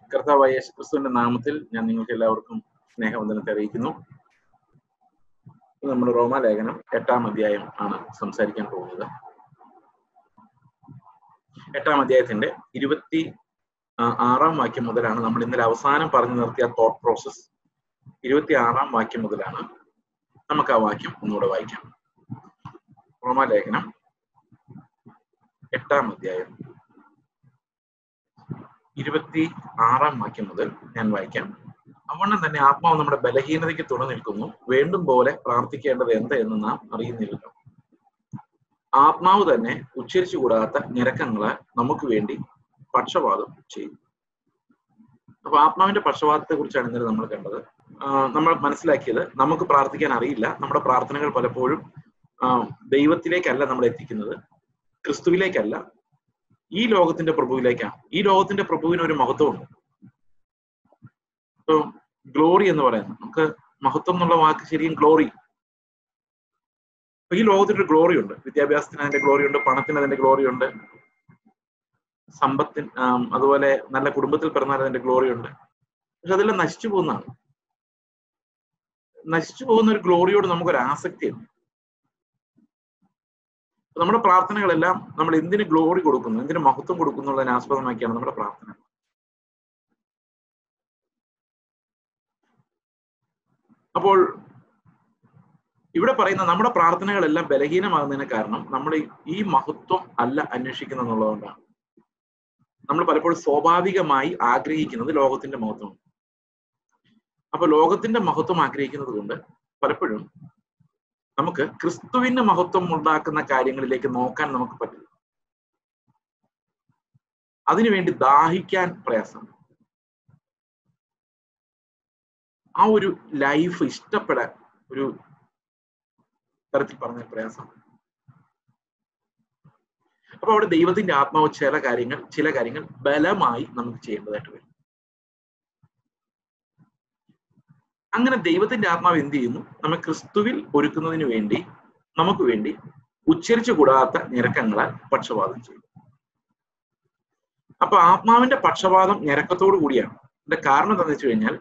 കർത്താവായ യേശുക്രിസ്തുവിന്റെ നാമത്തിൽ ഞാൻ നിങ്ങൾക്ക് എല്ലാവർക്കും സ്നേഹവന്ദനത്തെ അറിയിക്കുന്നു. നമ്മൾ റോമാലേഖനം 8-ാം അധ്യായം ആണ് സംസാരിക്കാൻ പോകുന്നത്. 8-ാം അധ്യായത്തിന്റെ 26-ാം വാക്യം മുതലാണ് നമ്മൾ ഇന്നലെ അവസാനം പറഞ്ഞു നിർത്തിയ തോട്ട് പ്രോസസ്. 26-ാം വാക്യം മുതലാണ് നമുക്ക് ആ വാക്യം ഒന്നുകൂടെ വായിക്കാം. റോമാലേഖനം 8-ാം അധ്യായം 26-ാം വാക്യം മുതൽ ഞാൻ വായിക്കാം. അവണ്ണം തന്നെ ആത്മാവ് നമ്മുടെ ബലഹീനതയ്ക്ക് തുണ നിൽക്കുന്നു. വേണ്ടും പോലെ പ്രാർത്ഥിക്കേണ്ടത് എന്ത് എന്ന് നാം അറിയുന്നില്ലല്ലോ. ആത്മാവ് തന്നെ ഉച്ചരിച്ചുകൂടാത്ത ഞരക്കങ്ങളെ നമുക്ക് വേണ്ടി പക്ഷപാതം ചെയ്യും. അപ്പൊ ആത്മാവിന്റെ പക്ഷപാതത്തെ കുറിച്ചാണ് ഇന്നലെ നമ്മൾ കണ്ടത്. നമ്മൾ മനസ്സിലാക്കിയത് നമുക്ക് പ്രാർത്ഥിക്കാൻ അറിയില്ല. നമ്മുടെ പ്രാർത്ഥനകൾ പലപ്പോഴും ദൈവത്തിലേക്കല്ല നമ്മൾ എത്തിക്കുന്നത്, ക്രിസ്തുവിലേക്കല്ല, ഈ ലോകത്തിന്റെ പ്രഭുവിലേക്കാണ്. ഈ ലോകത്തിന്റെ പ്രഭുവിന് ഒരു മഹത്വമുണ്ട്. ഇപ്പൊ ഗ്ലോറി എന്ന് പറയുന്നത്, നമുക്ക് മഹത്വം എന്നുള്ള വാക്ക് ശരിക്കും ഗ്ലോറി. ഈ ലോകത്തിനൊരു ഗ്ലോറി ഉണ്ട്. വിദ്യാഭ്യാസത്തിന് അതിന്റെ ഗ്ലോറി ഉണ്ട്, പണത്തിന് അതിന്റെ ഗ്ലോറി ഉണ്ട്, സമ്പത്തിന്, അതുപോലെ നല്ല കുടുംബത്തിൽ പിറന്നാൽ അതിന്റെ ഗ്ലോറി ഉണ്ട്. പക്ഷെ അതെല്ലാം നശിച്ചു പോകുന്നതാണ്. നശിച്ചു പോകുന്ന ഒരു ഗ്ലോറിയോട് നമുക്കൊരു ആസക്തിയുണ്ട്. നമ്മുടെ പ്രാർത്ഥനകളെല്ലാം നമ്മൾ എന്തിന് ഗ്ലോറി കൊടുക്കുന്നു, എന്തിന് മഹത്വം കൊടുക്കുന്നു എന്നുള്ളതിനെ ആസ്പദമാക്കിയാണ് നമ്മുടെ പ്രാർത്ഥന. അപ്പോൾ ഇവിടെ പറയുന്ന നമ്മുടെ പ്രാർത്ഥനകളെല്ലാം ബലഹീനമാകുന്നതിന് കാരണം നമ്മൾ ഈ മഹത്വം അല്ല അന്വേഷിക്കുന്നത് എന്നുള്ളതുകൊണ്ടാണ്. നമ്മൾ പലപ്പോഴും സ്വാഭാവികമായി ആഗ്രഹിക്കുന്നത് ലോകത്തിന്റെ മഹത്വം. അപ്പൊ ലോകത്തിന്റെ മഹത്വം ആഗ്രഹിക്കുന്നത് കൊണ്ട് പലപ്പോഴും നമുക്ക് ക്രിസ്തുവിന്റെ മഹത്വം ഉണ്ടാക്കുന്ന കാര്യങ്ങളിലേക്ക് നോക്കാൻ നമുക്ക് പറ്റില്ല. അതിനുവേണ്ടി ദാഹിക്കാൻ പ്രയാസം, ആ ഒരു ലൈഫ് ഇഷ്ടപ്പെടാൻ ഒരു തരത്തിൽ പറഞ്ഞ പ്രയാസം. അപ്പൊ അവിടെ ദൈവത്തിന്റെ ആത്മാവ് ചില കാര്യങ്ങൾ ബലമായി നമുക്ക് ചെയ്യേണ്ടതായിട്ട് വരും. അങ്ങനെ ദൈവത്തിന്റെ ആത്മാവ് എന്ത് ചെയ്യുന്നു? നമ്മെ ക്രിസ്തുവിൽ ഒരുക്കുന്നതിന് വേണ്ടി, നമുക്ക് വേണ്ടി ഉച്ചരിച്ചു കൂടാത്ത ഞരക്കങ്ങളാൽ പക്ഷപാതം ചെയ്യും. അപ്പൊ ആത്മാവിന്റെ പക്ഷപാതം ഞരക്കത്തോടു കൂടിയാണ്. ഇതിന്റെ കാരണം എന്താണെന്ന് വെച്ച് കഴിഞ്ഞാൽ,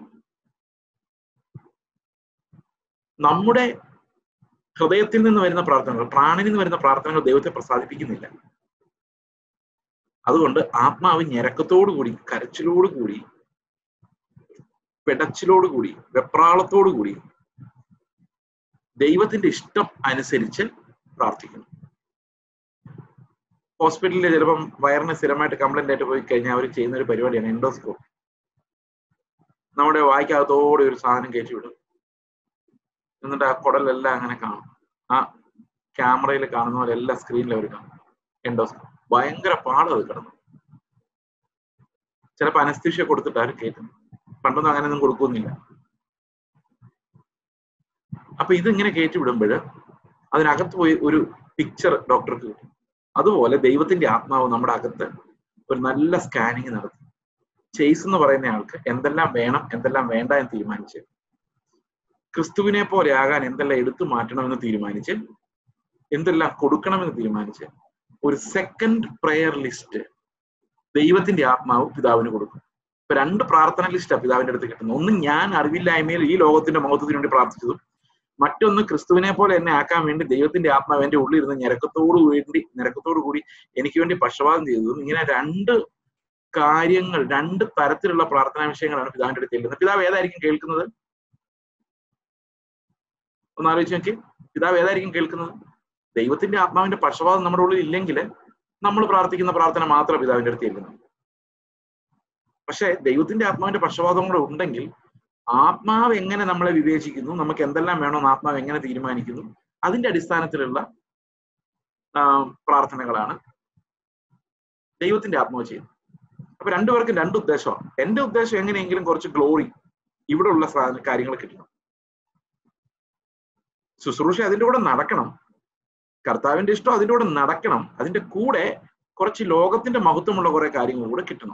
നമ്മുടെ ഹൃദയത്തിൽ നിന്ന് വരുന്ന പ്രാർത്ഥനകൾ, പ്രാണനിൽ നിന്ന് വരുന്ന പ്രാർത്ഥനകൾ ദൈവത്തെ പ്രസാദിപ്പിക്കുന്നില്ല. അതുകൊണ്ട് ആത്മാവ് ഞരക്കത്തോടുകൂടി, കരച്ചിലോടുകൂടി, പെടച്ചിലോടുകൂടി, വെപ്രാളത്തോടുകൂടി ദൈവത്തിന്റെ ഇഷ്ടം അനുസരിച്ച് പ്രാർത്ഥിക്കുന്നു. ഹോസ്പിറ്റലിൽ ചിലപ്പം വയറിന് സ്ഥിരമായിട്ട് കംപ്ലൈന്റ് ആയിട്ട് പോയി കഴിഞ്ഞാൽ അവർ ചെയ്യുന്ന ഒരു പരിപാടിയാണ് എൻഡോസ്കോപ്പ്. നമ്മുടെ വായ്ക്കകത്തോടെ ഒരു സാധനം കയറ്റി വിടും. എന്നിട്ട് ആ കുടലെല്ലാം അങ്ങനെ കാണും. ആ ക്യാമറയിൽ കാണുന്ന പോലെ എല്ലാ സ്ക്രീനിലും അവർ കാണും. എൻഡോസ്കോപ്പ് ഭയങ്കര പാടം അത് കിടന്നു. ചിലപ്പോൾ അനസ്തീഷ്യ കൊടുത്തിട്ട് അവർ കയറ്റുന്നു. പണ്ടൊന്നും അങ്ങനെയൊന്നും കൊടുക്കുന്നില്ല. അപ്പൊ ഇതിങ്ങനെ കയറ്റി വിടുമ്പോൾ അതിനകത്ത് പോയി ഒരു പിക്ചർ ഡോക്ടർക്ക് കിട്ടും. അതുപോലെ ദൈവത്തിന്റെ ആത്മാവ് നമ്മുടെ അകത്ത് ഒരു നല്ല സ്കാനിങ് നടത്തി ചെയ്സ് എന്ന് പറയുന്ന ആൾക്ക് എന്തെല്ലാം വേണം, എന്തെല്ലാം വേണ്ട എന്ന് തീരുമാനിച്ച്, ക്രിസ്തുവിനെ പോലെ ആകാൻ എന്തെല്ലാം എടുത്തു മാറ്റണമെന്ന് തീരുമാനിച്ച്, എന്തെല്ലാം കൊടുക്കണമെന്ന് തീരുമാനിച്ച് ഒരു സെക്കൻഡ് പ്രെയർ ലിസ്റ്റ് ദൈവത്തിന്റെ ആത്മാവ് പിതാവിന് കൊടുക്കും. ഇപ്പൊ 2 പ്രാർത്ഥന ലിസ്റ്റാണ് പിതാവിന്റെ അടുത്ത് കിട്ടുന്നത്. ഒന്ന് ഞാൻ അറിവില്ലായ്മയിൽ ഈ ലോകത്തിന്റെ മഹത്വത്തിന് വേണ്ടി പ്രാർത്ഥിച്ചതും, മറ്റൊന്ന് ക്രിസ്തുവിനെ പോലെ എന്നെ ആക്കാൻ വേണ്ടി ദൈവത്തിന്റെ ആത്മാവ് എന്റെ ഉള്ളിൽ ഇരുന്ന് ഞരക്കത്തോടു കൂടി എനിക്ക് വേണ്ടി പക്ഷപാതം ചെയ്തതും. ഇങ്ങനെ 2 കാര്യങ്ങൾ, 2 തരത്തിലുള്ള പ്രാർത്ഥനാ വിഷയങ്ങളാണ് പിതാവിന്റെ അടുത്ത് ചെല്ലുന്നത്. പിതാവ് ഏതായിരിക്കും കേൾക്കുന്നത്? ഒന്ന് ആലോചിച്ച് നോക്കി. പിതാവ് ഏതായിരിക്കും കേൾക്കുന്നത്? ദൈവത്തിന്റെ ആത്മാവിന്റെ പക്ഷപാതം നമ്മുടെ ഉള്ളിൽ ഇല്ലെങ്കിൽ നമ്മൾ പ്രാർത്ഥിക്കുന്ന പ്രാർത്ഥന മാത്രം പിതാവിന്റെ അടുത്ത് ചെല്ലുന്നത്. പക്ഷെ ദൈവത്തിന്റെ ആത്മാവിന്റെ പക്ഷപാതം കൂടെ ഉണ്ടെങ്കിൽ ആത്മാവ് എങ്ങനെ നമ്മളെ വിവേചിക്കുന്നു, നമുക്ക് എന്തെല്ലാം വേണമെന്ന് ആത്മാവ് എങ്ങനെ തീരുമാനിക്കുന്നു, അതിന്റെ അടിസ്ഥാനത്തിലുള്ള പ്രാർത്ഥനകളാണ് ദൈവത്തിന്റെ ആത്മാവ് ചെയ്യുന്നത്. അപ്പൊ 2 പേർക്കും 2 ഉദ്ദേശമാണ്. എന്റെ ഉദ്ദേശം എങ്ങനെയെങ്കിലും കുറച്ച് ഗ്ലോറി ഇവിടെ ഉള്ള കാര്യങ്ങൾ കിട്ടണം. ശുശ്രൂഷ അതിന്റെ കൂടെ നടക്കണം, കർത്താവിന്റെ ഇഷ്ടം അതിന്റെ കൂടെ നടക്കണം, അതിന്റെ കൂടെ കുറച്ച് ലോകത്തിന്റെ മഹത്വമുള്ള കുറെ കാര്യങ്ങൾ കൂടെ കിട്ടണം.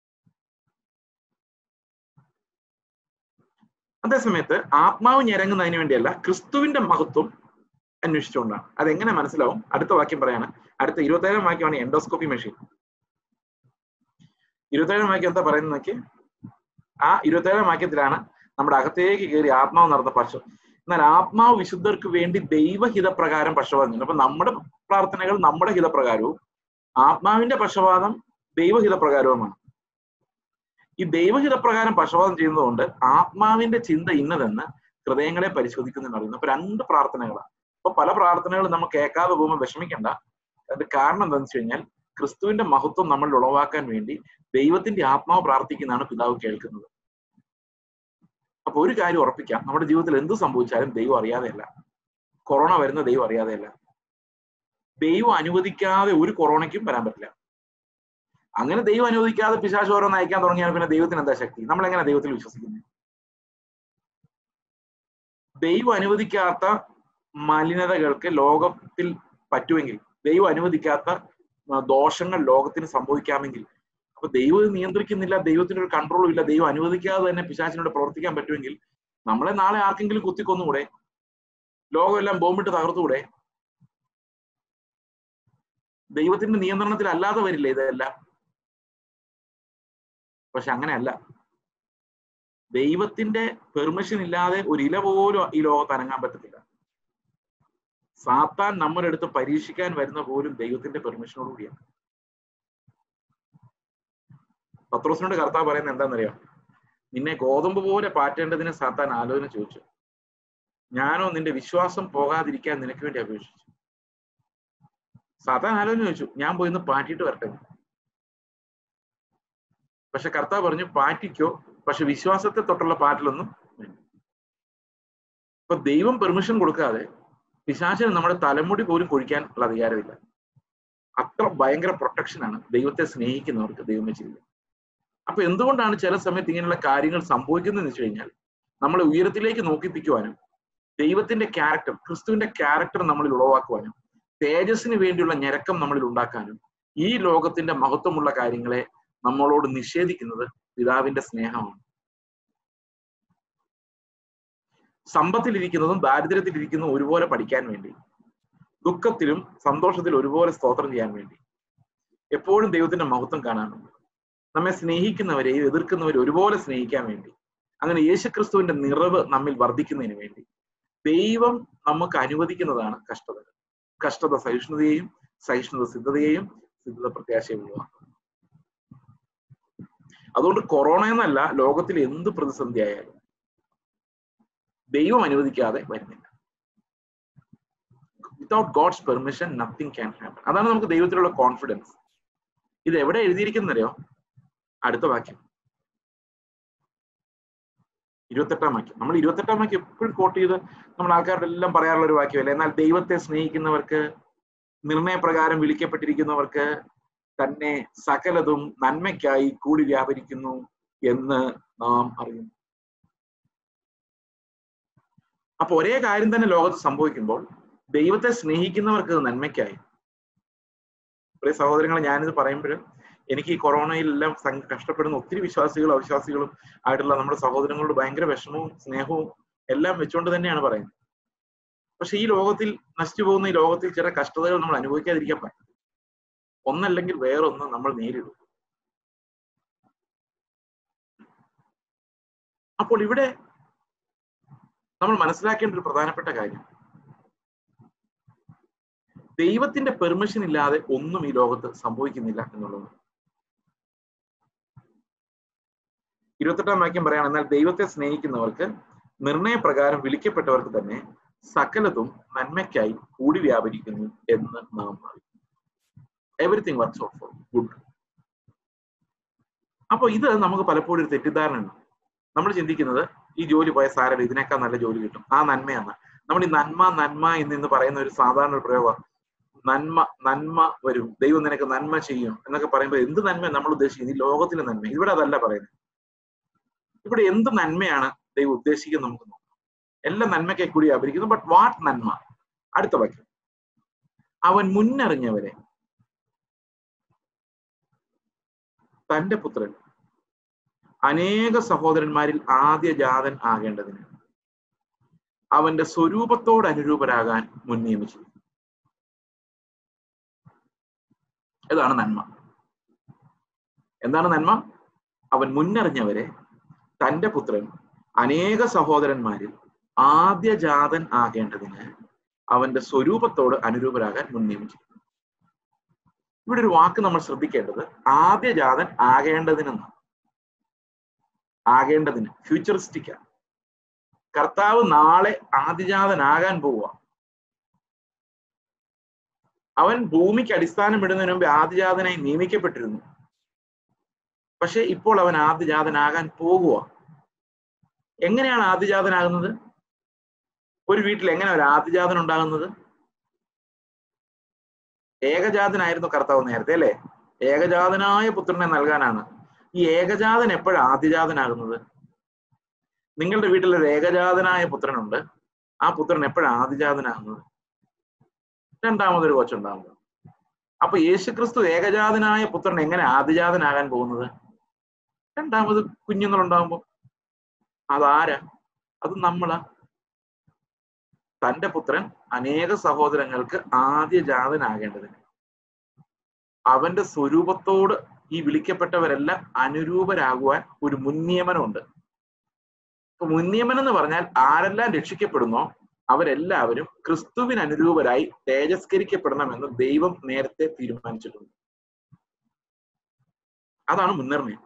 അതേസമയത്ത് ആത്മാവ് ഞരങ്ങുന്നതിന് വേണ്ടിയല്ല, ക്രിസ്തുവിന്റെ മഹത്വം അന്വേഷിച്ചുകൊണ്ടാണ്. അതെങ്ങനെ മനസ്സിലാവും? അടുത്ത വാക്യം പറയാണ്. അടുത്ത 27-ാം വാക്യമാണ് എൻഡോസ്കോപ്പി മെഷീൻ. 27-ാം വാക്യം എന്താ പറയുന്നത് നോക്കി. ആ 27 വാക്യത്തിലാണ് നമ്മുടെ അകത്തേക്ക് കയറി ആത്മാവ് നടന്ന പക്ഷം. എന്നാൽ ആത്മാവ് വിശുദ്ധർക്ക് വേണ്ടി ദൈവഹിതപ്രകാരം പക്ഷപാതം. അപ്പൊ നമ്മുടെ പ്രാർത്ഥനകൾ നമ്മുടെ ഹിതപ്രകാരവും ആത്മാവിന്റെ പക്ഷപാതം ദൈവഹിതപ്രകാരവുമാണ്. ഈ ദൈവഹിതപ്രകാരം പക്ഷപാതം ചെയ്യുന്നതുകൊണ്ട് ആത്മാവിന്റെ ചിന്ത ഇന്നതെന്ന് ഹൃദയങ്ങളെ പരിശോധിക്കുന്നതിന് അറിയുന്നു. അപ്പൊ 2 പ്രാർത്ഥനകളാണ്. അപ്പൊ പല പ്രാർത്ഥനകളും നമ്മൾ കേൾക്കാതെ പോകുമ്പോൾ വിഷമിക്കണ്ട. അതിന്റെ കാരണം എന്താണെന്ന് വെച്ച് കഴിഞ്ഞാൽ ക്രിസ്തുവിന്റെ മഹത്വം നമ്മളിൽ ഉളവാക്കാൻ വേണ്ടി ദൈവത്തിന്റെ ആത്മാവ് പ്രാർത്ഥിക്കുന്നതാണ് പിതാവ് കേൾക്കുന്നത്. അപ്പൊ ഒരു കാര്യം ഉറപ്പിക്കാം, നമ്മുടെ ജീവിതത്തിൽ എന്ത് സംഭവിച്ചാലും ദൈവം അറിയാതെയല്ല. കൊറോണ വരുന്ന ദൈവം അറിയാതെയല്ല. ദൈവം അനുവദിക്കാതെ ഒരു കൊറോണയ്ക്കും വരാൻ പറ്റില്ല. അങ്ങനെ ദൈവം അനുവദിക്കാതെ പിശാച് ഓരോന്ന് അയക്കാൻ തുടങ്ങിയാൽ പിന്നെ ദൈവത്തിന് എന്താ ശക്തി? നമ്മൾ എങ്ങനെ ദൈവത്തിൽ വിശ്വസിക്കുന്നത്? ദൈവം അനുവദിക്കാത്ത മലിനതകൾക്ക് ലോകത്തിൽ പറ്റുമെങ്കിൽ, ദൈവം അനുവദിക്കാത്ത ദോഷങ്ങൾ ലോകത്തിന് സംഭവിക്കാമെങ്കിൽ, അപ്പൊ ദൈവം നിയന്ത്രിക്കുന്നില്ല, ദൈവത്തിന് ഒരു കൺട്രോളും ഇല്ല, ദൈവം അനുവദിക്കാതെ തന്നെ പിശാചിനോട് പ്രവർത്തിക്കാൻ പറ്റുമെങ്കിൽ നമ്മളെ നാളെ ആർക്കെങ്കിലും കുത്തിക്കൊന്നുകൂടെ? ലോകമെല്ലാം ബോംബിട്ട് തകർത്തുകൂടെ? ദൈവത്തിന്റെ നിയന്ത്രണത്തിൽ അല്ലാതെ വരില്ലേ ഇതെല്ലാം? പക്ഷെ അങ്ങനെയല്ല. ദൈവത്തിന്റെ പെർമിഷൻ ഇല്ലാതെ ഒരു ഇല പോലും ഈ ലോകത്ത് അനങ്ങാൻ പറ്റത്തില്ല. സാത്താൻ നമ്മുടെ അടുത്ത് പരീക്ഷിക്കാൻ വരുന്ന പോലും ദൈവത്തിന്റെ പെർമിഷനോടുകൂടിയാണ്. പത്രോസിനോട് കർത്താവ് പറയുന്നത് എന്താണെന്നറിയാം? നിന്നെ ഗോതമ്പ് പോലെ പാറ്റേണ്ടതിന് സാത്താൻ ആലോചന ചോദിച്ചു. ഞാനോ നിന്റെ വിശ്വാസം പോകാതിരിക്കാൻ നിനക്ക് വേണ്ടി അപേക്ഷിച്ചു. സാത്താൻ ആലോചന ചോദിച്ചു, ഞാൻ പോയി ഒന്ന് പാറ്റിയിട്ട് വരട്ടെ. പക്ഷെ കർത്താവ് പറഞ്ഞു, പാറ്റിക്കോ, പക്ഷെ വിശ്വാസത്തെ തൊട്ടുള്ള പാറ്റിലൊന്നും വേണ്ട. അപ്പൊ ദൈവം പെർമിഷൻ കൊടുക്കാതെ പിശാചിന് നമ്മുടെ തലമുടി പോലും കൊഴിക്കാൻ ഉള്ള അധികാരമില്ല. അത്ര ഭയങ്കര പ്രൊട്ടക്ഷനാണ് ദൈവത്തെ സ്നേഹിക്കുന്നവർക്ക് ദൈവം വെച്ചിരിക്കുന്നത്. അപ്പൊ എന്തുകൊണ്ടാണ് ചില സമയത്ത് ഇങ്ങനെയുള്ള കാര്യങ്ങൾ സംഭവിക്കുന്നതെന്ന് വെച്ച് കഴിഞ്ഞാൽ നമ്മളെ ഉയരത്തിലേക്ക് നോക്കിപ്പിക്കുവാനും ദൈവത്തിന്റെ ക്യാരക്ടർ, ക്രിസ്തുവിന്റെ ക്യാരക്ടർ നമ്മളിൽ ഉളവാക്കുവാനും തേജസ്സിന് വേണ്ടിയുള്ള ഞരക്കം നമ്മളിൽ ഉണ്ടാക്കാനും ഈ ലോകത്തിന്റെ മഹത്വമുള്ള കാര്യങ്ങളെ നമ്മളോട് നിഷേധിക്കുന്നത് പിതാവിന്റെ സ്നേഹമാണ്. സമ്പത്തിലിരിക്കുന്നതും ദാരിദ്ര്യത്തിലിരിക്കുന്നതും ഒരുപോലെ പഠിക്കാൻ വേണ്ടി, ദുഃഖത്തിലും സന്തോഷത്തിലും ഒരുപോലെ സ്തോത്രം ചെയ്യാൻ വേണ്ടി, എപ്പോഴും ദൈവത്തിന്റെ മഹത്വം കാണാനുണ്ട്. നമ്മെ സ്നേഹിക്കുന്നവരെയും എതിർക്കുന്നവരെ ഒരുപോലെ സ്നേഹിക്കാൻ വേണ്ടി, അങ്ങനെ യേശുക്രിസ്തുവിന്റെ നിറവ് നമ്മിൽ വർദ്ധിക്കുന്നതിന് വേണ്ടി ദൈവം നമുക്ക് അനുവദിക്കുന്നതാണ് കഷ്ടതകൾ. കഷ്ടത സഹിഷ്ണുതയെയും സഹിഷ്ണുത സിദ്ധതയെയും സിദ്ധത പ്രത്യാശയും ഉള്ളതാണ്. അതുകൊണ്ട് കൊറോണ എന്നല്ല, ലോകത്തിൽ എന്ത് പ്രതിസന്ധി ആയാലും ദൈവം അനുവദിക്കാതെ വരുന്നില്ല. Without God's permission nothing can happen. അതാണ് നമുക്ക് ദൈവത്തിലുള്ള കോൺഫിഡൻസ്. ഇത് എവിടെ എഴുതിയിരിക്കുന്നറിയോ? അടുത്ത വാക്യം, 28 വാക്യം. നമ്മൾ 28 വാക്യം എപ്പോഴും കോട്ട് ചെയ്ത് നമ്മൾ ആൾക്കാരുടെ എല്ലാം പറയാറുള്ള ഒരു വാക്യമല്ലേ? എന്നാൽ ദൈവത്തെ സ്നേഹിക്കുന്നവർക്ക്, നിർണയപ്രകാരം വിളിക്കപ്പെട്ടിരിക്കുന്നവർക്ക് തന്നെ സകലതും നന്മയ്ക്കായി കൂടി വ്യാപരിക്കുന്നു എന്ന് നാം അറിയുന്നു. അപ്പൊ ഒരേ കാര്യം തന്നെ ലോകത്ത് സംഭവിക്കുമ്പോൾ ദൈവത്തെ സ്നേഹിക്കുന്നവർക്ക് നന്മയ്ക്കായി. ഒരേ സഹോദരങ്ങളെ, ഞാനിത് പറയുമ്പോൾ എനിക്ക് ഈ കൊറോണയിലെല്ലാം കഷ്ടപ്പെടുന്ന ഒത്തിരി വിശ്വാസികളും അവിശ്വാസികളും ആയിട്ടുള്ള നമ്മുടെ സഹോദരങ്ങളോട് ഭയങ്കര വിഷമവും സ്നേഹവും എല്ലാം വെച്ചുകൊണ്ട് തന്നെയാണ് പറയുന്നത്. പക്ഷെ ഈ ലോകത്തിൽ നശിച്ചു പോകുന്ന ഈ ലോകത്തിൽ ചില കഷ്ടതകൾ നമ്മൾ അനുഭവിക്കാതിരിക്കാൻ പറ്റും. ഒന്നല്ലെങ്കിൽ വേറൊന്ന് നമ്മൾ നേരിടും. അപ്പോൾ ഇവിടെ നമ്മൾ മനസ്സിലാക്കേണ്ട ഒരു പ്രധാനപ്പെട്ട കാര്യം, ദൈവത്തിന്റെ പെർമിഷൻ ഇല്ലാതെ ഒന്നും ഈ ലോകത്ത് സംഭവിക്കുന്നില്ല എന്നുള്ളത്. 28 വാക്യം പറയാണ്, എന്നാൽ ദൈവത്തെ സ്നേഹിക്കുന്നവർക്ക്, നിർണയപ്രകാരം വിളിക്കപ്പെട്ടവർക്ക് തന്നെ സകലതും നന്മയ്ക്കായി കൂടി വ്യാപരിക്കുന്നു എന്ന് നാം അറിയും. Everything works out for good. അപ്പൊ ഇത് നമുക്ക് പലപ്പോഴും ഒരു തെറ്റിദ്ധാരണയാണ്. നമ്മൾ ചിന്തിക്കുന്നത് ഈ ജോലി പോയ സാരല്ല, ഇതിനേക്കാൾ നല്ല ജോലി കിട്ടും, ആ നന്മയാണ്. നമ്മൾ ഈ നന്മ എന്ന് പറയുന്ന ഒരു സാധാരണ ഒരു പ്രയോഗം. നന്മ വരും, ദൈവം നിനക്ക് നന്മ ചെയ്യും എന്നൊക്കെ പറയുമ്പോൾ എന്ത് നന്മ നമ്മൾ ഉദ്ദേശിക്കുന്നത്? ഈ ലോകത്തിലെ നന്മ. ഇവിടെ അതല്ല പറയുന്നത്. ഇവിടെ എന്ത് നന്മയാണ് ദൈവം ഉദ്ദേശിക്കുന്നത് നമുക്ക് നോക്കാം. എല്ലാം നന്മയ്ക്കായി കൂടി വ്യാപരിക്കുന്നു. ബട്ട് വാട്ട് നന്മ? അടുത്ത വാക്യം, അവൻ മുന്നറിഞ്ഞവരെ തന്റെ പുത്രൻ അനേക സഹോദരന്മാരിൽ ആദ്യജാതൻ ആകേണ്ടതിന് അവന്റെ സ്വരൂപത്തോട് അനുരൂപരാകാൻ മുൻ നിയമിച്ചു. ഇതാണ് നന്മ. എന്താണ് നന്മ? അവൻ മുന്നറിഞ്ഞവരെ തന്റെ പുത്രൻ അനേക സഹോദരന്മാരിൽ ആദ്യജാതൻ ആകേണ്ടതിന് അവന്റെ സ്വരൂപത്തോട് അനുരൂപരാകാൻ മുൻ നിയമിച്ചിരിക്കുന്നു. ഇവിടെ ഒരു വാക്ക് നമ്മൾ ശ്രദ്ധിക്കേണ്ടത് ആദ്യജാതൻ ആകേണ്ടതിനെന്നാണ്. ആകേണ്ടതിന് ഫ്യൂച്ചറിസ്റ്റിക്കാണ്. കർത്താവ് നാളെ ആദിജാതനാകാൻ പോവുക. അവൻ ഭൂമിക്ക് അടിസ്ഥാനം ഇടുന്നതിന് മുമ്പ് ആദിജാതനായി നിയമിക്കപ്പെട്ടിരുന്നു. പക്ഷെ ഇപ്പോൾ അവൻ ആദിജാതനാകാൻ പോകുക. എങ്ങനെയാണ് ആദിജാതനാകുന്നത്? ഒരു വീട്ടിൽ എങ്ങനെ ഒരു ആദിജാതൻ ഉണ്ടാകുന്നത്? ഏകജാതനായിരുന്നു കർത്താവ് നേരത്തെ, അല്ലെ? ഏകജാതനായ പുത്രനെ നൽകാനാണ്. ഈ ഏകജാതൻ എപ്പോഴാണ് ആദിജാതനാകുന്നത്? നിങ്ങളുടെ വീട്ടിൽ ഒരു ഏകജാതനായ പുത്രനുണ്ട്. ആ പുത്രൻ എപ്പോഴാണ് ആദിജാതനാകുന്നത്? രണ്ടാമതൊരു കൊച്ചുണ്ടാകുന്നത്. അപ്പൊ യേശുക്രിസ്തു ഏകജാതനായ പുത്രൻ എങ്ങനെ ആദിജാതനാകാൻ പോകുന്നത്? രണ്ടാമത് കുഞ്ഞുങ്ങളുണ്ടാകുമ്പോ. അതാരാ? അത് നമ്മളാ. തന്റെ പുത്രൻ അനേക സഹോദരങ്ങൾക്ക് ആദ്യജാതനാകേണ്ടതിന് അവന്റെ സ്വരൂപത്തോട് ഈ വിളിക്കപ്പെട്ടവരെല്ലാം അനുരൂപരാകുവാൻ ഒരു മുൻനിയമനമുണ്ട്. അപ്പൊ മുൻനിയമനം എന്ന് പറഞ്ഞാൽ ആരെല്ലാം രക്ഷിക്കപ്പെടുന്നോ അവരെല്ലാവരും ക്രിസ്തുവിന് അനുരൂപരായി തേജസ്കരിക്കപ്പെടണമെന്ന് ദൈവം നേരത്തെ തീരുമാനിച്ചിട്ടുണ്ട്. അതാണ് മുൻനിർണയം.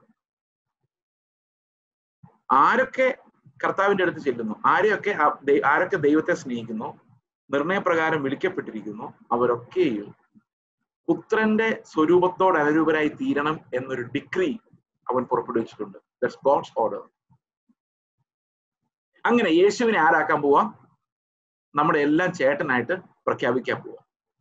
ആരൊക്കെ കർത്താവിന്റെ അടുത്ത് ചെല്ലുന്നു, ആരൊക്കെ ദൈവത്തെ സ്നേഹിക്കുന്നു, നിർണയപ്രകാരം വിളിക്കപ്പെട്ടിരിക്കുന്നു, അവരൊക്കെയും പുത്രന്റെ സ്വരൂപത്തോട് അനുരൂപരായി തീരണം എന്നൊരു ഡിക്രി അവൻ പുറപ്പെടുവിച്ചിട്ടുണ്ട്. That's God's order. അങ്ങനെ യേശുവിനെ ആരാക്കാൻ പോവാ? നമ്മുടെ എല്ലാം ചേട്ടനായിട്ട് പ്രഖ്യാപിക്കാൻ പോവാ.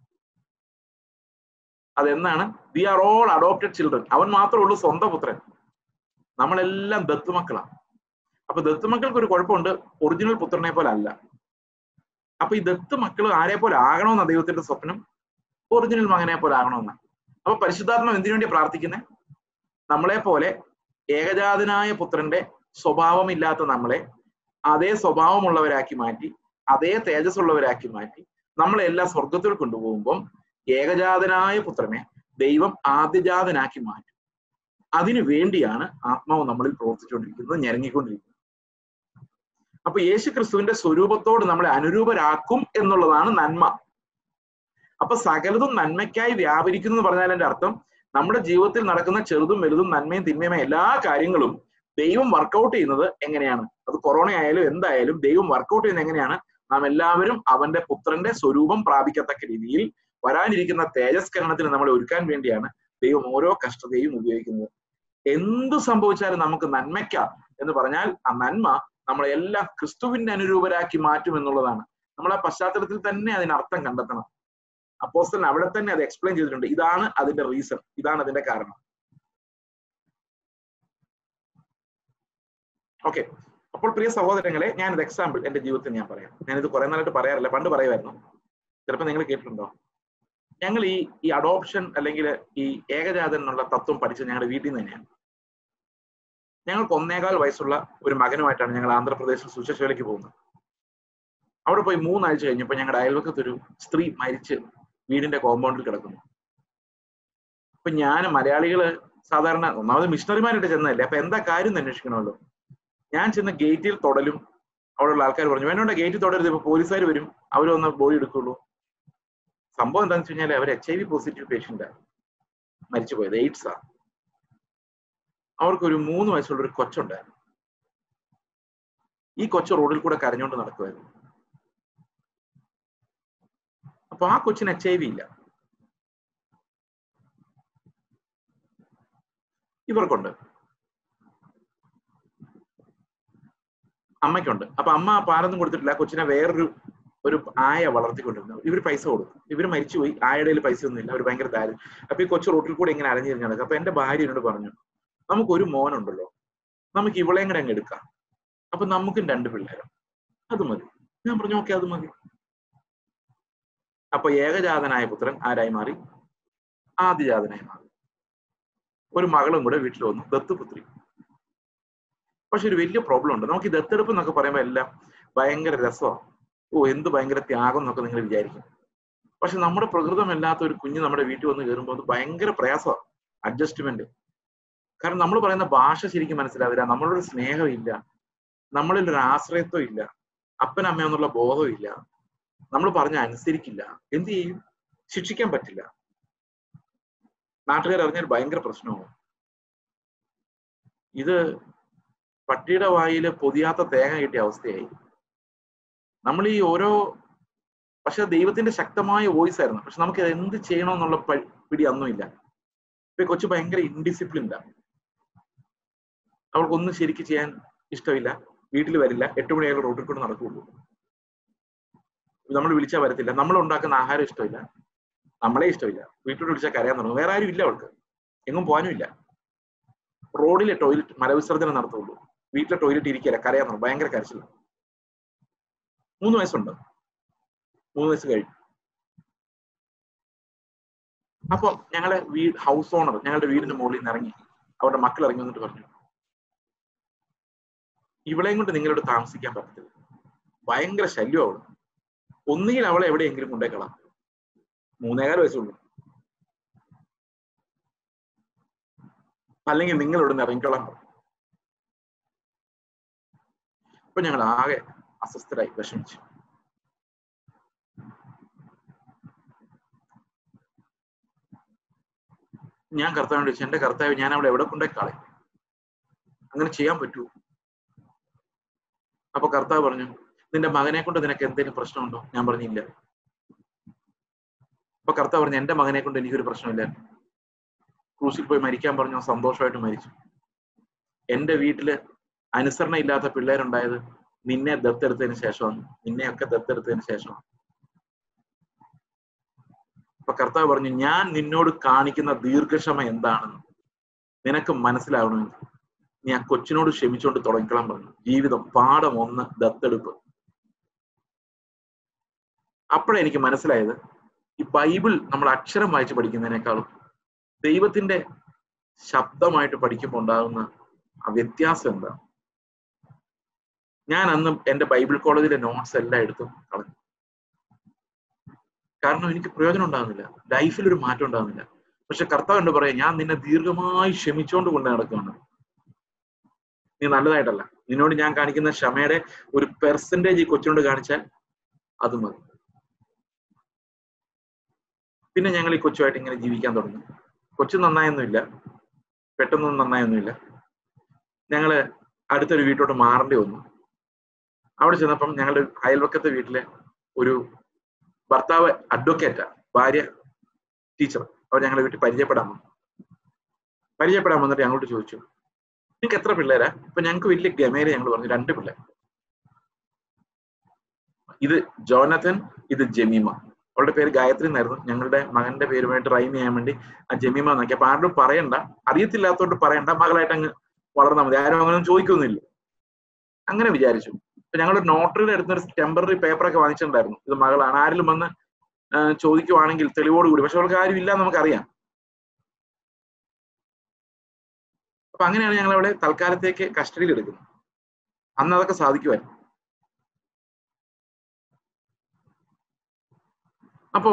അതെന്നാണ്? We are all adopted children. അവൻ മാത്രമേ ഉള്ളൂ സ്വന്തം പുത്രൻ. നമ്മളെല്ലാം ദത്തുമക്കളാണ്. അപ്പൊ ദത്തുമക്കൾക്ക് ഒരു കുഴപ്പമുണ്ട്, ഒറിജിനൽ പുത്രനെ പോലെ അല്ല. അപ്പൊ ഈ ദത്തുമക്കൾ ആരെ പോലെ ആകണമെന്ന ദൈവത്തിന്റെ സ്വപ്നം? ഒറിജിനൽ മകനെ പോലെ ആകണമെന്നാണ്. അപ്പൊ പരിശുദ്ധാത്മാവ് എന്തിനു വേണ്ടി പ്രാർത്ഥിക്കുന്നത്? നമ്മളെ പോലെ ഏകജാതനായ പുത്രന്റെ സ്വഭാവമില്ലാത്ത നമ്മളെ അതേ സ്വഭാവമുള്ളവരാക്കി മാറ്റി, അതേ തേജസ്സുള്ളവരാക്കി മാറ്റി നമ്മളെല്ലാം സ്വർഗത്തിൽ കൊണ്ടുപോകുമ്പം ഏകജാതനായ പുത്രനെ ദൈവം ആദ്യജാതനാക്കി മാറ്റും. അതിനു വേണ്ടിയാണ് ആത്മാവ് നമ്മളിൽ പ്രവർത്തിച്ചുകൊണ്ടിരിക്കുന്നത്, ഞെരങ്ങിക്കൊണ്ടിരിക്കുന്നത്. അപ്പൊ യേശു ക്രിസ്തുവിന്റെ സ്വരൂപത്തോട് നമ്മളെ അനുരൂപരാക്കും എന്നുള്ളതാണ് നന്മ. അപ്പൊ സകലതും നന്മയ്ക്കായി വ്യാപരിക്കുന്നു എന്ന് പറഞ്ഞാൽ എന്റെ അർത്ഥം നമ്മുടെ ജീവിതത്തിൽ നടക്കുന്ന ചെറുതും വലുതും നന്മയും തിന്മയും എല്ലാ കാര്യങ്ങളും ദൈവം വർക്കൗട്ട് ചെയ്യുന്നത് എങ്ങനെയാണ്? അത് കൊറോണ ആയാലും എന്തായാലും ദൈവം വർക്കൗട്ട് ചെയ്യുന്നത് എങ്ങനെയാണ്? നാം എല്ലാവരും അവന്റെ പുത്രന്റെ സ്വരൂപം പ്രാപിക്കത്തക്ക രീതിയിൽ വരാനിരിക്കുന്ന തേജസ്കരണത്തിന് നമ്മളെ ഒരുക്കാൻ വേണ്ടിയാണ് ദൈവം ഓരോ കഷ്ടതയും ഉപയോഗിക്കുന്നത്. എന്ത് സംഭവിച്ചാലും നമുക്ക് നന്മയ്ക്ക എന്ന് പറഞ്ഞാൽ ആ നന്മ നമ്മളെല്ലാം ക്രിസ്തുവിന്റെ അനുരൂപരാക്കി മാറ്റും എന്നുള്ളതാണ്. നമ്മൾ ആ പശ്ചാത്തലത്തിൽ തന്നെ അതിനർത്ഥം കണ്ടെത്തണം. അപ്പോസ്തലൻ അവിടെ തന്നെ അത് എക്സ്പ്ലെയിൻ ചെയ്തിട്ടുണ്ട്. ഇതാണ് അതിന്റെ റീസൺ, ഇതാണ് അതിന്റെ കാരണം. ഓക്കെ, അപ്പോൾ പ്രിയ സഹോദരങ്ങളെ, ഞാനൊരു എക്സാമ്പിൾ എന്റെ ജീവിതത്തിൽ ഞാൻ പറയാം. ഞാനിത് കുറെ നാളായിട്ട് പറയാറില്ല, പണ്ട് പറയുമായിരുന്നു. ചിലപ്പോൾ നിങ്ങൾ കേട്ടിട്ടുണ്ടോ? ഞങ്ങൾ ഈ അഡോപ്ഷൻ അല്ലെങ്കിൽ ഈ ഏകജാതൻ എന്നുള്ള തത്വം പഠിച്ചത് ഞങ്ങളുടെ വീട്ടിൽ നിന്ന് തന്നെയാണ്. ഞങ്ങൾക്ക് 1.25 വയസ്സുള്ള ഒരു മകനുമായിട്ടാണ് ഞങ്ങൾ ആന്ധ്രാപ്രദേശിൽ സുശേഷയിലേക്ക് പോകുന്നത്. അവിടെ പോയി 3 ആഴ്ച കഴിഞ്ഞപ്പോൾ ഞങ്ങളുടെ അയൽവക്കത്തൊരു സ്ത്രീ മരിച്ച് വീടിന്റെ കോമ്പൗണ്ടിൽ കിടക്കുന്നു. അപ്പൊ ഞാൻ മലയാളികള് സാധാരണ ഒന്നാമത് മിഷണറിമാരായിട്ട് ചെന്നതല്ലേ, അപ്പൊ എന്താ കാര്യം അന്വേഷിക്കണമല്ലോ. ഞാൻ ചെന്ന് ഗേറ്റിൽ തൊടലും അവിടെയുള്ള ആൾക്കാർ പറഞ്ഞു എന്നോട് ഗേറ്റിൽ തൊടരുത്, ഇപ്പൊ പോലീസുകാർ വരും, അവരൊന്ന് ബോഡി എടുക്കുള്ളൂ. സംഭവം എന്താണെന്ന് വെച്ച് കഴിഞ്ഞാൽ അവർ HIV പോസിറ്റീവ് പേഷ്യന്റാണ് മരിച്ചുപോയത്, എയ്ഡ്സാ. അവർക്കൊരു 3 വയസ്സുള്ള ഒരു കൊച്ചുണ്ടായിരുന്നു. ഈ കൊച്ചു റോഡിൽ കൂടെ കരഞ്ഞുകൊണ്ട് നടക്കുമായിരുന്നു. അപ്പൊ ആ കൊച്ചിന് HIV ഇല്ല, ഇവർക്കുണ്ട്, അമ്മയ്ക്കുണ്ട്. അപ്പൊ അമ്മ പാലൊന്നും കൊടുത്തിട്ടില്ല, കൊച്ചിനെ വേറൊരു ആയ വളർത്തിക്കൊണ്ടിരുന്നു. ഇവർ പൈസ കൊടുക്കും, ഇവർ മരിച്ചുപോയി, ആയയുടെ പൈസ ഒന്നും ഇല്ല, അവർ ഭയങ്കര ദാരിദ്ര്യം. അപ്പൊ ഈ കൊച്ചു റോട്ടിൽ കൂടെ ഇങ്ങനെ അരഞ്ഞിരിഞ്ഞ് നടക്കും. അപ്പൊ എന്റെ ഭാര്യ എന്നോട് പറഞ്ഞു, നമുക്കൊരു മോനുണ്ടല്ലോ, നമുക്ക് ഇവളെയും കൂടെ അങ്ങ് എടുക്കാം, അപ്പൊ നമുക്കും 2 പിള്ളേരും, അത് മതി. ഞാൻ പറഞ്ഞു ഓക്കെ, അത് മതി. അപ്പൊ ഏകജാതനായ പുത്രൻ ആരായി മാറി? ആദിജാതനായി മാറി. ഒരു മകളും കൂടെ വീട്ടിൽ വന്നു, ദത്തുപുത്രി. പക്ഷെ ഒരു വലിയ പ്രോബ്ലം ഉണ്ട്. നമുക്ക് ഈ ദത്തെടുപ്പ് എന്നൊക്കെ പറയുമ്പോൾ എല്ലാം ഭയങ്കര രസമാണ്, എന്ത് ഭയങ്കര ത്യാഗം എന്നൊക്കെ നിങ്ങൾ വിചാരിക്കും. പക്ഷെ നമ്മുടെ പ്രകൃതമല്ലാത്ത ഒരു കുഞ്ഞ് നമ്മുടെ വീട്ടിൽ വന്ന് കയറുമ്പോൾ അത് ഭയങ്കര പ്രയാസമാണ്, അഡ്ജസ്റ്റ്മെന്റ്. കാരണം നമ്മൾ പറയുന്ന ഭാഷ ശരിക്കും മനസ്സിലാവില്ല, നമ്മളൊരു സ്നേഹമില്ല, നമ്മളിൽ ഒരു ആശ്രയത്വം ഇല്ല, അപ്പനമ്മയെന്നുള്ള ബോധം ഇല്ല, നമ്മൾ പറഞ്ഞ അനുസരിക്കില്ല. എന്ത് ചെയ്യും? ശിക്ഷിക്കാൻ പറ്റില്ല. നാട്ടുകാർ അറിഞ്ഞാൽ ഭയങ്കര പ്രശ്നമാവും. ഇത് പട്ടിയുടെ വായിൽ പൊതിയാത്ത തേങ്ങ കിട്ടിയ അവസ്ഥയായി. നമ്മൾ ഈ ഓരോ, പക്ഷെ ദൈവത്തിന്റെ ശക്തമായ വോയിസ് ആയിരുന്നു. പക്ഷെ നമുക്ക് എന്ത് ചെയ്യണമെന്നുള്ള പിടി അന്നും ഇല്ല. ഇപ്പൊ കൊച്ചു ഭയങ്കര ഇൻഡിസിപ്ലിൻഡാണ്. അവൾക്കൊന്നും ശരിക്കും ചെയ്യാൻ ഇഷ്ടമില്ല, വീട്ടിൽ വരില്ല, 8 മണിയായാലും റോഡിൽ കൊണ്ട് നടക്കുകയുള്ളൂ. നമ്മൾ വിളിച്ചാൽ വരത്തില്ല, നമ്മൾ ഉണ്ടാക്കുന്ന ആഹാരം ഇഷ്ടമില്ല, നമ്മളെ ഇഷ്ടമില്ല, വീട്ടിലോട്ട് വിളിച്ചാൽ കരയാൻ തുടങ്ങും. വേറെ ആരും ഇല്ല അവൾക്ക്, എങ്ങും പോകാനും ഇല്ല. റോഡിലെ ടോയ്ലറ്റ് മലവിസർജനം നടത്തുള്ളൂ, വീട്ടിലെ ടോയ്ലറ്റ് ഇരിക്കില്ല, കരയാൻ തുടങ്ങും, ഭയങ്കര കരച്ചില്ല. 3 വയസ്സുണ്ട്, 3 വയസ്സ് കഴിഞ്ഞു. അപ്പൊ ഞങ്ങളെ ഹൗസ് ഓണർ ഞങ്ങളുടെ വീടിന്റെ മുകളിൽ നിന്ന് ഇറങ്ങി, അവരുടെ മക്കൾ ഇറങ്ങി വന്നിട്ട് പറഞ്ഞു, ഇവളെയും കൊണ്ട് നിങ്ങളോട് താമസിക്കാൻ പറ്റത്തില്ല, ഭയങ്കര ശല്യം അവള്, ഒന്നുകിൽ അവളെ എവിടെയെങ്കിലും കൊണ്ടേക്കളാം, 3.25 വയസ്സുള്ളൂ, അല്ലെങ്കിൽ നിങ്ങൾ ഇവിടെ നിന്ന് ഇറങ്ങിക്കോളാം. അപ്പൊ ഞങ്ങൾ ആകെ അസ്വസ്ഥരായി, വിഷമിച്ചു. ഞാൻ കർത്താവിനോട് ചോദിച്ചു, എന്റെ കർത്താവ്, ഞാൻ അവളെ എവിടെ കൊണ്ടേക്കാളെ, അങ്ങനെ ചെയ്യാൻ പറ്റൂ? അപ്പൊ കർത്താവ് പറഞ്ഞു, നിന്റെ മകനെ കൊണ്ട് നിനക്ക് എന്തെങ്കിലും പ്രശ്നമുണ്ടോ? ഞാൻ പറഞ്ഞില്ല. അപ്പൊ കർത്താവ് പറഞ്ഞു, എന്റെ മകനെ കൊണ്ട് എനിക്കൊരു പ്രശ്നമില്ല, ക്രൂസിൽ പോയി മരിക്കാൻ പറഞ്ഞു, സന്തോഷമായിട്ട് മരിച്ചു. എന്റെ വീട്ടില് അനുസരണ ഇല്ലാത്ത പിള്ളേരുണ്ടായത് നിന്നെ ദത്തെടുത്തതിന് ശേഷമാണ്, നിന്നെയൊക്കെ ദത്തെടുത്തതിന് ശേഷമാണ്. അപ്പൊ കർത്താവ് പറഞ്ഞു, ഞാൻ നിന്നോട് കാണിക്കുന്ന ദീർഘക്ഷമ എന്താണെന്ന് നിനക്ക് മനസ്സിലാവണമെങ്കിൽ നീ ആ കൊച്ചിനോട് ക്ഷമിച്ചുകൊണ്ട് തുടങ്ങിക്കളാൻ പറഞ്ഞു. ജീവിതം പാഠം 1, ദത്തെടുപ്പ്. അപ്പോഴെനിക്ക് മനസ്സിലായത്, ഈ ബൈബിൾ നമ്മൾ അക്ഷരം വായിച്ച് പഠിക്കുന്നതിനേക്കാളും ദൈവത്തിന്റെ ശബ്ദമായിട്ട് പഠിക്കുമ്പോൾ ഉണ്ടാകുന്ന ആ വ്യത്യാസം എന്താ. ഞാൻ അന്ന് എന്റെ ബൈബിൾ കോളേജിലെ നോട്ട്സ് എല്ലാം എടുത്തു കളഞ്ഞു. കാരണം എനിക്ക് പ്രയോജനം ഉണ്ടാകുന്നില്ല, ലൈഫിൽ ഒരു മാറ്റം ഉണ്ടാകുന്നില്ല. പക്ഷെ കർത്താവ് എന്ന് പറയാം, ഞാൻ നിന്നെ ദീർഘമായി ക്ഷമിച്ചുകൊണ്ട് കൊണ്ട് നടക്കുകയാണ്. നീ നല്ലതായിട്ടല്ല, നിന്നോട് ഞാൻ കാണിക്കുന്ന ക്ഷമയുടെ ഒരു പെർസെന്റേജ് ഈ കൊച്ചിനോട് കാണിച്ചാൽ അത് മതി. പിന്നെ ഞങ്ങൾ ഈ കൊച്ചുമായിട്ട് ഇങ്ങനെ ജീവിക്കാൻ തുടങ്ങി. കൊച്ചു നന്നായൊന്നുമില്ല, പെട്ടെന്നൊന്നും നന്നായൊന്നുമില്ല. ഞങ്ങള് അടുത്തൊരു വീട്ടിലോട്ട് മാറേണ്ടി വന്നു. അവിടെ ചെന്നപ്പം ഞങ്ങളുടെ അയൽവക്കത്തെ വീട്ടിലെ ഒരു ഭർത്താവ് അഡ്വക്കേറ്റാ, ഭാര്യ ടീച്ചർ. അവർ ഞങ്ങളെ വീട്ടിൽ പരിചയപ്പെടാൻ വന്നിട്ട് ഞങ്ങളോട് ചോദിച്ചു, നിങ്ങൾക്ക് എത്ര പിള്ളേരാ? ഇപ്പൊ ഞങ്ങൾക്ക് വലിയ ഗമേര ഞങ്ങൾ പറഞ്ഞു, 2 പിള്ളേർ. ഇത് ജോനഥൻ, ഇത് ജമീമ. അവളുടെ പേര് ഗായത്രി എന്നായിരുന്നു. ഞങ്ങളുടെ മകന്റെ പേരുമായിട്ട് റൈം ചെയ്യാൻ വേണ്ടി ആ ജമീമ നോക്കി. അപ്പൊ ആരോടും പറയണ്ട, അറിയത്തില്ലാത്തോണ്ട് പറയണ്ട, മകളായിട്ട് അങ്ങ് വളർന്നാൽ മതി, ആരും അങ്ങനെ ചോദിക്കൊന്നുമില്ല. അങ്ങനെ വിചാരിച്ചു. അപ്പൊ ഞങ്ങളുടെ നോട്ടറിയുടെ അടുത്തൊരു ടെമ്പററി പേപ്പറൊക്കെ വാങ്ങിച്ചിട്ടുണ്ടായിരുന്നു, ഇത് മകളാണ്, ആരെങ്കിലും വന്ന് ചോദിക്കുവാണെങ്കിൽ തെളിവോടുകൂടി. പക്ഷെ അവൾക്ക് ആരും ഇല്ല നമുക്കറിയാം. അപ്പൊ അങ്ങനെയാണ് ഞങ്ങൾ അവളെ തൽക്കാലത്തേക്ക് കസ്റ്റഡിയിൽ എടുക്കുന്നത്. അന്ന് അതൊക്കെ സാധിക്കുമായിരുന്നു. അപ്പോ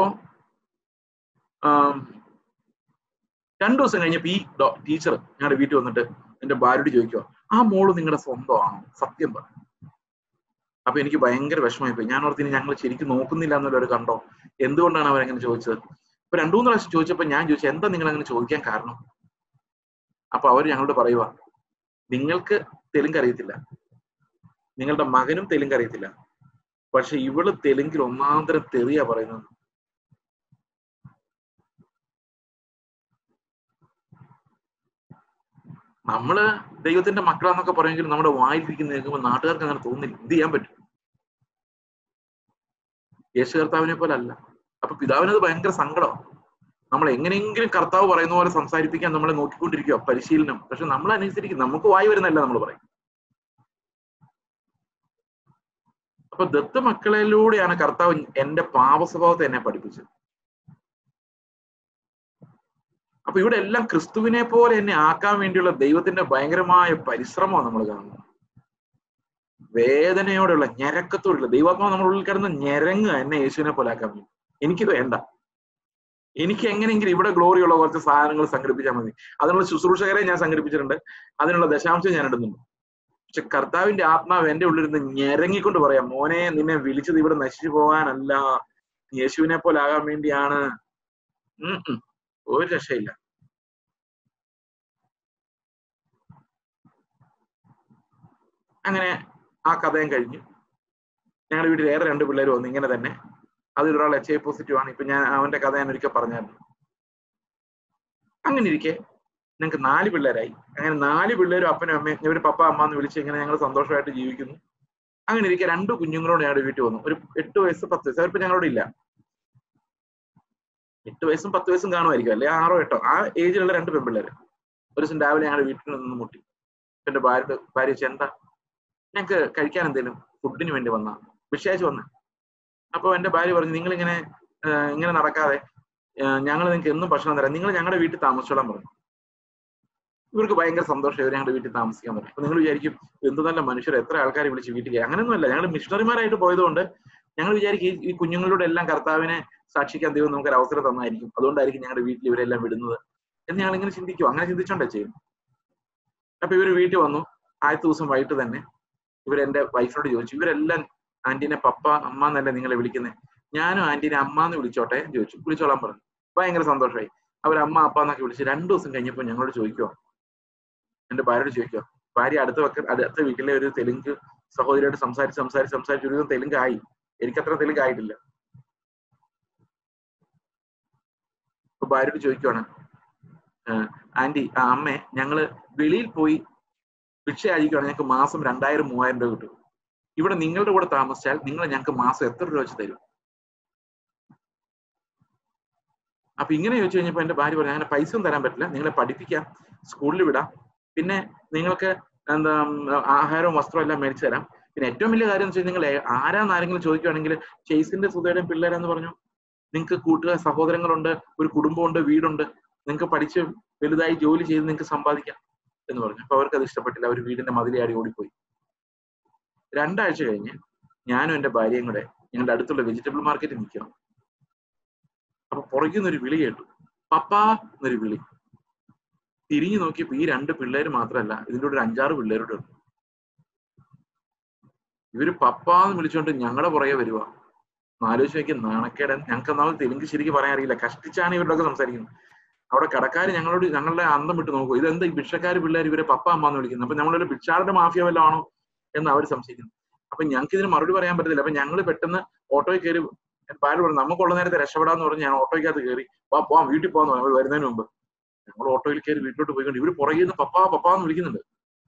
2 ദിവസം കഴിഞ്ഞപ്പോ ഈ ടീച്ചർ ഞങ്ങളുടെ വീട്ടിൽ വന്നിട്ട് എന്റെ ഭാര്യയോട് ചോദിക്കുക, ആ മോള് നിങ്ങളുടെ സ്വന്തമാണോ? സത്യം പറ. അപ്പൊ എനിക്ക് ഭയങ്കര വിഷമമായി പോയി. ഞാൻ ഓർത്തിന് ഞങ്ങൾ ശരിക്കും നോക്കുന്നില്ല എന്നുള്ളവർ കണ്ടോ, എന്തുകൊണ്ടാണ് അവരെങ്ങനെ ചോദിച്ചത്? ഇപ്പൊ 2-3 പ്രാവശ്യം ചോദിച്ചപ്പോ ഞാൻ ചോദിച്ചു, എന്താ നിങ്ങൾ അങ്ങനെ ചോദിക്കാൻ കാരണം? അപ്പൊ അവർ ഞങ്ങളോട് പറയുക, നിങ്ങൾക്ക് തെലുങ്ക് അറിയത്തില്ല, നിങ്ങളുടെ മകനും തെലുങ്ക് അറിയത്തില്ല, പക്ഷെ ഇവള് തെലുങ്കിൽ ഒന്നാന്തരം തെറിയാ പറയുന്നത്. നമ്മള് ദൈവത്തിന്റെ മക്കളാന്നൊക്കെ പറയുമെങ്കിലും നമ്മുടെ വായിലിരിക്കുന്ന കേൾക്കുമ്പോൾ നാട്ടുകാർക്ക് അങ്ങനെ തോന്നില്ല. എന്ത് ചെയ്യാൻ പറ്റും? യേശു കർത്താവിനെ പോലെ അല്ല. അപ്പൊ പിതാവിനത് ഭയങ്കര സങ്കടം. നമ്മൾ എങ്ങനെയെങ്കിലും കർത്താവ് പറയുന്ന പോലെ സംസാരിപ്പിക്കാൻ നമ്മളെ നോക്കിക്കൊണ്ടിരിക്കുക, പരിശീലനം. പക്ഷെ നമ്മൾ അനുസരിക്കും, നമുക്ക് വായി വരുന്നല്ല നമ്മൾ പറയും. അപ്പൊ ദത്ത് മക്കളിലൂടെയാണ് കർത്താവ് എന്റെ പാപസ്വഭാവത്തെ എന്നെ പഠിപ്പിച്ചത്. അപ്പൊ ഇവിടെ എല്ലാം ക്രിസ്തുവിനെ പോലെ എന്നെ ആക്കാൻ വേണ്ടിയുള്ള ദൈവത്തിന്റെ ഭയങ്കരമായ പരിശ്രമമാണ് നമ്മൾ കാണുന്നത്. വേദനയോടെയുള്ള, ഞരക്കത്തോടുള്ള ദൈവാത്മാവ് നമ്മുടെ ഉള്ളിൽ കിടന്ന് ഞെരങ്ങുക, എന്നെ യേശുവിനെ പോലെ ആക്കാൻ വേണ്ടി. എനിക്കിത് വേണ്ട. എനിക്ക് എങ്ങനെയെങ്കിലും ഇവിടെ ഗ്ലോറിയുള്ള കുറച്ച് സാധനങ്ങൾ സംഘടിപ്പിച്ചാൽ മതി. അതിനുള്ള ശുശ്രൂഷകരെ ഞാൻ സംഘടിപ്പിച്ചിട്ടുണ്ട്, അതിനുള്ള ദശാംശം ഞാൻ ഇടുന്നുണ്ട്. പക്ഷെ കർത്താവിന്റെ ആത്മാവ് എന്റെ ഉള്ളിരുന്ന് ഞെരങ്ങിക്കൊണ്ട് പറയാം, മോനെ നിന്നെ വിളിച്ചത് ഇവിടെ നശിച്ചു പോകാനല്ല, യേശുവിനെ പോലെ ആകാൻ വേണ്ടിയാണ്. ഒരു രക്ഷയില്ല. അങ്ങനെ ആ കഥയും കഴിഞ്ഞു. ഞങ്ങളുടെ വീട്ടിൽ വേറെ 2 പിള്ളേർ വന്നു ഇങ്ങനെ തന്നെ. അതിലൊരാൾ HIV പോസിറ്റീവ് ആണ്. ഇപ്പൊ ഞാൻ അവന്റെ കഥ ഞാൻ ഒരിക്കൽ പറഞ്ഞായിരുന്നു. അങ്ങനെ ഇരിക്കെ ഞങ്ങൾക്ക് 4 പിള്ളേരായി. അങ്ങനെ 4 പിള്ളേരും അപ്പനും അമ്മയും ഇവര് പപ്പ അമ്മ എന്ന് വിളിച്ച് ഇങ്ങനെ ഞങ്ങൾ സന്തോഷമായിട്ട് ജീവിക്കുന്നു. അങ്ങനെ ഇരിക്കെ 2 കുഞ്ഞുങ്ങളോട് ഞങ്ങളുടെ വീട്ടിൽ വന്നു. ഒരു 8 വയസ്സ് 10 വയസ്സ്. അവരിപ്പോ ഞങ്ങളോട് ഇല്ല. 8 വയസ്സും 10 വയസ്സും കാണുമായിരിക്കും, അല്ലെ 6 8 ആ ഏജിലുള്ള 2 പെൺപിള്ളേര്. ഒരു ദിവസം രാവിലെ ഞങ്ങളുടെ വീട്ടിൽ നിന്ന് മുട്ടി. എന്റെ ഭാര്യ വെച്ച്, എന്താ, ഞങ്ങൾക്ക് കഴിക്കാൻ എന്തെങ്കിലും ഫുഡിന് വേണ്ടി വന്ന വിശേഷിച്ച് വന്ന. അപ്പൊ എന്റെ ഭാര്യ പറഞ്ഞു, നിങ്ങളിങ്ങനെ ഇങ്ങനെ നടക്കാതെ ഞങ്ങൾ നിങ്ങൾക്ക് എന്നും ഭക്ഷണം തരാം, നിങ്ങൾ ഞങ്ങളുടെ വീട്ടിൽ താമസിച്ചോളാൻ പറഞ്ഞു. ഇവർക്ക് ഭയങ്കര സന്തോഷം, ഇവർ ഞങ്ങളുടെ വീട്ടിൽ താമസിക്കാൻ പറഞ്ഞു. അപ്പൊ നിങ്ങൾ വിചാരിക്കും, എന്ത് നല്ല മനുഷ്യർ, എത്ര ആൾക്കാരെ വിളിച്ച് വീട്ടിൽ. അങ്ങനെയൊന്നുമല്ല, ഞങ്ങൾ മിഷണറിമാരായിട്ട് പോയതുകൊണ്ട് ഞങ്ങൾ വിചാരിക്കും ഈ കുഞ്ഞുങ്ങളുടെ എല്ലാം കർത്താവിനെ സാക്ഷിക്കാൻ ദൈവം നമുക്കൊരു അവസരം തന്നായിരിക്കും, അതുകൊണ്ടായിരിക്കും ഞങ്ങളുടെ വീട്ടിൽ ഇവരെല്ലാം വിടുന്നത് എന്ന് ഞങ്ങൾ ഇങ്ങനെ ചിന്തിക്കും. അങ്ങനെ ചിന്തിച്ചോണ്ടേ ചെയ്യും. അപ്പൊ ഇവര് വീട്ടിൽ വന്നു. ആദ്യത്തെ ദിവസം വൈകിട്ട് തന്നെ ഇവരെന്റെ വൈഫിനോട് ചോദിച്ചു, ഇവരെല്ലാം ആന്റീനെ പപ്പ അമ്മ എന്നല്ലേ നിങ്ങളെ വിളിക്കുന്നത്, ഞാനും ആന്റീനെ അമ്മ എന്ന് വിളിച്ചോട്ടെ എന്ന് ചോദിച്ചു. വിളിച്ചോളാൻ പറഞ്ഞു. ഭയങ്കര സന്തോഷമായി. അവരമ്മ അപ്പ എന്നൊക്കെ വിളിച്ച് 2 ദിവസം കഴിഞ്ഞപ്പോൾ ഞങ്ങളോട് ചോദിക്കുവോ, എന്റെ ഭാര്യയോട് ചോദിക്കുവോ, ഭാര്യ അടുത്ത വീട്ടിലെ ഒരു തെലുങ്ക് സഹോദരിയോട് സംസാരിച്ച് ഒരു തെലുങ്ക് ആയി. എനിക്കത്ര തെലുങ്ക് ആയിട്ടില്ല. അപ്പൊ ഭാര്യയോട് ചോദിക്കുവാണ്, ആന്റി അമ്മേ, ഞങ്ങള് വെളിയിൽ പോയി ഭിക്ഷ അയക്കുകയാണ്, ഞങ്ങൾക്ക് മാസം 2000-3000 രൂപ കിട്ടും. ഇവിടെ നിങ്ങളുടെ കൂടെ താമസിച്ചാൽ നിങ്ങൾ ഞങ്ങൾക്ക് മാസം എത്ര രൂപ വെച്ച് തരും? അപ്പൊ ഇങ്ങനെ ചോദിച്ചു കഴിഞ്ഞപ്പോ എന്റെ ഭാര്യ പറഞ്ഞു, അങ്ങനെ പൈസ ഒന്നും തരാൻ പറ്റില്ല, നിങ്ങളെ പഠിപ്പിക്കാം, സ്കൂളിൽ വിടാം, പിന്നെ നിങ്ങൾക്ക് എന്താ ആഹാരവും വസ്ത്രവും എല്ലാം മേടിച്ചു തരാം. പിന്നെ ഏറ്റവും വലിയ കാര്യം എന്ന് വെച്ചാൽ നിങ്ങൾ ആരാന്ന് ആരെങ്കിലും ചോദിക്കുകയാണെങ്കിൽ ചേസിന്റെ സുധയുടെയും പിള്ളേരെന്ന് പറഞ്ഞു, നിങ്ങൾക്ക് കൂട്ടുകാർ സഹോദരങ്ങളുണ്ട്, ഒരു കുടുംബമുണ്ട്, വീടുണ്ട്, നിങ്ങൾക്ക് പഠിച്ച് വലുതായി ജോലി ചെയ്ത് നിങ്ങൾക്ക് സമ്പാദിക്കാം എന്ന് പറഞ്ഞു. അപ്പൊ അവർക്ക് അത് ഇഷ്ടപ്പെട്ടില്ല. അവർ വീടിന്റെ മതിലിയാടി ഓടിപ്പോയി. 2 ആഴ്ച കഴിഞ്ഞ് ഞാനും എന്റെ ഭാര്യയും കൂടെ ഞങ്ങളുടെ അടുത്തുള്ള വെജിറ്റബിൾ മാർക്കറ്റിൽ നിൽക്കണം. അപ്പൊ പുറകിന്നൊരു വിളി കേട്ടു, പപ്പാ എന്നൊരു വിളി. തിരിഞ്ഞു നോക്കിയപ്പോ ഈ 2 പിള്ളേര് മാത്രമല്ല, ഇതിൻ്റെ ഒരു 5-6 പിള്ളേരോട് ഉണ്ട്. ഇവര് പപ്പാന്ന് വിളിച്ചോണ്ട് ഞങ്ങളുടെ പുറകെ വരുവാ. ആലോചിച്ച് നോക്കി, നാണക്കേടൻ. ഞങ്ങൾക്ക് ഒന്നാമത് തെലുങ്ക് ശരിക്കും പറയാൻ അറിയില്ല, കഷ്ടിച്ചാണ് ഇവരോടൊക്കെ സംസാരിക്കുന്നത്. അവിടെ കടക്കാര് ഞങ്ങളുടെ അന്തം വിട്ട് നോക്കും, ഇതെന്താ ഈ ഭിക്ഷക്കാര് പിള്ളേർ ഇവരെ പപ്പ അമ്മ എന്ന് വിളിക്കുന്നത്. അപ്പൊ നമ്മളൊരു ഭിക്ഷാരുടെ മാഫിയ വല്ലതും ആണോ എന്ന് അവർ സംശയിക്കുന്നു. അപ്പൊ ഞങ്ങൾക്ക് ഇതിന് മറുപടി പറയാൻ പറ്റത്തില്ല. അപ്പൊ ഞങ്ങൾ പെട്ടെന്ന് ഓട്ടോയിൽ കയറി, ഭാര്യ പറഞ്ഞു നമുക്കുള്ള നേരത്തെ രക്ഷപ്പെടാന്ന് പറഞ്ഞ് ഞാൻ ഓട്ടോയ്ക്കകത്ത് കയറി, പോവാം വീട്ടിൽ പോകാന്ന് പറഞ്ഞു. വരുന്നതിന് മുമ്പ് ഞങ്ങൾ ഓട്ടോയിൽ കയറി വീട്ടിലോട്ട് പോയിക്കൊണ്ട് ഇവര് പുറകിൽ നിന്ന് പപ്പ എന്ന് വിളിക്കുന്നുണ്ട്.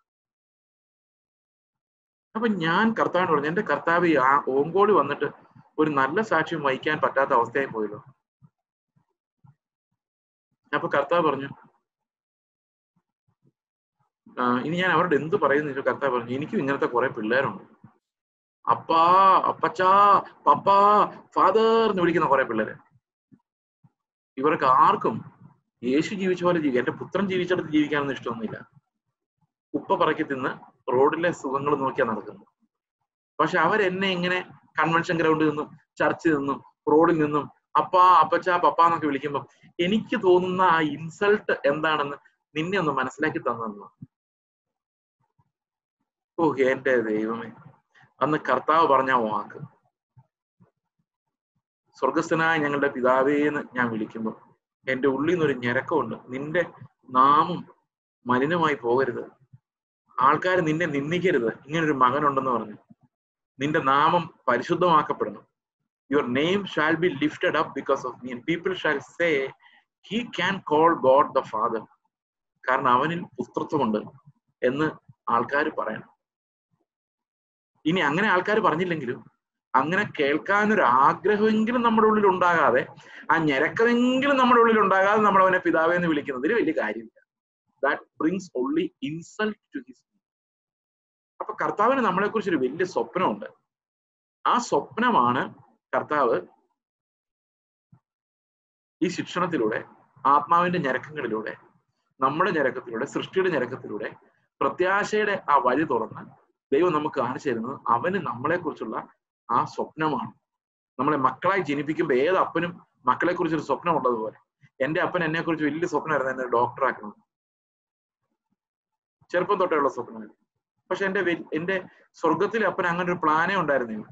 അപ്പൊ ഞാൻ കർത്താവിനോട് പറഞ്ഞു, എന്റെ കർത്താവ് ആ ഓങ്കോളി വന്നിട്ട് ഒരു നല്ല സാക്ഷ്യം വഹിക്കാൻ പറ്റാത്ത അവസ്ഥയായി പോയല്ലോ. അപ്പൊ കർത്താവ് പറഞ്ഞു, ഇനി ഞാൻ അവരോട് എന്ത് പറയുന്നു? കർത്താവ് പറഞ്ഞു, എനിക്കും ഇങ്ങനത്തെ കുറെ പിള്ളേരുണ്ട്, അപ്പാ അപ്പച്ചാ പപ്പാ ഫാദർ എന്ന് വിളിക്കുന്ന കുറെ പിള്ളേര്. ഇവർക്ക് ആർക്കും യേശു ജീവിച്ച പോലെ ജീവിക്കാം, എന്റെ പുത്രൻ ജീവിച്ചിടത്ത് ജീവിക്കാനൊന്നും ഇഷ്ടമൊന്നുമില്ല. ഉപ്പ പറക്കി തിന്ന് റോഡിലെ സുഖങ്ങൾ നോക്കിയാ നടക്കുന്നു. പക്ഷെ അവരെന്നെ ഇങ്ങനെ കൺവെൻഷൻ ഗ്രൗണ്ടിൽ നിന്നും ചർച്ചിൽ നിന്നും റോഡിൽ നിന്നും അപ്പാ അപ്പച്ചാ പപ്പ എന്നൊക്കെ വിളിക്കുമ്പോ എനിക്ക് തോന്നുന്ന ആ ഇൻസൾട്ട് എന്താണെന്ന് നിന്നെ ഒന്ന് മനസ്സിലാക്കി തന്നു. ഓ എന്റെ ദൈവമേ, അന്ന് കർത്താവ് പറഞ്ഞ വാക്ക്, സ്വർഗസ്ഥനായ ഞങ്ങളുടെ പിതാവേന്ന് ഞാൻ വിളിക്കുമ്പോൾ എന്റെ ഉള്ളിൽ നിന്നൊരു ഞരക്കമുണ്ട്. നിന്റെ നാമം മലിനമായി പോകരുത്, ആൾക്കാർ നിന്നെ നിന്ദിക്കരുത്, ഇങ്ങനൊരു മകനുണ്ടെന്ന് പറഞ്ഞു. നിന്റെ നാമം പരിശുദ്ധമാക്കപ്പെടണം. Your name shall be lifted up because of me, and people shall say he can call God the Father, കാരണം അവനിൽ പുത്രത്വമുണ്ട് എന്ന് ആൾക്കാർ പറയണം. ഇനി അങ്ങനെ ആൾക്കാർ പറഞ്ഞില്ലെങ്കിലും അങ്ങനെ കേൾക്കാനൊരു ആഗ്രഹമെങ്കിലും നമ്മുടെ ഉള്ളിൽ ഉണ്ടാകാതെ, ആ ഞരക്കമെങ്കിലും നമ്മുടെ ഉള്ളിൽ ഉണ്ടാകാതെ നമ്മൾ അവനെ പിതാവേ എന്ന് വിളിക്കുന്നതിൽ വലിയ കാര്യമില്ല. That brings only insult to his. അപ്പൊ കർത്താവിന് നമ്മളെ കുറിച്ചൊരു വലിയ സ്വപ്നമുണ്ട്. ആ സ്വപ്നമാണ് കർത്താവ് ഈ ശിക്ഷണത്തിലൂടെ, ആത്മാവിന്റെ ഞരക്കങ്ങളിലൂടെ, നമ്മുടെ ഞരക്കത്തിലൂടെ, സൃഷ്ടിയുടെ ഞരക്കത്തിലൂടെ പ്രത്യാശയുടെ ആ വഴി തുറന്ന് ദൈവം നമുക്ക് കാണിച്ചു തരുന്നത് അവന് നമ്മളെ കുറിച്ചുള്ള ആ സ്വപ്നമാണ്. നമ്മളെ മക്കളായി ജനിപ്പിക്കുമ്പോൾ ഏത് അപ്പനും മക്കളെ കുറിച്ചൊരു സ്വപ്നം ഉള്ളതുപോലെ എന്റെ അപ്പൻ എന്നെ കുറിച്ച് വലിയ സ്വപ്നമായിരുന്നു, എന്നെ ഡോക്ടറാക്കണം. ചെറുപ്പം തൊട്ടേയുള്ള സ്വപ്നമായിരുന്നു. പക്ഷെ എന്റെ സ്വർഗത്തിലെ അപ്പൻ അങ്ങനെ ഒരു പ്ലാനേ ഉണ്ടായിരുന്നില്ല.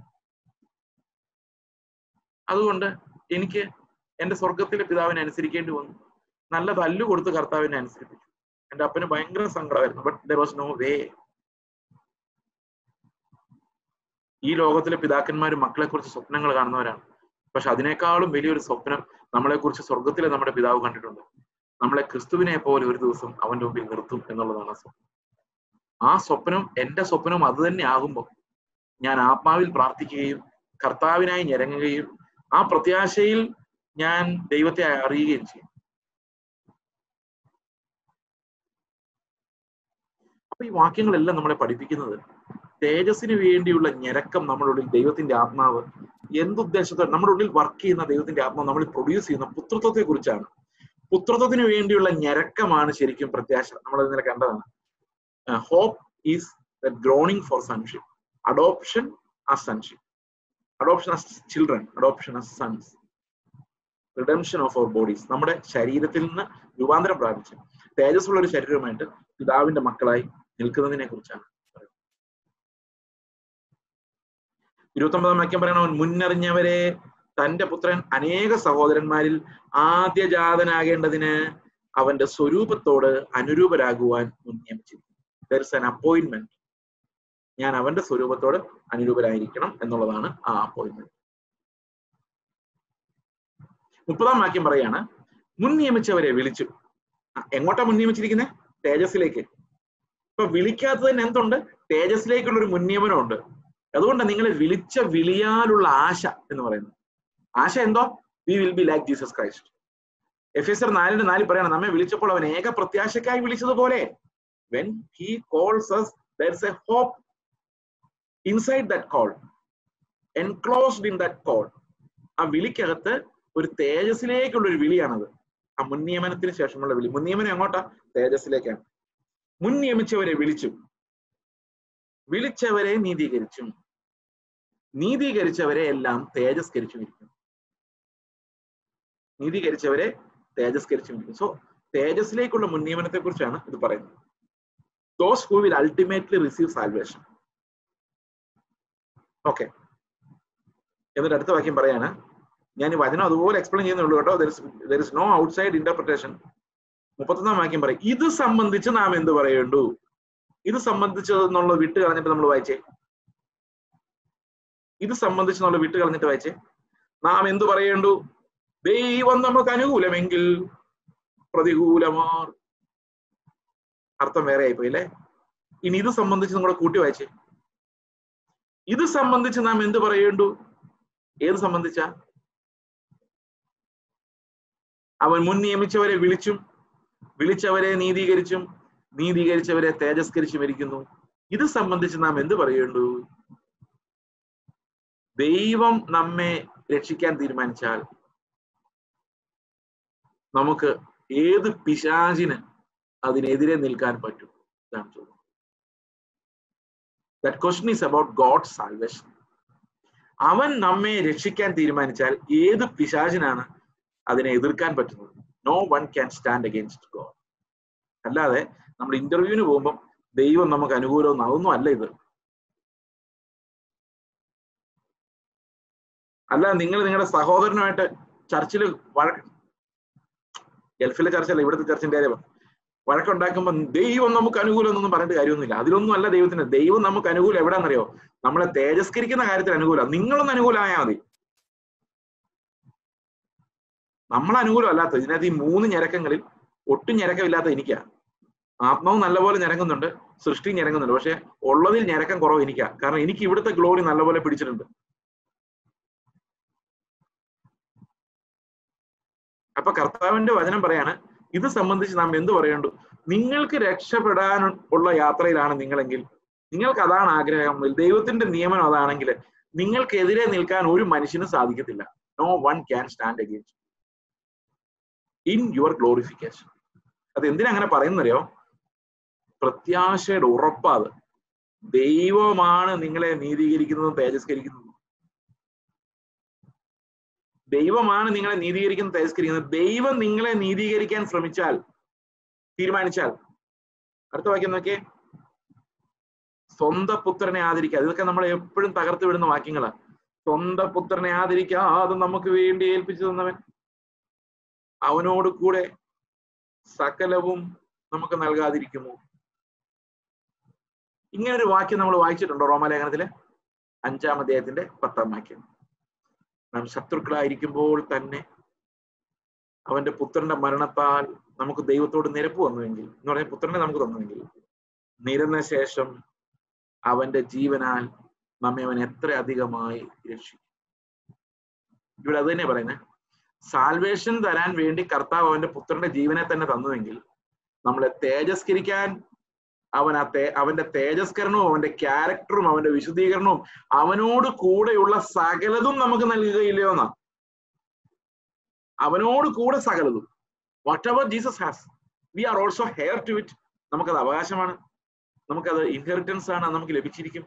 അതുകൊണ്ട് എനിക്ക് എന്റെ സ്വർഗത്തിലെ പിതാവിനെ അനുസരിക്കേണ്ടി വന്നു. നല്ല തല്ലു കൊടുത്ത് കർത്താവിനെ അനുസരിപ്പിച്ചു. എന്റെ അപ്പന് ഭയങ്കര സങ്കടമായിരുന്നു. But there was no way. ഈ ലോകത്തിലെ പിതാക്കന്മാരും മക്കളെ കുറിച്ച് സ്വപ്നങ്ങൾ കാണുന്നവരാണ്. പക്ഷെ അതിനേക്കാളും വലിയൊരു സ്വപ്നം നമ്മളെ കുറിച്ച് സ്വർഗത്തിലെ നമ്മുടെ പിതാവ് കണ്ടിട്ടുണ്ട്. നമ്മളെ ക്രിസ്തുവിനെ പോലെ ഒരു ദിവസം അവന്റെ മുമ്പിൽ നിർത്തും എന്നുള്ളതാണ് സ്വപ്നം. ആ സ്വപ്നം എന്റെ സ്വപ്നം അത് തന്നെ ആകുമ്പോൾ ഞാൻ ആത്മാവിൽ പ്രാർത്ഥിക്കുകയും കർത്താവിനായി ഞരങ്ങുകയും ആ പ്രത്യാശയിൽ ഞാൻ ദൈവത്തെ അറിയുകയും ചെയ്യും. അപ്പൊ ഈ വാക്യങ്ങളെല്ലാം നമ്മളെ പഠിപ്പിക്കുന്നത് തേജസ്സിന് വേണ്ടിയുള്ള ഞരക്കം നമ്മുടെ ഉള്ളിൽ ദൈവത്തിന്റെ ആത്മാവ് എന്തുദ്ദേശത്തോടെ നമ്മുടെ ഉള്ളിൽ വർക്ക് ചെയ്യുന്ന ദൈവത്തിന്റെ ആത്മാവ് നമ്മൾ പ്രൊഡ്യൂസ് ചെയ്യുന്ന പുത്രത്വത്തെ കുറിച്ചാണ്. പുത്രത്വത്തിന് വേണ്ടിയുള്ള ഞരക്കമാണ് ശരിക്കും പ്രത്യാശ. നമ്മൾ ഇന്നലെ കണ്ടതാണ്. Hope is the groaning for sonship, adoption as sonship, adoption as children, adoption as sons, redemption of our bodies. നമ്മുടെ ശരീരത്തിൽ നിന്ന് രൂപാന്തരം പ്രാപിച്ച് തേജസ്സുള്ള ഒരു ശരീരമായിട്ട് പിതാവിന്റെ മക്കളായി നിൽക്കുന്നതിനെ കുറിച്ചാണ്. 29 വാക്യം പറയണ, അവൻ മുന്നറിഞ്ഞവരെ തന്റെ പുത്രൻ അനേക സഹോദരന്മാരിൽ ആദ്യജാതനാകേണ്ടതിന് അവന്റെ സ്വരൂപത്തോട് അനുരൂപരാകുവാൻ മുൻ നിയമിച്ചിരിക്കുന്നു. There is an appointment. ഞാൻ അവന്റെ സ്വരൂപത്തോട് അനുരൂപരായിരിക്കണം എന്നുള്ളതാണ് ആ അപ്പോയിന്റ്മെന്റ്. 30 വാക്യം പറയാണ്, മുൻ നിയമിച്ചവരെ വിളിച്ചു. എങ്ങോട്ടാ മുൻ നിയമിച്ചിരിക്കുന്നത്? തേജസ്സിലേക്ക്. ഇപ്പൊ വിളിക്കാത്തതിന് എന്തുണ്ട്? തേജസ്സിലേക്കുള്ള ഒരു മുൻനിയമനമുണ്ട്. അതുകൊണ്ട് നിങ്ങളെ വിളിച്ച വിളിയാലുള്ള ആശ എന്ന് പറയുന്നത്. ആശ എന്തോ? We will be like Jesus Christ. എഫെസ്യർ 4:4 പറയണം, നമ്മെ വിളിച്ചപ്പോൾ അവൻ ഏക പ്രത്യാശക്കായി വിളിച്ചതുപോലെ. when he calls us, there's a hope inside that call, enclosed in that call. ആ വിളിക്കകത്ത് ഒരു തേജസ്സിലേക്കുള്ള ഒരു വിളിയാണത്. ആ മുൻനിയമനത്തിന് ശേഷമുള്ള വിളി. മുൻനിയമനം എങ്ങോട്ടാ? തേജസ്സിലേക്കാണ്. മുൻ നിയമിച്ചവരെ വിളിച്ചു, വിളിച്ചവരെ നീതീകരിച്ചും, നീതീകരിച്ചവരെ എല്ലാം തേജസ്കരിച്ചുമിരിക്കും. നീതീകരിച്ചവരെ തേജസ്കരിച്ചുമിരിക്കും. സോ തേജസ്സിലേക്കുള്ള മുൻനിയമനത്തെ കുറിച്ചാണ് ഇത് പറയുന്നത്. Those who will ultimately receive salvation. Okay, എന്നിട്ട് അടുത്ത വാക്യം പറയാണ്. ഞാൻ ഈ വചനം അതുപോലെ എക്സ്പ്ലെയിൻ ചെയ്യുന്നുള്ളൂ കേട്ടോ. there is no outside interpretation. 31 വാക്യം പറയും, ഇത് സംബന്ധിച്ച് നാം എന്ത് പറയേണ്ടു? ഇത് സംബന്ധിച്ചെന്നുള്ള വിട്ട് കളഞ്ഞിട്ട് നമ്മൾ വായിച്ചേ. ഇത് സംബന്ധിച്ചെന്നുള്ള വിട്ട് കളഞ്ഞിട്ട് വായിച്ചേ. നാം എന്ത് പറയേണ്ടു? ദൈവം നമുക്ക് അനുകൂലമെങ്കിൽ പ്രതികൂലമാർ. അർത്ഥം വേറെ ആയിപ്പോയി അല്ലേ? ഇനി ഇത് സംബന്ധിച്ച് നമ്മുടെ കൂട്ടി വായിച്ചേ. ഇത് സംബന്ധിച്ച് നാം എന്ത് പറയേണ്ടു? ഏത് സംബന്ധിച്ച? അവൻ മുൻ നിയമിച്ചവരെ വിളിച്ചും, വിളിച്ചവരെ നീതീകരിച്ചും, നീതീകരിച്ചവരെ തേജസ്കരിച്ചും ഇരിക്കുന്നു. ഇത് സംബന്ധിച്ച് നാം എന്ത് പറയേണ്ടു? ദൈവം നമ്മെ രക്ഷിക്കാൻ തീരുമാനിച്ചാൽ നമുക്ക് ഏത് പിശാചിന് അതിനെതിരെ നിൽക്കാൻ പറ്റും? That question is about God's salvation. അവൻ നമ്മെ രക്ഷിക്കാൻ തീരുമാനിച്ചാൽ ഏത് പിശാചിനാണ് അതിനെ എതിർക്കാൻ പറ്റുന്നത്? No one can stand against God. അല്ലാതെ നമ്മൾ ഇന്റർവ്യൂവിന് പോകുമ്പോൾ ദൈവം നമുക്ക് അനുകൂലം അതൊന്നും അല്ല ഇത്. അല്ല, നിങ്ങൾ നിങ്ങളുടെ സഹോദരനുമായിട്ട് ചർച്ചിൽ ഗൾഫിലെ ചർച്ചല്ല, ഇവിടുത്തെ ചർച്ചിന്റെ കാര്യം വഴക്കുണ്ടാക്കുമ്പോൾ ദൈവം നമുക്ക് അനുകൂലം എന്നൊന്നും പറഞ്ഞിട്ട് കാര്യമൊന്നുമില്ല. അതിലൊന്നും അല്ല ദൈവത്തിന്. ദൈവം നമുക്ക് അനുകൂലം എവിടാന്നറിയോ? നമ്മളെ തേജസ്കരിക്കുന്ന കാര്യത്തിൽ അനുകൂലം. നിങ്ങളൊന്ന് അനുകൂലമായാൽ മതി. നമ്മൾ അനുകൂലം അല്ലാത്ത ഇതിനകത്ത് ഈ 3 ഞരക്കങ്ങളിൽ ഒട്ടും ഞരക്കമില്ലാത്ത എനിക്കാ. ആത്മാവ് നല്ലപോലെ ഞരങ്ങുന്നുണ്ട്, സൃഷ്ടി ഞരങ്ങുന്നുണ്ട്. പക്ഷെ ഉള്ളതിൽ ഞരക്കം കുറവ് എനിക്കാ. കാരണം എനിക്ക് ഇവിടുത്തെ ഗ്ലോറി നല്ലപോലെ പിടിച്ചിട്ടുണ്ട്. അപ്പൊ കർത്താവിന്റെ വചനം പറയാണ്, ഇത് സംബന്ധിച്ച് നാം എന്ത് പറയേണ്ടു? നിങ്ങൾക്ക് രക്ഷപ്പെടാൻ ഉള്ള യാത്രയിലാണ് നിങ്ങളെങ്കിൽ, നിങ്ങൾക്ക് അതാണ് ആഗ്രഹം, ദൈവത്തിന്റെ നിയമനം അതാണെങ്കിൽ നിങ്ങൾക്കെതിരെ നിൽക്കാൻ ഒരു മനുഷ്യനും സാധിക്കത്തില്ല. No one can stand against in your glorification. അത് എന്തിനാ അങ്ങനെ പറയുന്നറിയോ? പ്രത്യാശയുടെ ഉറപ്പാത്. ദൈവമാണ് നിങ്ങളെ നീതീകരിക്കുന്നതും തേജസ്കരിക്കുന്നതും. ദൈവമാണ് നിങ്ങളെ നീതീകരിക്കുന്നത്, തേജസ്കരിക്കുന്നത്. ദൈവം നിങ്ങളെ നീതീകരിക്കാൻ ശ്രമിച്ചാൽ, തീരുമാനിച്ചാൽ, അടുത്ത വാക്യം നോക്കിയേ, സ്വന്തം പുത്രനെ ആദരിക്കുക. ഇതൊക്കെ നമ്മൾ എപ്പോഴും തകർത്ത് വിടുന്ന വാക്യങ്ങളാണ്. സ്വന്തം പുത്രനെ ആദരിക്കാതെ നമുക്ക് വേണ്ടി ഏൽപ്പിച്ചു തന്നവൻ അവനോട് കൂടെ സകലവും നമുക്ക് നൽകാതിരിക്കുമോ? ഇങ്ങനൊരു വാക്യം നമ്മൾ വായിച്ചിട്ടുണ്ടോ? റോമാലേഖനത്തിലെ 5-ാം അധ്യായത്തിന്റെ 10-ാം വാക്യം. നാം ശത്രുക്കളായിരിക്കുമ്പോൾ തന്നെ അവന്റെ പുത്രന്റെ മരണത്താൽ നമുക്ക് ദൈവത്തോട് നിരപ്പ് വന്നുവെങ്കിൽ, എന്ന് പറഞ്ഞാൽ പുത്രനെ നമുക്ക് തന്നുവെങ്കിൽ, നിരന്ന ശേഷം അവന്റെ ജീവനാൽ നമ്മെ അവൻ എത്ര അധികമായി രക്ഷിക്കും. ഇവിടെ അത് തന്നെ പറയുന്നത്. സാൽവേഷൻ തരാൻ വേണ്ടി കർത്താവ് അവന്റെ പുത്രന്റെ ജീവനെ തന്നെ തന്നുവെങ്കിൽ നമ്മളെ തേജസ്കരിക്കാൻ അവന്റെ തേജസ്കരണവും അവന്റെ ക്യാരക്ടറും അവന്റെ വിശുദ്ധീകരണവും അവനോട് കൂടെയുള്ള സകലതും നമുക്ക് നൽകുകയില്ലയോ എന്നാ. അവനോട് കൂടെ സകലതും, whatever Jesus has, we are also heir to it. നമുക്കത് അവകാശമാണ്, നമുക്കത് ഇൻഹെറിറ്റൻസ് ആണ്, നമുക്ക് ലഭിച്ചിരിക്കും.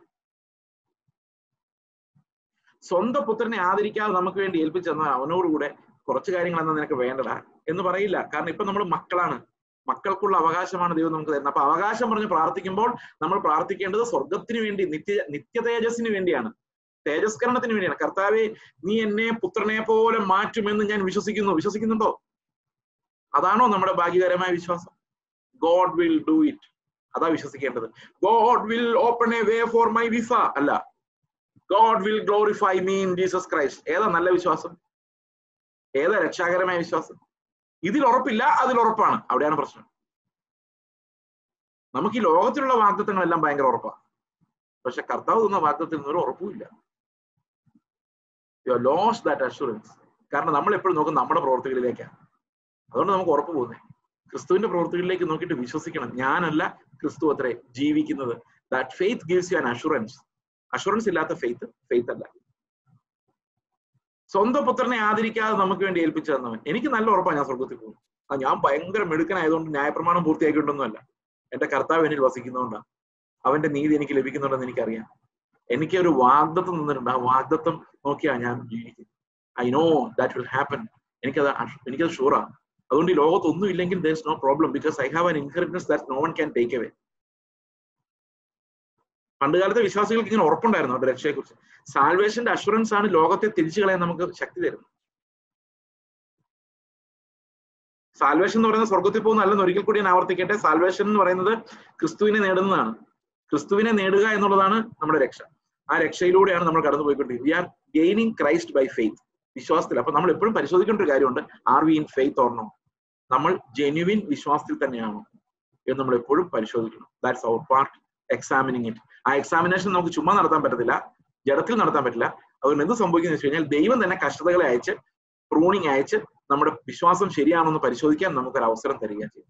സ്വന്തം പുത്രനെ ആദരിക്കാതെ നമുക്ക് വേണ്ടി ഏൽപ്പിച്ചു തന്നാൽ അവനോടുകൂടെ കുറച്ച് കാര്യങ്ങളെന്നാ നിനക്ക് വേണ്ടടാ എന്ന് പറയില്ല. കാരണം ഇപ്പൊ നമ്മൾ മക്കളാണ്, മക്കൾക്കുള്ള അവകാശമാണ് ദൈവം നമുക്ക് തരുന്നത്. അപ്പൊ അവകാശം പറഞ്ഞ് പ്രാർത്ഥിക്കുമ്പോൾ നമ്മൾ പ്രാർത്ഥിക്കേണ്ടത് സ്വർഗത്തിന് വേണ്ടി, നിത്യ തേജസ്സിന് വേണ്ടിയാണ്, തേജസ്കരണത്തിന് വേണ്ടിയാണ്. കർത്താവേ, നീ എന്നെ പുത്രനെ പോലെ മാറ്റുമെന്ന് ഞാൻ വിശ്വസിക്കുന്നുണ്ടോ? അതാണോ നമ്മുടെ ഭാഗ്യകരമായ വിശ്വാസം? ഗോഡ് വിൽ ഡു ഇറ്റ്, അതാ വിശ്വസിക്കേണ്ടത്. God will open a way for my visa അല്ല, God will glorify me in Jesus Christ. ഏതാ നല്ല വിശ്വാസം? ഏതാ രക്ഷാകരമായ വിശ്വാസം? ഇതിൽ ഉറപ്പില്ല, അതിൽ ഉറപ്പാണ്. അവിടെയാണ് പ്രശ്നം. നമുക്ക് ഈ ലോകത്തിലുള്ള വാഗ്ദത്തങ്ങളെല്ലാം ഭയങ്കര ഉറപ്പാണ്, പക്ഷെ കർത്താവ് തന്ന വാഗ്ദത്തിൽ നിന്നൊരു ഉറപ്പുമില്ല. You are lost that assurance. കാരണം നമ്മൾ എപ്പോഴും നോക്കും നമ്മുടെ പ്രവൃത്തികളിലേക്കാണ്. അതുകൊണ്ട് നമുക്ക് ഉറപ്പ് പോകുന്നത്. ക്രിസ്തുവിന്റെ പ്രവൃത്തികളിലേക്ക് നോക്കിയിട്ട് വിശ്വസിക്കണം. ഞാനല്ല, ക്രിസ്തു അത്രേ ജീവിക്കുന്നത്. That faith gives you an assurance. Assurance ഇല്ലാത്ത ഫെയ്ത്ത് അല്ല. സ്വന്തം പുത്രനെ ആദരിക്കാതെ നമുക്ക് വേണ്ടി ഏൽപ്പിച്ചു തന്നവൻ. എനിക്ക് നല്ല ഉറപ്പാണ് ഞാൻ സ്വർഗത്തിൽ പോകും. ഞാൻ ഭയങ്കര മെടുക്കനായതുകൊണ്ട് ന്യായപ്രമാണം പൂർത്തിയാക്കിയിട്ടുണ്ടൊന്നുമല്ല. എന്റെ കർത്താവ് എന്നിൽ വസിക്കുന്നതുകൊണ്ടാണ്, അവന്റെ നീതി എനിക്ക് ലഭിക്കുന്നുണ്ടെന്ന് എനിക്കറിയാം. എനിക്ക് ഒരു വാഗ്ദത്തം തന്നിട്ടുണ്ട്. ആ വാഗ്ദത്തം നോക്കിയാ ഞാൻ ജീവിക്കും. I know that will happen. എനിക്കത് ഷുവറാണ്. അതുകൊണ്ട് ഈ ലോകത്ത് ഒന്നും ഇല്ലെങ്കിൽ there is no problem because I have an inheritance that no one can take away. പണ്ടുകാലത്തെ വിശ്വാസികൾക്ക് ഇങ്ങനെ ഉറപ്പുണ്ടായിരുന്നു അവരുടെ രക്ഷയെക്കുറിച്ച്. സാൽവേഷന്റെ അഷുറൻസ് ആണ് ലോകത്തെ തിരിച്ചു കളയാൻ നമുക്ക് ശക്തി തരുന്നത്. സാൽവേഷൻ എന്ന് പറയുന്നത് സ്വർഗത്തിൽ പോകുന്നതല്ലെന്ന് ഒരിക്കൽ കൂടി ഞാൻ ആവർത്തിക്കട്ടെ. സാൽവേഷൻ എന്ന് പറയുന്നത് ക്രിസ്തുവിനെ നേടുന്നതാണ്. ക്രിസ്തുവിനെ നേടുക എന്നുള്ളതാണ് നമ്മുടെ രക്ഷ. ആ രക്ഷയിലൂടെയാണ് നമ്മൾ കടന്നുപോയിക്കൊണ്ടിരിക്കുന്നത്. We are gaining Christ by faith, വിശ്വാസത്തിൽ. അപ്പൊ നമ്മൾ എപ്പോഴും പരിശോധിക്കേണ്ട ഒരു കാര്യമുണ്ട്, are we in faith or not? നമ്മൾ ജെന്യുവിൻ വിശ്വാസത്തിൽ തന്നെയാണോ എന്ന് നമ്മൾ എപ്പോഴും പരിശോധിക്കണം. That's our part, examining it. ആ എക്സാമിനേഷൻ നമുക്ക് ചുമ്മാ നടത്താൻ പറ്റത്തില്ല, ജഡത്തിൽ നടത്താൻ പറ്റില്ല. അതുകൊണ്ട് എന്ത് സംഭവിക്കുന്നത് വെച്ച് കഴിഞ്ഞാൽ ദൈവം തന്നെ കഷ്ടതകളെ അയച്ച്, പ്രൂണിങ് അയച്ച് നമ്മുടെ വിശ്വാസം ശരിയാണോ എന്ന് പരിശോധിക്കാൻ നമുക്കൊരു അവസരം തരികയാണ് ചെയ്യും.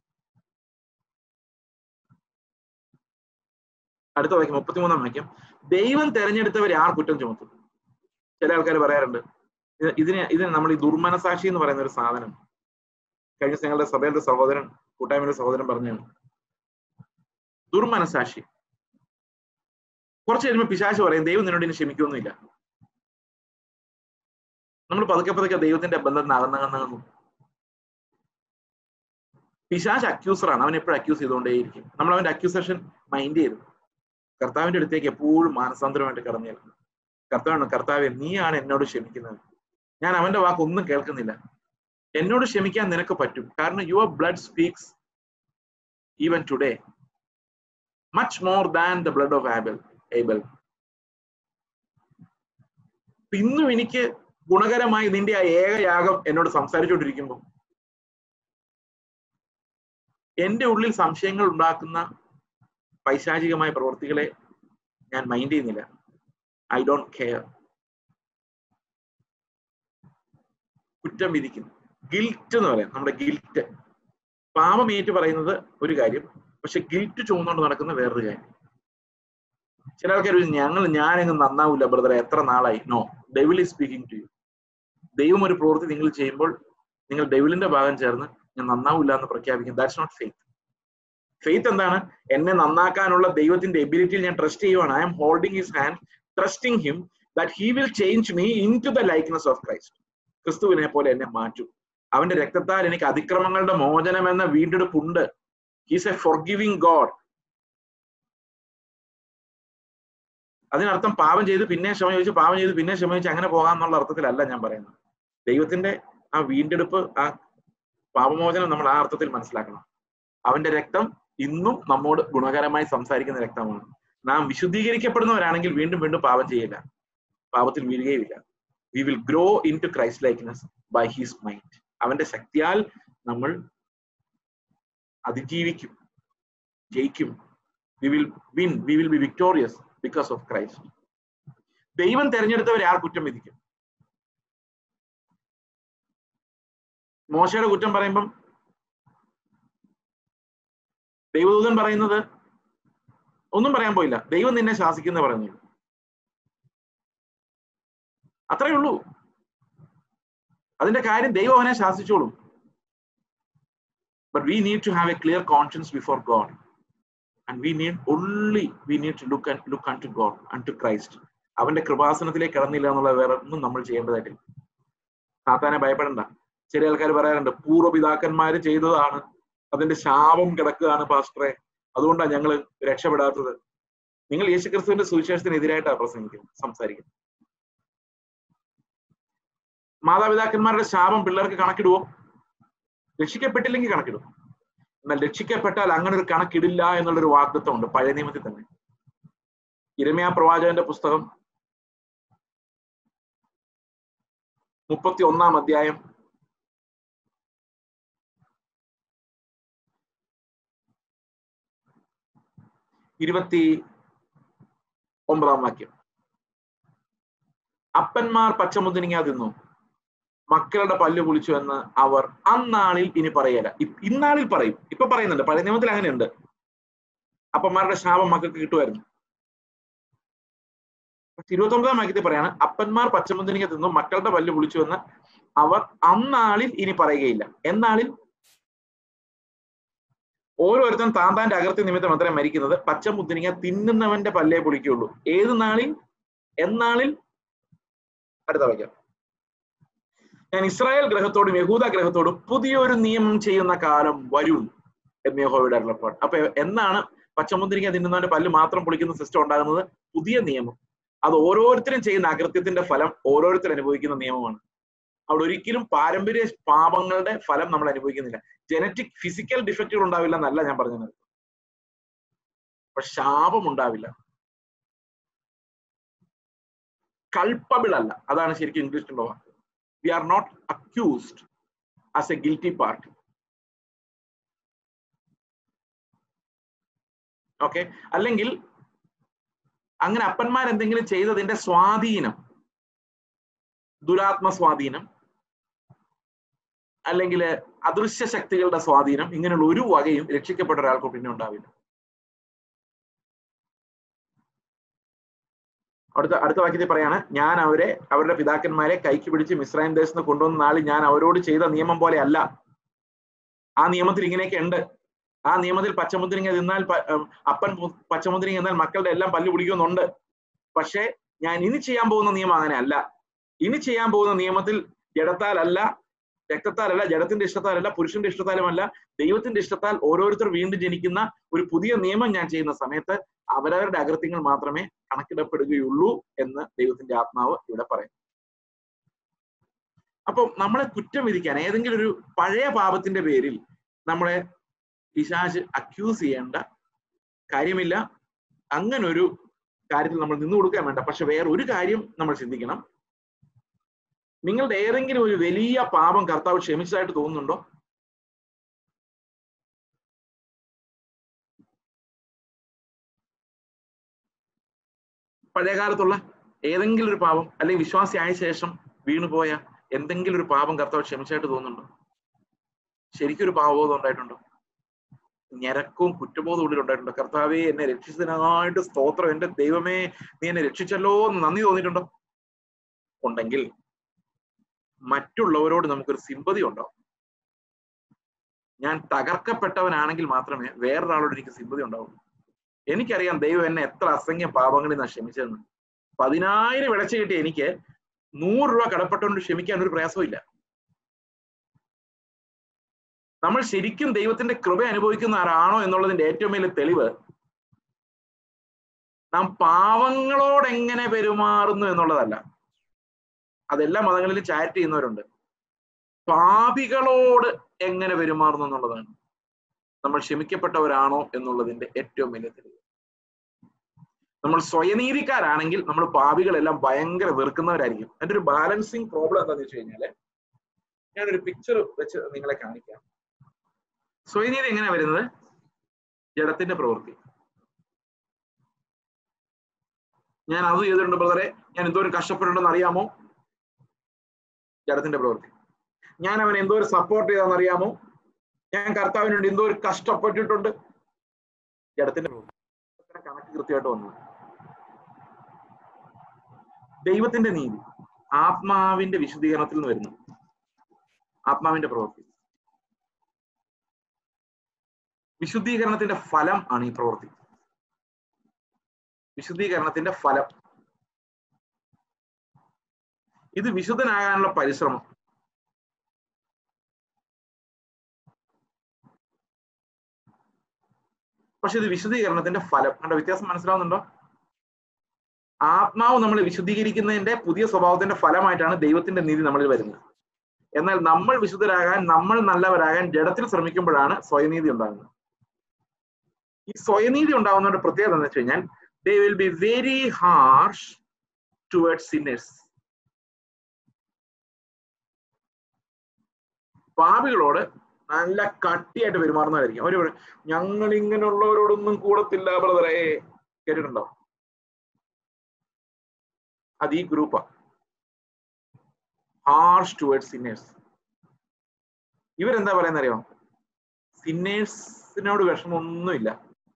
അടുത്ത വാക്യം 33-ാം വാക്യം. ദൈവം തെരഞ്ഞെടുത്തവരെ ആർ കുറ്റം ചുമത്തും? ചില ആൾക്കാർ പറയാറുണ്ട് ഇതിന് നമ്മൾ ഈ ദുർമനസാക്ഷി എന്ന് പറയുന്ന ഒരു സാധനം, കഴിഞ്ഞ ഞങ്ങളുടെ സഭയുടെ സഹോദരൻ, കൂട്ടായ്മയുടെ സഹോദരൻ പറഞ്ഞാണ് ദുർമനസാക്ഷി. കുറച്ച് കഴിയുമ്പോൾ പിശാച് പറയും ദൈവം നിന്നോട് ഇനി ക്ഷമിക്കൊന്നുമില്ല. നമ്മൾ പതുക്കെ ദൈവത്തിന്റെ ബന്ധത്തിന് അകന്നകന്നു. പിശാച് അക്യൂസറാണ്, അവൻ എപ്പോഴും അക്യൂസ് ചെയ്തുകൊണ്ടേയിരിക്കും. നമ്മൾ അവന്റെ അക്യൂസേഷൻ മൈൻഡ് ചെയ്തു കർത്താവിന്റെ അടുത്തേക്ക് എപ്പോഴും മാനസാന്തരമായിട്ട് കടന്നു ചെല്ലണം. കർത്താവെ നീയാണ് എന്നോട് ക്ഷമിക്കുന്നത്, ഞാൻ അവന്റെ വാക്കൊന്നും കേൾക്കുന്നില്ല, എന്നോട് ക്ഷമിക്കാൻ നിനക്ക് പറ്റും. കാരണം your blood speaks even today much more than the blood of Abel. ഇന്നും എനിക്ക് ഗുണകരമായി നിന്റെ ആ ഏകയാഗം എന്നോട് സംസാരിച്ചുകൊണ്ടിരിക്കുമ്പോൾ എന്റെ ഉള്ളിൽ സംശയങ്ങൾ ഉണ്ടാക്കുന്ന പൈശാചികമായ പ്രവൃത്തികളെ ഞാൻ മൈൻഡ് ചെയ്യുന്നില്ല. I don't care. കുറ്റം വിധിക്കുന്നു, ഗിൽറ്റ് എന്ന് പറയാം. നമ്മുടെ ഗിൽറ്റ്, പാപമേറ്റ് പറയുന്നത് ഒരു കാര്യം, പക്ഷെ ഗിൽറ്റ് ചുമന്നുകൊണ്ട് നടക്കുന്ന വേറൊരു കാര്യം. ചില ആൾക്കാർ ഞാനെങ്ങും നന്നാവില്ല ബ്രദറെ, എത്ര നാളായി. No, devil is speaking to you. ദൈവം ഒരു പ്രവൃത്തി നിങ്ങൾ ചെയ്യുമ്പോൾ നിങ്ങൾ ഡെവിളിന്റെ ഭാഗം ചേർന്ന് ഞാൻ നന്നാവില്ല എന്ന് പ്രഖ്യാപിക്കും. That's not faith. ഫെയ്ത്ത് എന്താണ്? എന്നെ നന്നാക്കാനുള്ള ദൈവത്തിന്റെ എബിലിറ്റിയിൽ ഞാൻ ട്രസ്റ്റ് ചെയ്യുവാണ്. I am holding his hand, trusting him that he will change me into the likeness of Christ. ക്രിസ്തുവിനെ പോലെ എന്നെ മാറ്റും. അവന്റെ രക്തത്താൽ എനിക്ക് അതിക്രമങ്ങളുടെ മോചനം എന്ന വീണ്ടെടുപ്പുണ്ട്. He's a forgiving God. അതിനർത്ഥം പാപം ചെയ്ത് പിന്നെ ക്ഷമ ചോദിച്ച്, പാപം ചെയ്ത് പിന്നെ ക്ഷമ ചോദിച്ച് അങ്ങനെ പോകാമെന്നുള്ള അർത്ഥത്തിലല്ല ഞാൻ പറയുന്നത്. ദൈവത്തിന്റെ ആ വീണ്ടെടുപ്പ്, ആ പാപമോചനം നമ്മൾ ആ അർത്ഥത്തിൽ മനസ്സിലാക്കണം. അവന്റെ രക്തം ഇന്നും നമ്മോട് ഗുണകരമായി സംസാരിക്കുന്ന രക്തമാണ്. നാം വിശുദ്ധീകരിക്കപ്പെടുന്നവരാണെങ്കിൽ വീണ്ടും വീണ്ടും പാപം ചെയ്യില്ല, പാപത്തിൽ വീഴുകയുമില്ല. We will grow into Christ likeness by his mind. അവന്റെ ശക്തിയാൽ നമ്മൾ അതിജീവിക്കും, ജയിക്കും. We will win, we will be victorious because of Christ. ദൈവം തെരഞ്ഞെടുത്തവരെ ആർ കുറ്റം വിധിക്കും? മോശയുടെ കുറ്റം പറയുമ്പം ദൈവദൂതൻ പറയുന്നത് ഒന്നും പറയാൻ പോയില്ല, ദൈവം നിന്നെ ശാസിക്കുന്ന പറഞ്ഞു, അത്രയേ ഉള്ളൂ. അതിന്റെ കാര്യം ദൈവം അവനെ ശാസിച്ചോളും. But we need to have a clear conscience before God, and we need to look unto God, unto Christ. അവന്റെ കൃപാസനത്തിലേക്ക് കടന്നില്ല എന്നുള്ള വേറെ ഒന്നും നമ്മൾ ചെയ്യേണ്ടതായിട്ടില്ല. സാത്താനെ ഭയപ്പെടണ്ട. ചില ആൾക്കാർ പറയാറുണ്ട്, പൂർവ്വപിതാക്കന്മാര് ചെയ്തതാണ്, അതിന്റെ ശാപം കിടക്കുകയാണ് പാസ്റ്ററെ, അതുകൊണ്ടാണ് ഞങ്ങൾ രക്ഷപ്പെടാത്തത്. നിങ്ങൾ യേശുക്രിസ്തുവിന്റെ സുവിശേഷത്തിനെതിരായിട്ടാണ് സംസാരിക്കുന്നത്. മാതാപിതാക്കന്മാരുടെ ശാപം പിള്ളേർക്ക് കണക്കിടുവോ? രക്ഷിക്കപ്പെട്ടില്ലെങ്കിൽ കണക്കിടും. എന്നാൽ രക്ഷിക്കപ്പെട്ടാൽ അങ്ങനെ ഒരു കണക്കിടില്ല എന്നുള്ളൊരു വാഗ്ദത്തമുണ്ട് പഴയ നിയമത്തിൽ തന്നെ. യിരെമ്യാ പ്രവാചകന്റെ പുസ്തകം 31 അധ്യായം 29 വാക്യം. അപ്പന്മാർ പച്ചമുന്തിരിങ്ങ തിന്നു, മക്കളുടെ പല്ല് പുളിച്ചു എന്ന് അവർ അന്നാളിൽ ഇനി പറയല. ഇന്നാളിൽ പറയും. ഇപ്പൊ പറയുന്നുണ്ട്, പഴയ നിയമത്തിൽ അങ്ങനെയുണ്ട്. അപ്പന്മാരുടെ ശാപം മക്കൾക്ക് കിട്ടുമായിരുന്നു. 29 വാക്യത്തിൽ പറയാണ്, അപ്പന്മാർ പച്ചമുന്തിരിങ്ങ തിന്നു, മക്കളുടെ പല്ല് പുളിച്ചു എന്ന് അവർ അന്നാളിൽ ഇനി പറയുകയില്ല. എന്നാളിൽ ഓരോരുത്തൻ താന്താന്റെ അകൃത്യ നിമിത്തം മാത്രമേ മരിക്കുന്നത്, പച്ചമുന്തിരിങ്ങ തിന്നുന്നവന്റെ പല്ലേ പുളിക്കുള്ളൂ. ഏത് നാളിൽ? എന്നാളിൽ. അടുത്ത വാക്യം. ഞാൻ ഇസ്രായേൽ ഗ്രഹത്തോടും യഹൂദ ഗ്രഹത്തോടും പുതിയൊരു നിയമം ചെയ്യുന്ന കാലം വരും എന്ന് യഹോവയുടെ അരുളപ്പാട്. അപ്പൊ എന്നാണ് പച്ചമുന്തിരിങ്ങ തിന്നുന്നവന്റെ പല്ല് മാത്രം പൊളിക്കുന്ന സിസ്റ്റം ഉണ്ടാകുന്നത്? പുതിയ നിയമം. അത് ഓരോരുത്തരും ചെയ്യുന്ന അകൃത്യത്തിന്റെ ഫലം ഓരോരുത്തരും അനുഭവിക്കുന്ന നിയമമാണ്. അവിടെ ഒരിക്കലും പാരമ്പര്യ പാപങ്ങളുടെ ഫലം നമ്മൾ അനുഭവിക്കുന്നില്ല. ജനറ്റിക് ഫിസിക്കൽ ഡിഫക്റ്റുകൾ ഉണ്ടാവില്ല എന്നല്ല ഞാൻ പറഞ്ഞത്, പക്ഷെ ശാപം ഉണ്ടാവില്ല. കൾപ്പബിൾ അല്ല, അതാണ് ശരിക്കും ഇംഗ്ലീഷിലുള്ള വാക്ക്. We are not accused as a guilty party. Okay. അല്ലെങ്കിൽ അങ്ങനെ അപ്പന്മാർ എന്തെങ്കിലും ചെയ്തതിന്റെ സ്വാധീനം, ദുരാത്മ സ്വാധീനം അല്ലെങ്കിൽ അദൃശ്യ ശക്തികളുടെ സ്വാധീനം, ഇങ്ങനെയുള്ള ഒരു വകയും രക്ഷിക്കപ്പെട്ട ഒരാൾക്ക് പിന്നെ ഉണ്ടാവില്ല. അടുത്ത വാക്യത്തിൽ പറയാണ്, ഞാൻ അവരുടെ പിതാക്കന്മാരെ കൈക്ക് പിടിച്ച് മിസ്രൈം ദേശത്ത് നിന്ന് കൊണ്ടുവന്ന നാളിൽ ഞാൻ അവരോട് ചെയ്ത നിയമം പോലെ അല്ല. ആ നിയമത്തിൽ ഇങ്ങനെയൊക്കെ ഉണ്ട്. ആ നിയമത്തിൽ പച്ചമുന്തിരിങ്ങ തിന്നാൽ അപ്പൻ പച്ചമുന്തിരിങ്ങ തിന്നാൽ മക്കളുടെ എല്ലാം പല്ല് പിടിക്കുന്നുണ്ട്. പക്ഷെ ഞാൻ ഇനി ചെയ്യാൻ പോകുന്ന നിയമം അങ്ങനെ അല്ല. ഇനി ചെയ്യാൻ പോകുന്ന നിയമത്തിൽ ജഡത്താലല്ല, രക്തത്താലല്ല, ജഡത്തിന്റെ ഇഷ്ടത്താലല്ല, പുരുഷന്റെ ഇഷ്ടത്താലുമല്ല, ദൈവത്തിന്റെ ഇഷ്ടത്താൽ ഓരോരുത്തർ വീണ്ടും ജനിക്കുന്ന ഒരു പുതിയ നിയമം ഞാൻ ചെയ്യുന്ന സമയത്ത് അവരവരുടെ അകൃത്യങ്ങൾ മാത്രമേ കണക്കിടപ്പെടുകയുള്ളൂ എന്ന് ദൈവത്തിന്റെ ആത്മാവ് ഇവിടെ പറയുന്നു. അപ്പം നമ്മളെ കുറ്റം വിധിക്കാൻ ഏതെങ്കിലും ഒരു പഴയ പാപത്തിന്റെ പേരിൽ നമ്മളെ പിശാച് അക്യൂസ് ചെയ്യേണ്ട കാര്യമില്ല. അങ്ങനെ ഒരു കാര്യത്തിൽ നമ്മൾ നിന്നു കൊടുക്കാൻ വേണ്ട. പക്ഷെ വേറെ ഒരു കാര്യം നമ്മൾ ചിന്തിക്കണം. നിങ്ങളുടെ ഏതെങ്കിലും ഒരു വലിയ പാപം കർത്താവ് ക്ഷമിച്ചതായിട്ട് തോന്നുന്നുണ്ടോ? പഴയകാലത്തുള്ള ഏതെങ്കിലും ഒരു പാപം, അല്ലെങ്കിൽ വിശ്വാസിയായ ശേഷം വീണുപോയ എന്തെങ്കിലും ഒരു പാപം കർത്താവ് ക്ഷമിച്ചായിട്ട് തോന്നുന്നുണ്ടോ? ശരിക്കും ഒരു പാപബോധം ഉണ്ടായിട്ടുണ്ടോ? ഞരക്കവും കുറ്റബോധവും ഉള്ളിൽ ഉണ്ടായിട്ടുണ്ടോ? കർത്താവേ, എന്നെ രക്ഷിച്ചതിനായിട്ട് സ്തോത്രം, എന്റെ ദൈവമേ നീ എന്നെ രക്ഷിച്ചല്ലോ എന്ന് നന്ദി തോന്നിയിട്ടുണ്ടോ? ഉണ്ടെങ്കിൽ മറ്റുള്ളവരോട് നമുക്കൊരു സിമ്പതി ഉണ്ടാവും. ഞാൻ തകർക്കപ്പെട്ടവനാണെങ്കിൽ മാത്രമേ വേറൊരാളോട് എനിക്ക് സിമ്പതി ഉണ്ടാവുള്ളൂ. എനിക്കറിയാം ദൈവം എന്നെ എത്ര അസംഖ്യം പാപങ്ങളിൽ നിന്നാണ് ക്ഷമിച്ചതെന്ന്. 10,000 വിളച്ചു കിട്ടിയ എനിക്ക് 100 രൂപ കടപ്പെട്ടവനോട് ക്ഷമിക്കാൻ ഒരു പ്രയാസവും ഇല്ല. നമ്മൾ ശരിക്കും ദൈവത്തിന്റെ കൃപ അനുഭവിക്കുന്ന ആരാണോ എന്നുള്ളതിന്റെ ഏറ്റവും വലിയ തെളിവ് നാം പാവങ്ങളോട് എങ്ങനെ പെരുമാറുന്നു എന്നുള്ളതല്ല. അതെല്ലാ മതങ്ങളിലും ചാരിറ്റി ചെയ്യുന്നവരുണ്ട്. പാപികളോട് എങ്ങനെ പെരുമാറുന്നു എന്നുള്ളതാണ് നമ്മൾ ക്ഷമിക്കപ്പെട്ടവരാണോ എന്നുള്ളതിന്റെ ഏറ്റവും വലിയ തെളിവ്. നമ്മൾ സ്വയനീതിക്കാരാണെങ്കിൽ നമ്മൾ പാപികളെല്ലാം ഭയങ്കര വെറുക്കുന്നവരായിരിക്കും. അതിന്റെ ഒരു ബാലൻസിങ് പ്രോബ്ലം എന്താണെന്ന് വെച്ച് കഴിഞ്ഞാല്, ഞാനൊരു പിക്ചർ വെച്ച് നിങ്ങളെ കാണിക്കാം. സ്വയനീതി എങ്ങനെയാ വരുന്നത്? ജഡത്തിന്റെ പ്രവൃത്തി. ഞാൻ അത് ചെയ്തിട്ടുണ്ട് ബ്രദറെ, ഞാൻ എന്തോരം കഷ്ടപ്പെട്ടിട്ടുണ്ടെന്ന് അറിയാമോ? ജഡത്തിന്റെ പ്രവൃത്തി. ഞാൻ അവൻ എന്തോരം സപ്പോർട്ട് ചെയ്താന്ന് അറിയാമോ? ഞാൻ കർത്താവിന് വേണ്ടി എന്തോരം കഷ്ടപ്പെട്ടിട്ടുണ്ട്. ജഡത്തിന്റെ പ്രവൃത്തി. കണക്ക് കൃത്യമായിട്ട് വന്നു. ദൈവത്തിന്റെ നീതി ആത്മാവിന്റെ വിശുദ്ധീകരണത്തിൽ നിന്ന് വരുന്നു. ആത്മാവിന്റെ പ്രവൃത്തി. വിശുദ്ധീകരണത്തിന്റെ ഫലം ആണ് ഈ പ്രവൃത്തി. വിശുദ്ധീകരണത്തിന്റെ ഫലം. ഇത് വിശുദ്ധനാകാനുള്ള പരിശ്രമം. പക്ഷെ ഇത് വിശുദ്ധീകരണത്തിന്റെ ഫലം. കണ്ട വ്യത്യാസം മനസ്സിലാവുന്നുണ്ടോ? ആത്മാവ് നമ്മളെ വിശുദ്ധീകരിക്കുന്നതിന്റെ പുതിയ സ്വഭാവത്തിന്റെ ഫലമായിട്ടാണ് ദൈവത്തിന്റെ നീതി നമ്മളിൽ വരുന്നത്. എന്നാൽ നമ്മൾ വിശുദ്ധരാകാൻ, നമ്മൾ നല്ലവരാകാൻ ജഡത്തിൽ ശ്രമിക്കുമ്പോഴാണ് സ്വയനീതി ഉണ്ടാകുന്നത്. ഈ സ്വയനീതി ഉണ്ടാകുന്നതിന്റെ പ്രത്യേകത എന്ന് വെച്ച് കഴിഞ്ഞാൽ, they will be very harsh towards sinners. പാപികളോട് നല്ല കട്ടിയായിട്ട് പെരുമാറുന്നവരായിരിക്കും. അവര് ഞങ്ങൾ ഇങ്ങനെയുള്ളവരോടൊന്നും കൂടത്തില്ല ബ്രദറെ. കേട്ടിട്ടുണ്ടോ? അത് ഈ ഗ്രൂപ്പാ. Harsh towards sinners. ഇവരെന്താ പറയുന്ന അറിയോ? സിന്നേഴ്സിനോട് വിഷമമൊന്നുമില്ല.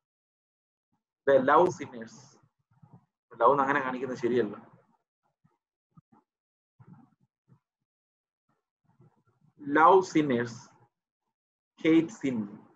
Love sinners. ലവ് അങ്ങനെ കാണിക്കുന്നത് ശരിയല്ല. Love sinners, hate sin.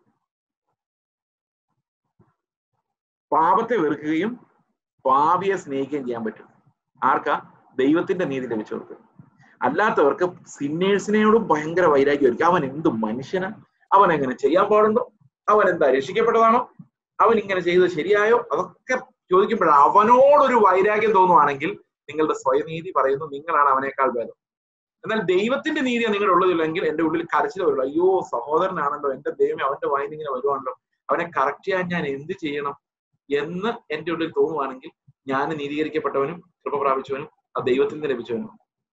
പാപത്തെ വെറുക്കുകയും പാപിയെ സ്നേഹിക്കുകയും ചെയ്യാൻ പറ്റും. ആർക്കാ? ദൈവത്തിന്റെ നീതി ലഭിച്ചവർക്ക്. അല്ലാത്തവർക്ക് സിന്നേഴ്സിനോടും ഭയങ്കര വൈരാഗ്യമായിരിക്കും. അവൻ എന്ത് മനുഷ്യനാ? അവൻ എങ്ങനെ ചെയ്യാൻ പാടുണ്ടോ? അവൻ എന്താ രക്ഷിക്കപ്പെട്ടതാണോ? അവൻ ഇങ്ങനെ ചെയ്തത് ശരിയായോ? അതൊക്കെ ചോദിക്കുമ്പോഴാണ് അവനോടൊരു വൈരാഗ്യം തോന്നുവാണെങ്കിൽ നിങ്ങളുടെ സ്വയനീതി പറയുന്നു നിങ്ങളാണ് അവനേക്കാൾ ഭേദം. എന്നാൽ ദൈവത്തിന്റെ നീതിയാണ് നിങ്ങളുടെ ഉള്ളതില്ലെങ്കിൽ എന്റെ ഉള്ളിൽ കരച്ചിൽ വരുള്ളൂ. അയ്യോ സഹോദരനാണല്ലോ, എന്റെ ദൈവം അവന്റെ വായിന്ന് ഇങ്ങനെ വരുവാണല്ലോ, അവനെ കറക്റ്റ് ചെയ്യാൻ ഞാൻ എന്ത് ചെയ്യണം എന്ന് എന്റെ ഉള്ളിൽ തോന്നുവാണെങ്കിൽ ഞാൻ നീതീകരിക്കപ്പെട്ടവനും കൃപ പ്രാപിച്ചവനും ആ ദൈവത്തിൽ നിന്ന് ലഭിച്ചവനും.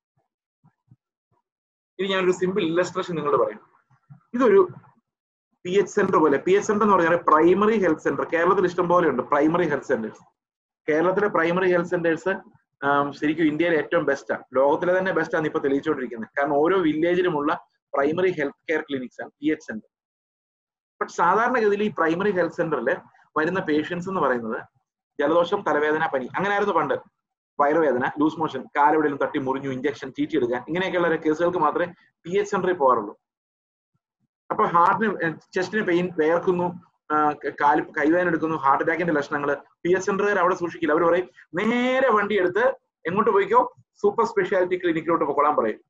ഇനി ഞാനൊരു സിമ്പിൾ ഇല്ലസ്ട്രേഷൻ നിങ്ങളോട് പറയാം. ഇതൊരു PH സെന്റർ പോലെ. PH സെന്റർ എന്ന് പറഞ്ഞാൽ പ്രൈമറി ഹെൽത്ത് സെന്റർ. കേരളത്തിൽ ഇഷ്ടം പോലെ ഉണ്ട് പ്രൈമറി ഹെൽത്ത് സെന്റേഴ്സ്. കേരളത്തിലെ പ്രൈമറി ഹെൽത്ത് സെന്റേഴ്സ് ശരിക്കും ഇന്ത്യയിലെ ഏറ്റവും ബെസ്റ്റാണ്. ലോകത്തിലെ തന്നെ ബെസ്റ്റാണ് ഇപ്പൊ തെളിയിച്ചുകൊണ്ടിരിക്കുന്നത്. കാരണം ഓരോ വില്ലേജിലുമുള്ള പ്രൈമറി ഹെൽത്ത് കെയർ ക്ലിനിക്സ് ആണ് PH സെന്റർ. ബട്ട് സാധാരണഗതിയിൽ ഈ പ്രൈമറി ഹെൽത്ത് സെന്ററിൽ വരുന്ന പേഷ്യൻസ് എന്ന് പറയുന്നത് ജലദോഷം, തലവേദന, പനി, അങ്ങനെ ആയിരുന്നു പണ്ട്. വയറുവേദന, ലൂസ് മോഷൻ, കാലെവിടെയും തട്ടി മുറിഞ്ഞു, ഇഞ്ചക്ഷൻ, ചീറ്റി എടുക്കാൻ, ഇങ്ങനെയൊക്കെയുള്ള കേസുകൾക്ക് മാത്രമേ PH സെന്ററിൽ പോകാറുള്ളൂ. അപ്പൊ ഹാർട്ടിന്, ചെസ്റ്റിന് പെയിൻ, വേർക്കുന്നു, കൈവേദന എടുക്കുന്നു, ഹാർട്ട് അറ്റാക്കിന്റെ ലക്ഷണങ്ങൾ PH സെന്ററുകാർ അവിടെ സൂക്ഷിക്കില്ല. അവർ പറയും നേരെ വണ്ടി എടുത്ത് എങ്ങോട്ട് പോയിക്കോ, സൂപ്പർ സ്പെഷ്യാലിറ്റി ക്ലിനിക്കിലോട്ട് പോയിക്കോളാൻ പറയും.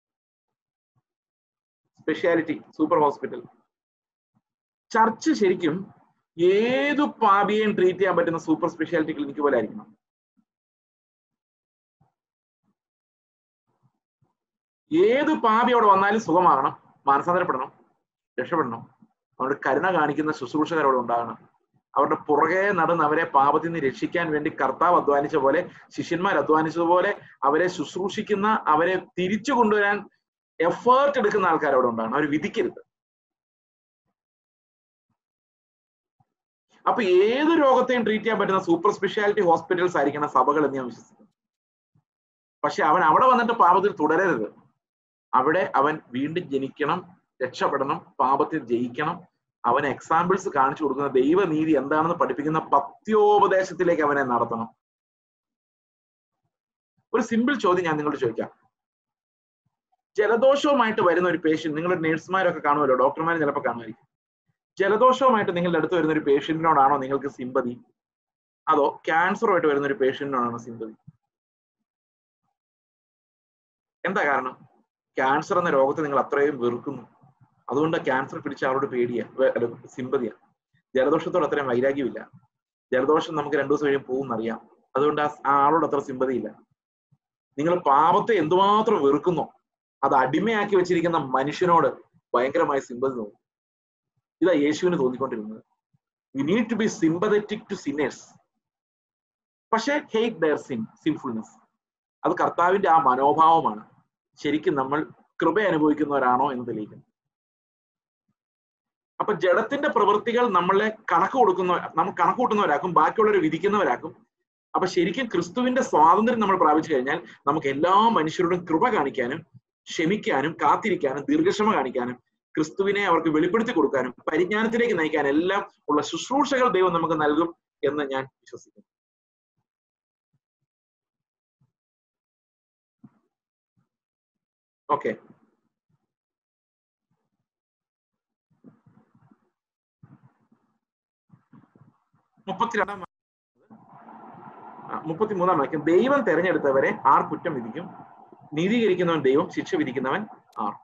Speciality super hospital. ചർച്ച് ശരിക്കും ഏതു പാപിയെയും ട്രീറ്റ് ചെയ്യാൻ പറ്റുന്ന സൂപ്പർ സ്പെഷ്യാലിറ്റി ക്ലിനിക്ക് പോലെ ആയിരിക്കണം. ഏത് പാപി അവിടെ വന്നാലും സുഖമാകണം, മാനസാന്തരപ്പെടണം, രക്ഷപ്പെടണം. അവരുടെ കരുണ കാണിക്കുന്ന ശുശ്രൂഷകർ അവിടെ ഉണ്ടാകണം. അവരുടെ പുറകെ നടന്ന് അവരെ പാപത്തിൽ നിന്ന് രക്ഷിക്കാൻ വേണ്ടി കർത്താവ് അധ്വാനിച്ച പോലെ, ശിഷ്യന്മാർ അധ്വാനിച്ചതുപോലെ അവരെ ശുശ്രൂഷിക്കുന്ന, അവരെ തിരിച്ചു കൊണ്ടുവരാൻ എഫേർട്ട് എടുക്കുന്ന ആൾക്കാർ അവിടെ ഉണ്ടാകണം. അവർ വിധിക്കരുത്. അപ്പൊ ഏത് രോഗത്തെയും ട്രീറ്റ് ചെയ്യാൻ പറ്റുന്ന സൂപ്പർ സ്പെഷ്യാലിറ്റി ഹോസ്പിറ്റൽസ് ആയിരിക്കണം സഭകൾ എന്ന് ഞാൻ വിശ്വസിക്കുന്നു. പക്ഷെ അവൻ അവിടെ വന്നിട്ട് പാപത്തിൽ തുടരരുത്. അവിടെ അവൻ വീണ്ടും ജനിക്കണം, രക്ഷപ്പെടണം, പാപത്തിൽ ജയിക്കണം. അവന് എക്സാമ്പിൾസ് കാണിച്ചു കൊടുക്കുന്ന ദൈവനീതി എന്താണെന്ന് പഠിപ്പിക്കുന്ന പത്യോപദേശത്തിലേക്ക് അവനെ നടത്തണം. ഒരു സിമ്പിൾ ചോദ്യം ഞാൻ നിങ്ങളോട് ചോദിക്കാം. ജലദോഷവുമായിട്ട് വരുന്ന ഒരു പേഷ്യന്റ്, നിങ്ങളുടെ നേഴ്സുമാരൊക്കെ കാണുമല്ലോ, ഡോക്ടർമാരും ചിലപ്പോൾ കാണുമായിരിക്കും. ജലദോഷവുമായിട്ട് നിങ്ങളുടെ അടുത്ത് വരുന്ന ഒരു പേഷ്യന്റിനോടാണോ നിങ്ങൾക്ക് സിമ്പതി, അതോ ക്യാൻസറുമായിട്ട് വരുന്ന ഒരു പേഷ്യന്റിനോടാണോ സിമ്പതി? എന്താ കാരണം? ക്യാൻസർ എന്ന രോഗത്തെ നിങ്ങൾ അത്രയും വെറുക്കുന്നു. അതുകൊണ്ട് ക്യാൻസർ പിടിച്ച ആളോട് പേടിയാ, സിമ്പതിയാ. ജലദോഷത്തോട് അത്രയും വൈരാഗ്യമില്ല. ജലദോഷം നമുക്ക് 2 ദിവസം കഴിയും പോകുന്നറിയാം. അതുകൊണ്ട് ആ ആളോട് അത്ര സിമ്പതിയില്ല. നിങ്ങൾ പാപത്തെ എന്തുമാത്രം വെറുക്കുന്നോ അത് അടിമയാക്കി വെച്ചിരിക്കുന്ന മനുഷ്യനോട് ഭയങ്കരമായ സിമ്പതി തോന്നും. ഇതാ യേശുവിന് തോന്നിക്കൊണ്ടിരുന്നത്. We need to be sympathetic to sinners, പക്ഷേ ഹേറ്റ് ദെയർ സിൻഫുൾനെസ്. അത് കർത്താവിന്റെ ആ മനോഭാവമാണ് ശരിക്കും നമ്മൾ കൃപ അനുഭവിക്കുന്നവരാണോ എന്ന് തെളിയിക്കുന്നത്. അപ്പൊ ജഡത്തിന്റെ പ്രവൃത്തികൾ നമ്മളെ നമ്മൾ കണക്ക് കൂട്ടുന്നവരാക്കും, ബാക്കിയുള്ളവരെ വിധിക്കുന്നവരാക്കും. അപ്പൊ ശരിക്കും ക്രിസ്തുവിന്റെ സ്വാതന്ത്ര്യം നമ്മൾ പ്രാപിച്ചു കഴിഞ്ഞാൽ നമുക്ക് എല്ലാ മനുഷ്യരോടും കൃപ കാണിക്കാനും, ക്ഷമിക്കാനും, കാത്തിരിക്കാനും, ദീർഘക്ഷമ കാണിക്കാനും, ക്രിസ്തുവിനെ അവർക്ക് വെളിപ്പെടുത്തി കൊടുക്കാനും, പരിജ്ഞാനത്തിലേക്ക് നയിക്കാനും എല്ലാം ഉള്ള ശുശ്രൂഷകൾ ദൈവം നമുക്ക് നൽകും എന്ന് ഞാൻ വിശ്വസിക്കുന്നു. ഓക്കെ, 33-ാം വാക്യം. ദൈവം തെരഞ്ഞെടുത്തവരെ ആർ കുറ്റം വിധിക്കും? നീതീകരിക്കുന്നവൻ ദൈവം, ശിക്ഷ വിധിക്കുന്നവൻ ആർ?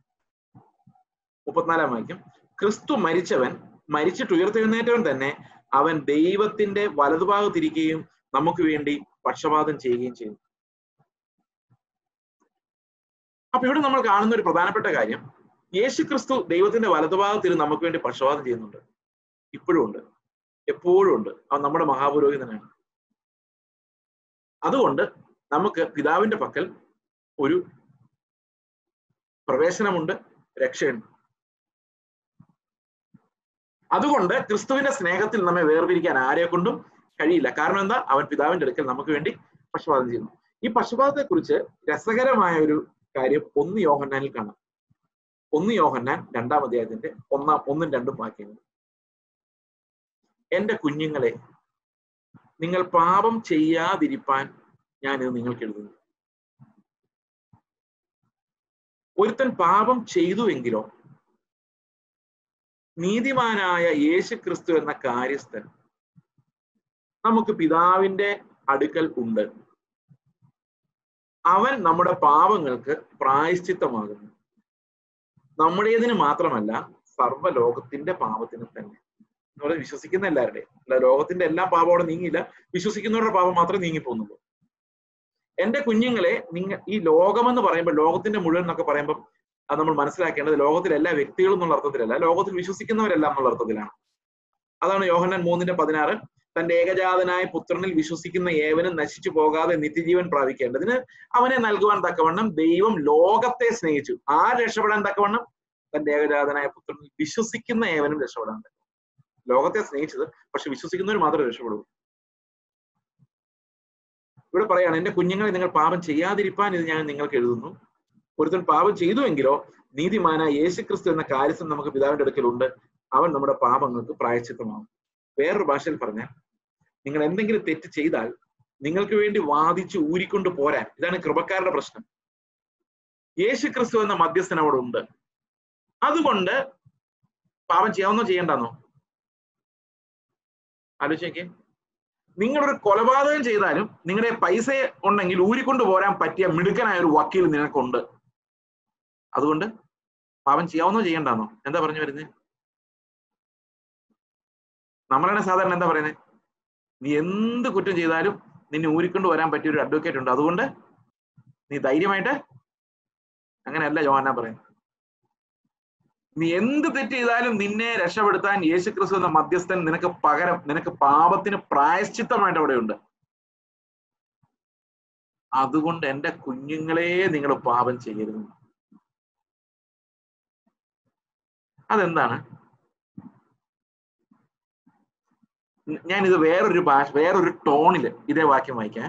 34-ാം വാക്യം. ക്രിസ്തു മരിച്ചിട്ട് ഉയർത്തെഴുന്നേറ്റവൻ തന്നെ അവൻ ദൈവത്തിന്റെ വലതുഭാഗത്തിരിക്കുകയും നമുക്ക് വേണ്ടി പക്ഷപാതം ചെയ്യുകയും ചെയ്യുന്നു. അപ്പൊ ഇവിടെ നമ്മൾ കാണുന്ന ഒരു പ്രധാനപ്പെട്ട കാര്യം, യേശു ക്രിസ്തു ദൈവത്തിന്റെ വലതുഭാഗത്തിൽ നമുക്ക് വേണ്ടി പക്ഷപാതം ചെയ്യുന്നുണ്ട്. ഇപ്പോഴും ഉണ്ട്, എപ്പോഴും ഉണ്ട്. അവൻ നമ്മുടെ മഹാപുരോഹിതനാണ്. അതുകൊണ്ട് നമുക്ക് പിതാവിന്റെ പക്കൽ ഒരു പ്രവേശനമുണ്ട്, രക്ഷയുണ്ട്. അതുകൊണ്ട് ക്രിസ്തുവിന്റെ സ്നേഹത്തിൽ നമ്മെ വേർപിരിക്കാൻ ആരെ കൊണ്ടും കഴിയില്ല. കാരണം എന്താ? അവൻ പിതാവിന്റെ അടുക്കൽ നമുക്ക് വേണ്ടി പക്ഷപാതം ചെയ്യുന്നു. ഈ പക്ഷപാതത്തെ കുറിച്ച് രസകരമായ ഒരു കാര്യം 1 യോഹന്നാനിൽ കാണാം. 1 യോഹന്നാൻ 2-ാം അധ്യായത്തിന്റെ 1-2 വാക്യങ്ങൾ. എന്റെ കുഞ്ഞുങ്ങളെ, നിങ്ങൾ പാപം ചെയ്യാതിരിപ്പാൻ ഞാനിത് നിങ്ങൾക്ക് എഴുതുന്നു. ഒരുത്തൻ പാപം ചെയ്തുവെങ്കിലോ നീതിമാനായ യേശു ക്രിസ്തു എന്ന കാര്യസ്ഥൻ നമുക്ക് പിതാവിന്റെ അടുക്കൽ ഉണ്ട്. അവൻ നമ്മുടെ പാപങ്ങൾക്ക് പ്രായശ്ചിത്തമാകുന്നു. നമ്മുടേതിന് മാത്രമല്ല, സർവ്വലോകത്തിന്റെ പാപത്തിന് തന്നെ. നമ്മൾ വിശ്വസിക്കുന്ന എല്ലാവരുടെയും, ലോകത്തിന്റെ എല്ലാ പാപവും നീങ്ങിയില്ല, വിശ്വസിക്കുന്നവരുടെ പാപം മാത്രമേ നീങ്ങിപ്പോകുന്നുള്ളൂ. എന്റെ കുഞ്ഞുങ്ങളെ, ഈ ലോകമെന്ന് പറയുമ്പോൾ, ലോകത്തിന്റെ മുഴുവൻ എന്നൊക്കെ പറയുമ്പോൾ അത് നമ്മൾ മനസ്സിലാക്കേണ്ടത് ലോകത്തിലെ എല്ലാ വ്യക്തികളും എന്നുള്ള അർത്ഥത്തിലല്ല, ലോകത്തിൽ വിശ്വസിക്കുന്നവരെല്ലാം എന്നുള്ള അർത്ഥത്തിലാണ്. അതാണ് യോഹന്നാൻ 3:16. തന്റെ ഏകജാതനായ പുത്രനിൽ വിശ്വസിക്കുന്ന ഏവനും നശിച്ചു പോകാതെ നിത്യജീവൻ പ്രാപിക്കേണ്ടതിന് അവനെ നൽകുവാൻ തക്കവണ്ണം ദൈവം ലോകത്തെ സ്നേഹിച്ചു. ആര് രക്ഷപ്പെടാൻ തക്കവണ്ണം? തന്റെ ഏകജാതനായ പുത്രനിൽ വിശ്വസിക്കുന്ന ഏവനും രക്ഷപ്പെടാൻ തക്കവണ്ണം. ലോകത്തെ സ്നേഹിച്ചത്, പക്ഷെ വിശ്വസിക്കുന്നവർ മാത്രമേ രക്ഷപ്പെടൂ. ഇവിടെ പറയാണ്, എന്റെ കുഞ്ഞുങ്ങളെ, നിങ്ങൾ പാപം ചെയ്യാതിരിപ്പാൻ ഇത് ഞാൻ നിങ്ങൾക്ക് എഴുതുന്നു. ഒരുത്തൻ പാപം ചെയ്തുവെങ്കിലോ നീതിമാനായ യേശുക്രിസ്തു എന്ന കാര്യസ്ഥൻ നമുക്ക് പിതാവിന്റെ അടുക്കലുണ്ട്. അവൻ നമ്മുടെ പാപങ്ങൾക്ക് പ്രായശ്ചിത്തമാകും. വേറൊരു ഭാഷയിൽ പറഞ്ഞാൽ, നിങ്ങൾ എന്തെങ്കിലും തെറ്റ് ചെയ്താൽ നിങ്ങൾക്ക് വേണ്ടി വാദിച്ച് ഊരിക്കൊണ്ട് പോരാൻ, ഇതാണ് കൃപക്കാരുടെ പ്രശ്നം, യേശുക്രിസ്തു എന്ന മധ്യസ്ഥൻ അവിടെ ഉണ്ട്. അതുകൊണ്ട് പാപം ചെയ്യാവുന്നോ ചെയ്യണ്ടെന്നോ ആലോചിക്കേ. നിങ്ങളൊരു കൊലപാതകം ചെയ്താലും നിങ്ങളുടെ പൈസ ഉണ്ടെങ്കിൽ ഊരിക്കൊണ്ട് പോരാൻ പറ്റിയ മിടുക്കനായ ഒരു വക്കീൽ നിനക്കുണ്ട്. അതുകൊണ്ട് പാപം ചെയ്യാവുന്നോ ചെയ്യണ്ടെന്നോ എന്താ പറഞ്ഞു വരുന്നത്? നമ്മളാണ് സാധാരണ എന്താ പറയുന്നത്? നീ എന്ത് കുറ്റം ചെയ്താലും നിന്നെ ഊരിക്കൊണ്ട് വരാൻ പറ്റിയ ഒരു അഡ്വക്കേറ്റ് ഉണ്ട്, അതുകൊണ്ട് നീ ധൈര്യമായിട്ട്. അങ്ങനെയല്ല യോഹന്നാൻ പറയുന്നത്. നീ എന്ത് തെറ്റ് ചെയ്താലും നിന്നെ രക്ഷപ്പെടുത്താൻ യേശുക്രിസ്തു എന്ന മധ്യസ്ഥൻ നിനക്ക് പകരം, നിനക്ക് പാപത്തിന് പ്രായശ്ചിത്തമായിട്ട് അവിടെയുണ്ട്. അതുകൊണ്ട് എന്റെ കുഞ്ഞുങ്ങളെ, നിങ്ങൾ പാപം ചെയ്യരുത്. അതെന്താണ്? ഞാനിത് വേറൊരു ടോണില് ഇതേ വാക്യം വായിക്കാൻ.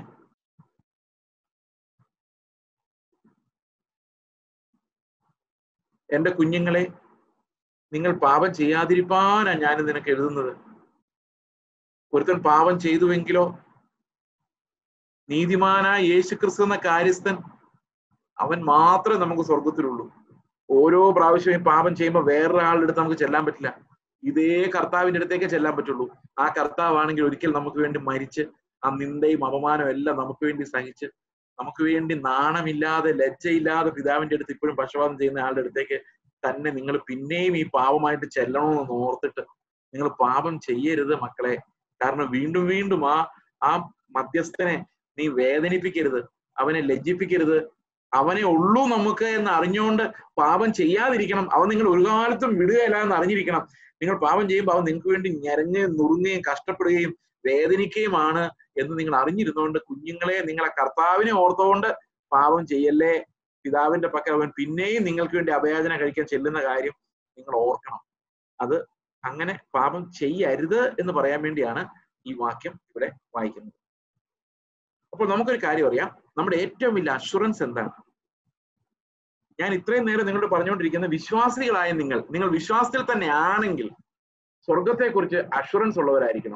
എന്റെ കുഞ്ഞുങ്ങളെ, നിങ്ങൾ പാപം ചെയ്യാതിരിപ്പാനാ ഞാൻ നിനക്ക് എഴുതുന്നത്. ഒരുത്തൻ പാപം ചെയ്തുവെങ്കിലോ നീതിമാനായ യേശുക്രിസ്തു എന്ന കാര്യസ്ഥൻ അവൻ മാത്രമേ നമുക്ക് സ്വർഗത്തിലുള്ളൂ. ഓരോ പ്രാവശ്യവും പാപം ചെയ്യുമ്പോൾ വേറൊരാളുടെ അടുത്ത് നമുക്ക് ചെല്ലാൻ പറ്റില്ല. ഇതേ കർത്താവിന്റെ അടുത്തേക്ക് ചെല്ലാൻ പറ്റുള്ളൂ. ആ കർത്താവാണെങ്കിൽ ഒരിക്കൽ നമുക്ക് വേണ്ടി മരിച്ച് ആ നിന്ദയും അപമാനവും എല്ലാം നമുക്ക് വേണ്ടി സഹിച്ച് നമുക്ക് വേണ്ടി നാണമില്ലാതെ ലജ്ജയില്ലാതെ പിതാവിന്റെ അടുത്ത് ഇപ്പോഴും പക്ഷപാതം ചെയ്യുന്ന ആളുടെ അടുത്തേക്ക് തന്നെ നിങ്ങൾ പിന്നെയും ഈ പാപമായിട്ട് ചെല്ലണമെന്ന് ഓർത്തിട്ട് നിങ്ങൾ പാപം ചെയ്യരുത് മക്കളെ. കാരണം വീണ്ടും വീണ്ടും ആ മധ്യസ്ഥനെ നീ വേദനിപ്പിക്കരുത്, അവനെ ലജ്ജിപ്പിക്കരുത്. അവനെ ഉള്ളൂ നമുക്ക് എന്ന് അറിഞ്ഞുകൊണ്ട് പാപം ചെയ്യാതിരിക്കണം. അവൻ നിങ്ങൾ ഒരു കാലത്തും വിടുകയില്ല എന്ന് അറിഞ്ഞിരിക്കണം. നിങ്ങൾ പാപം ചെയ്യുമ്പോൾ അവൻ നിങ്ങൾക്ക് വേണ്ടി ഞരങ്ങുകയും നുറുങ്ങുകയും കഷ്ടപ്പെടുകയും വേദനിക്കുകയുമാണ് എന്ന് നിങ്ങൾ അറിഞ്ഞിരുന്നുകൊണ്ട് കുഞ്ഞുങ്ങളെ, നിങ്ങളെ കർത്താവിനെ ഓർത്തുകൊണ്ട് പാപം ചെയ്യല്ലേ. പിതാവിന്റെ പക്കൽ അവൻ പിന്നെയും നിങ്ങൾക്ക് വേണ്ടി അഭയാചന കഴിക്കാൻ ചെല്ലുന്ന കാര്യം നിങ്ങൾ ഓർക്കണം. അത് അങ്ങനെ പാപം ചെയ്യരുത് എന്ന് പറയാൻ വേണ്ടിയാണ് ഈ വാക്യം ഇവിടെ വായിക്കുന്നത്. അപ്പോൾ നമുക്കൊരു കാര്യം അറിയാം, നമ്മുടെ ഏറ്റവും വലിയ അഷുറൻസ് എന്താണ്? ഞാൻ ഇത്രയും നേരം നിങ്ങളോട് പറഞ്ഞുകൊണ്ടിരിക്കുന്ന വിശ്വാസികളായ നിങ്ങൾ വിശ്വാസത്തിൽ തന്നെ ആണെങ്കിൽ സ്വർഗത്തെക്കുറിച്ച് അഷുറൻസ് ഉള്ളവരായിരിക്കണം.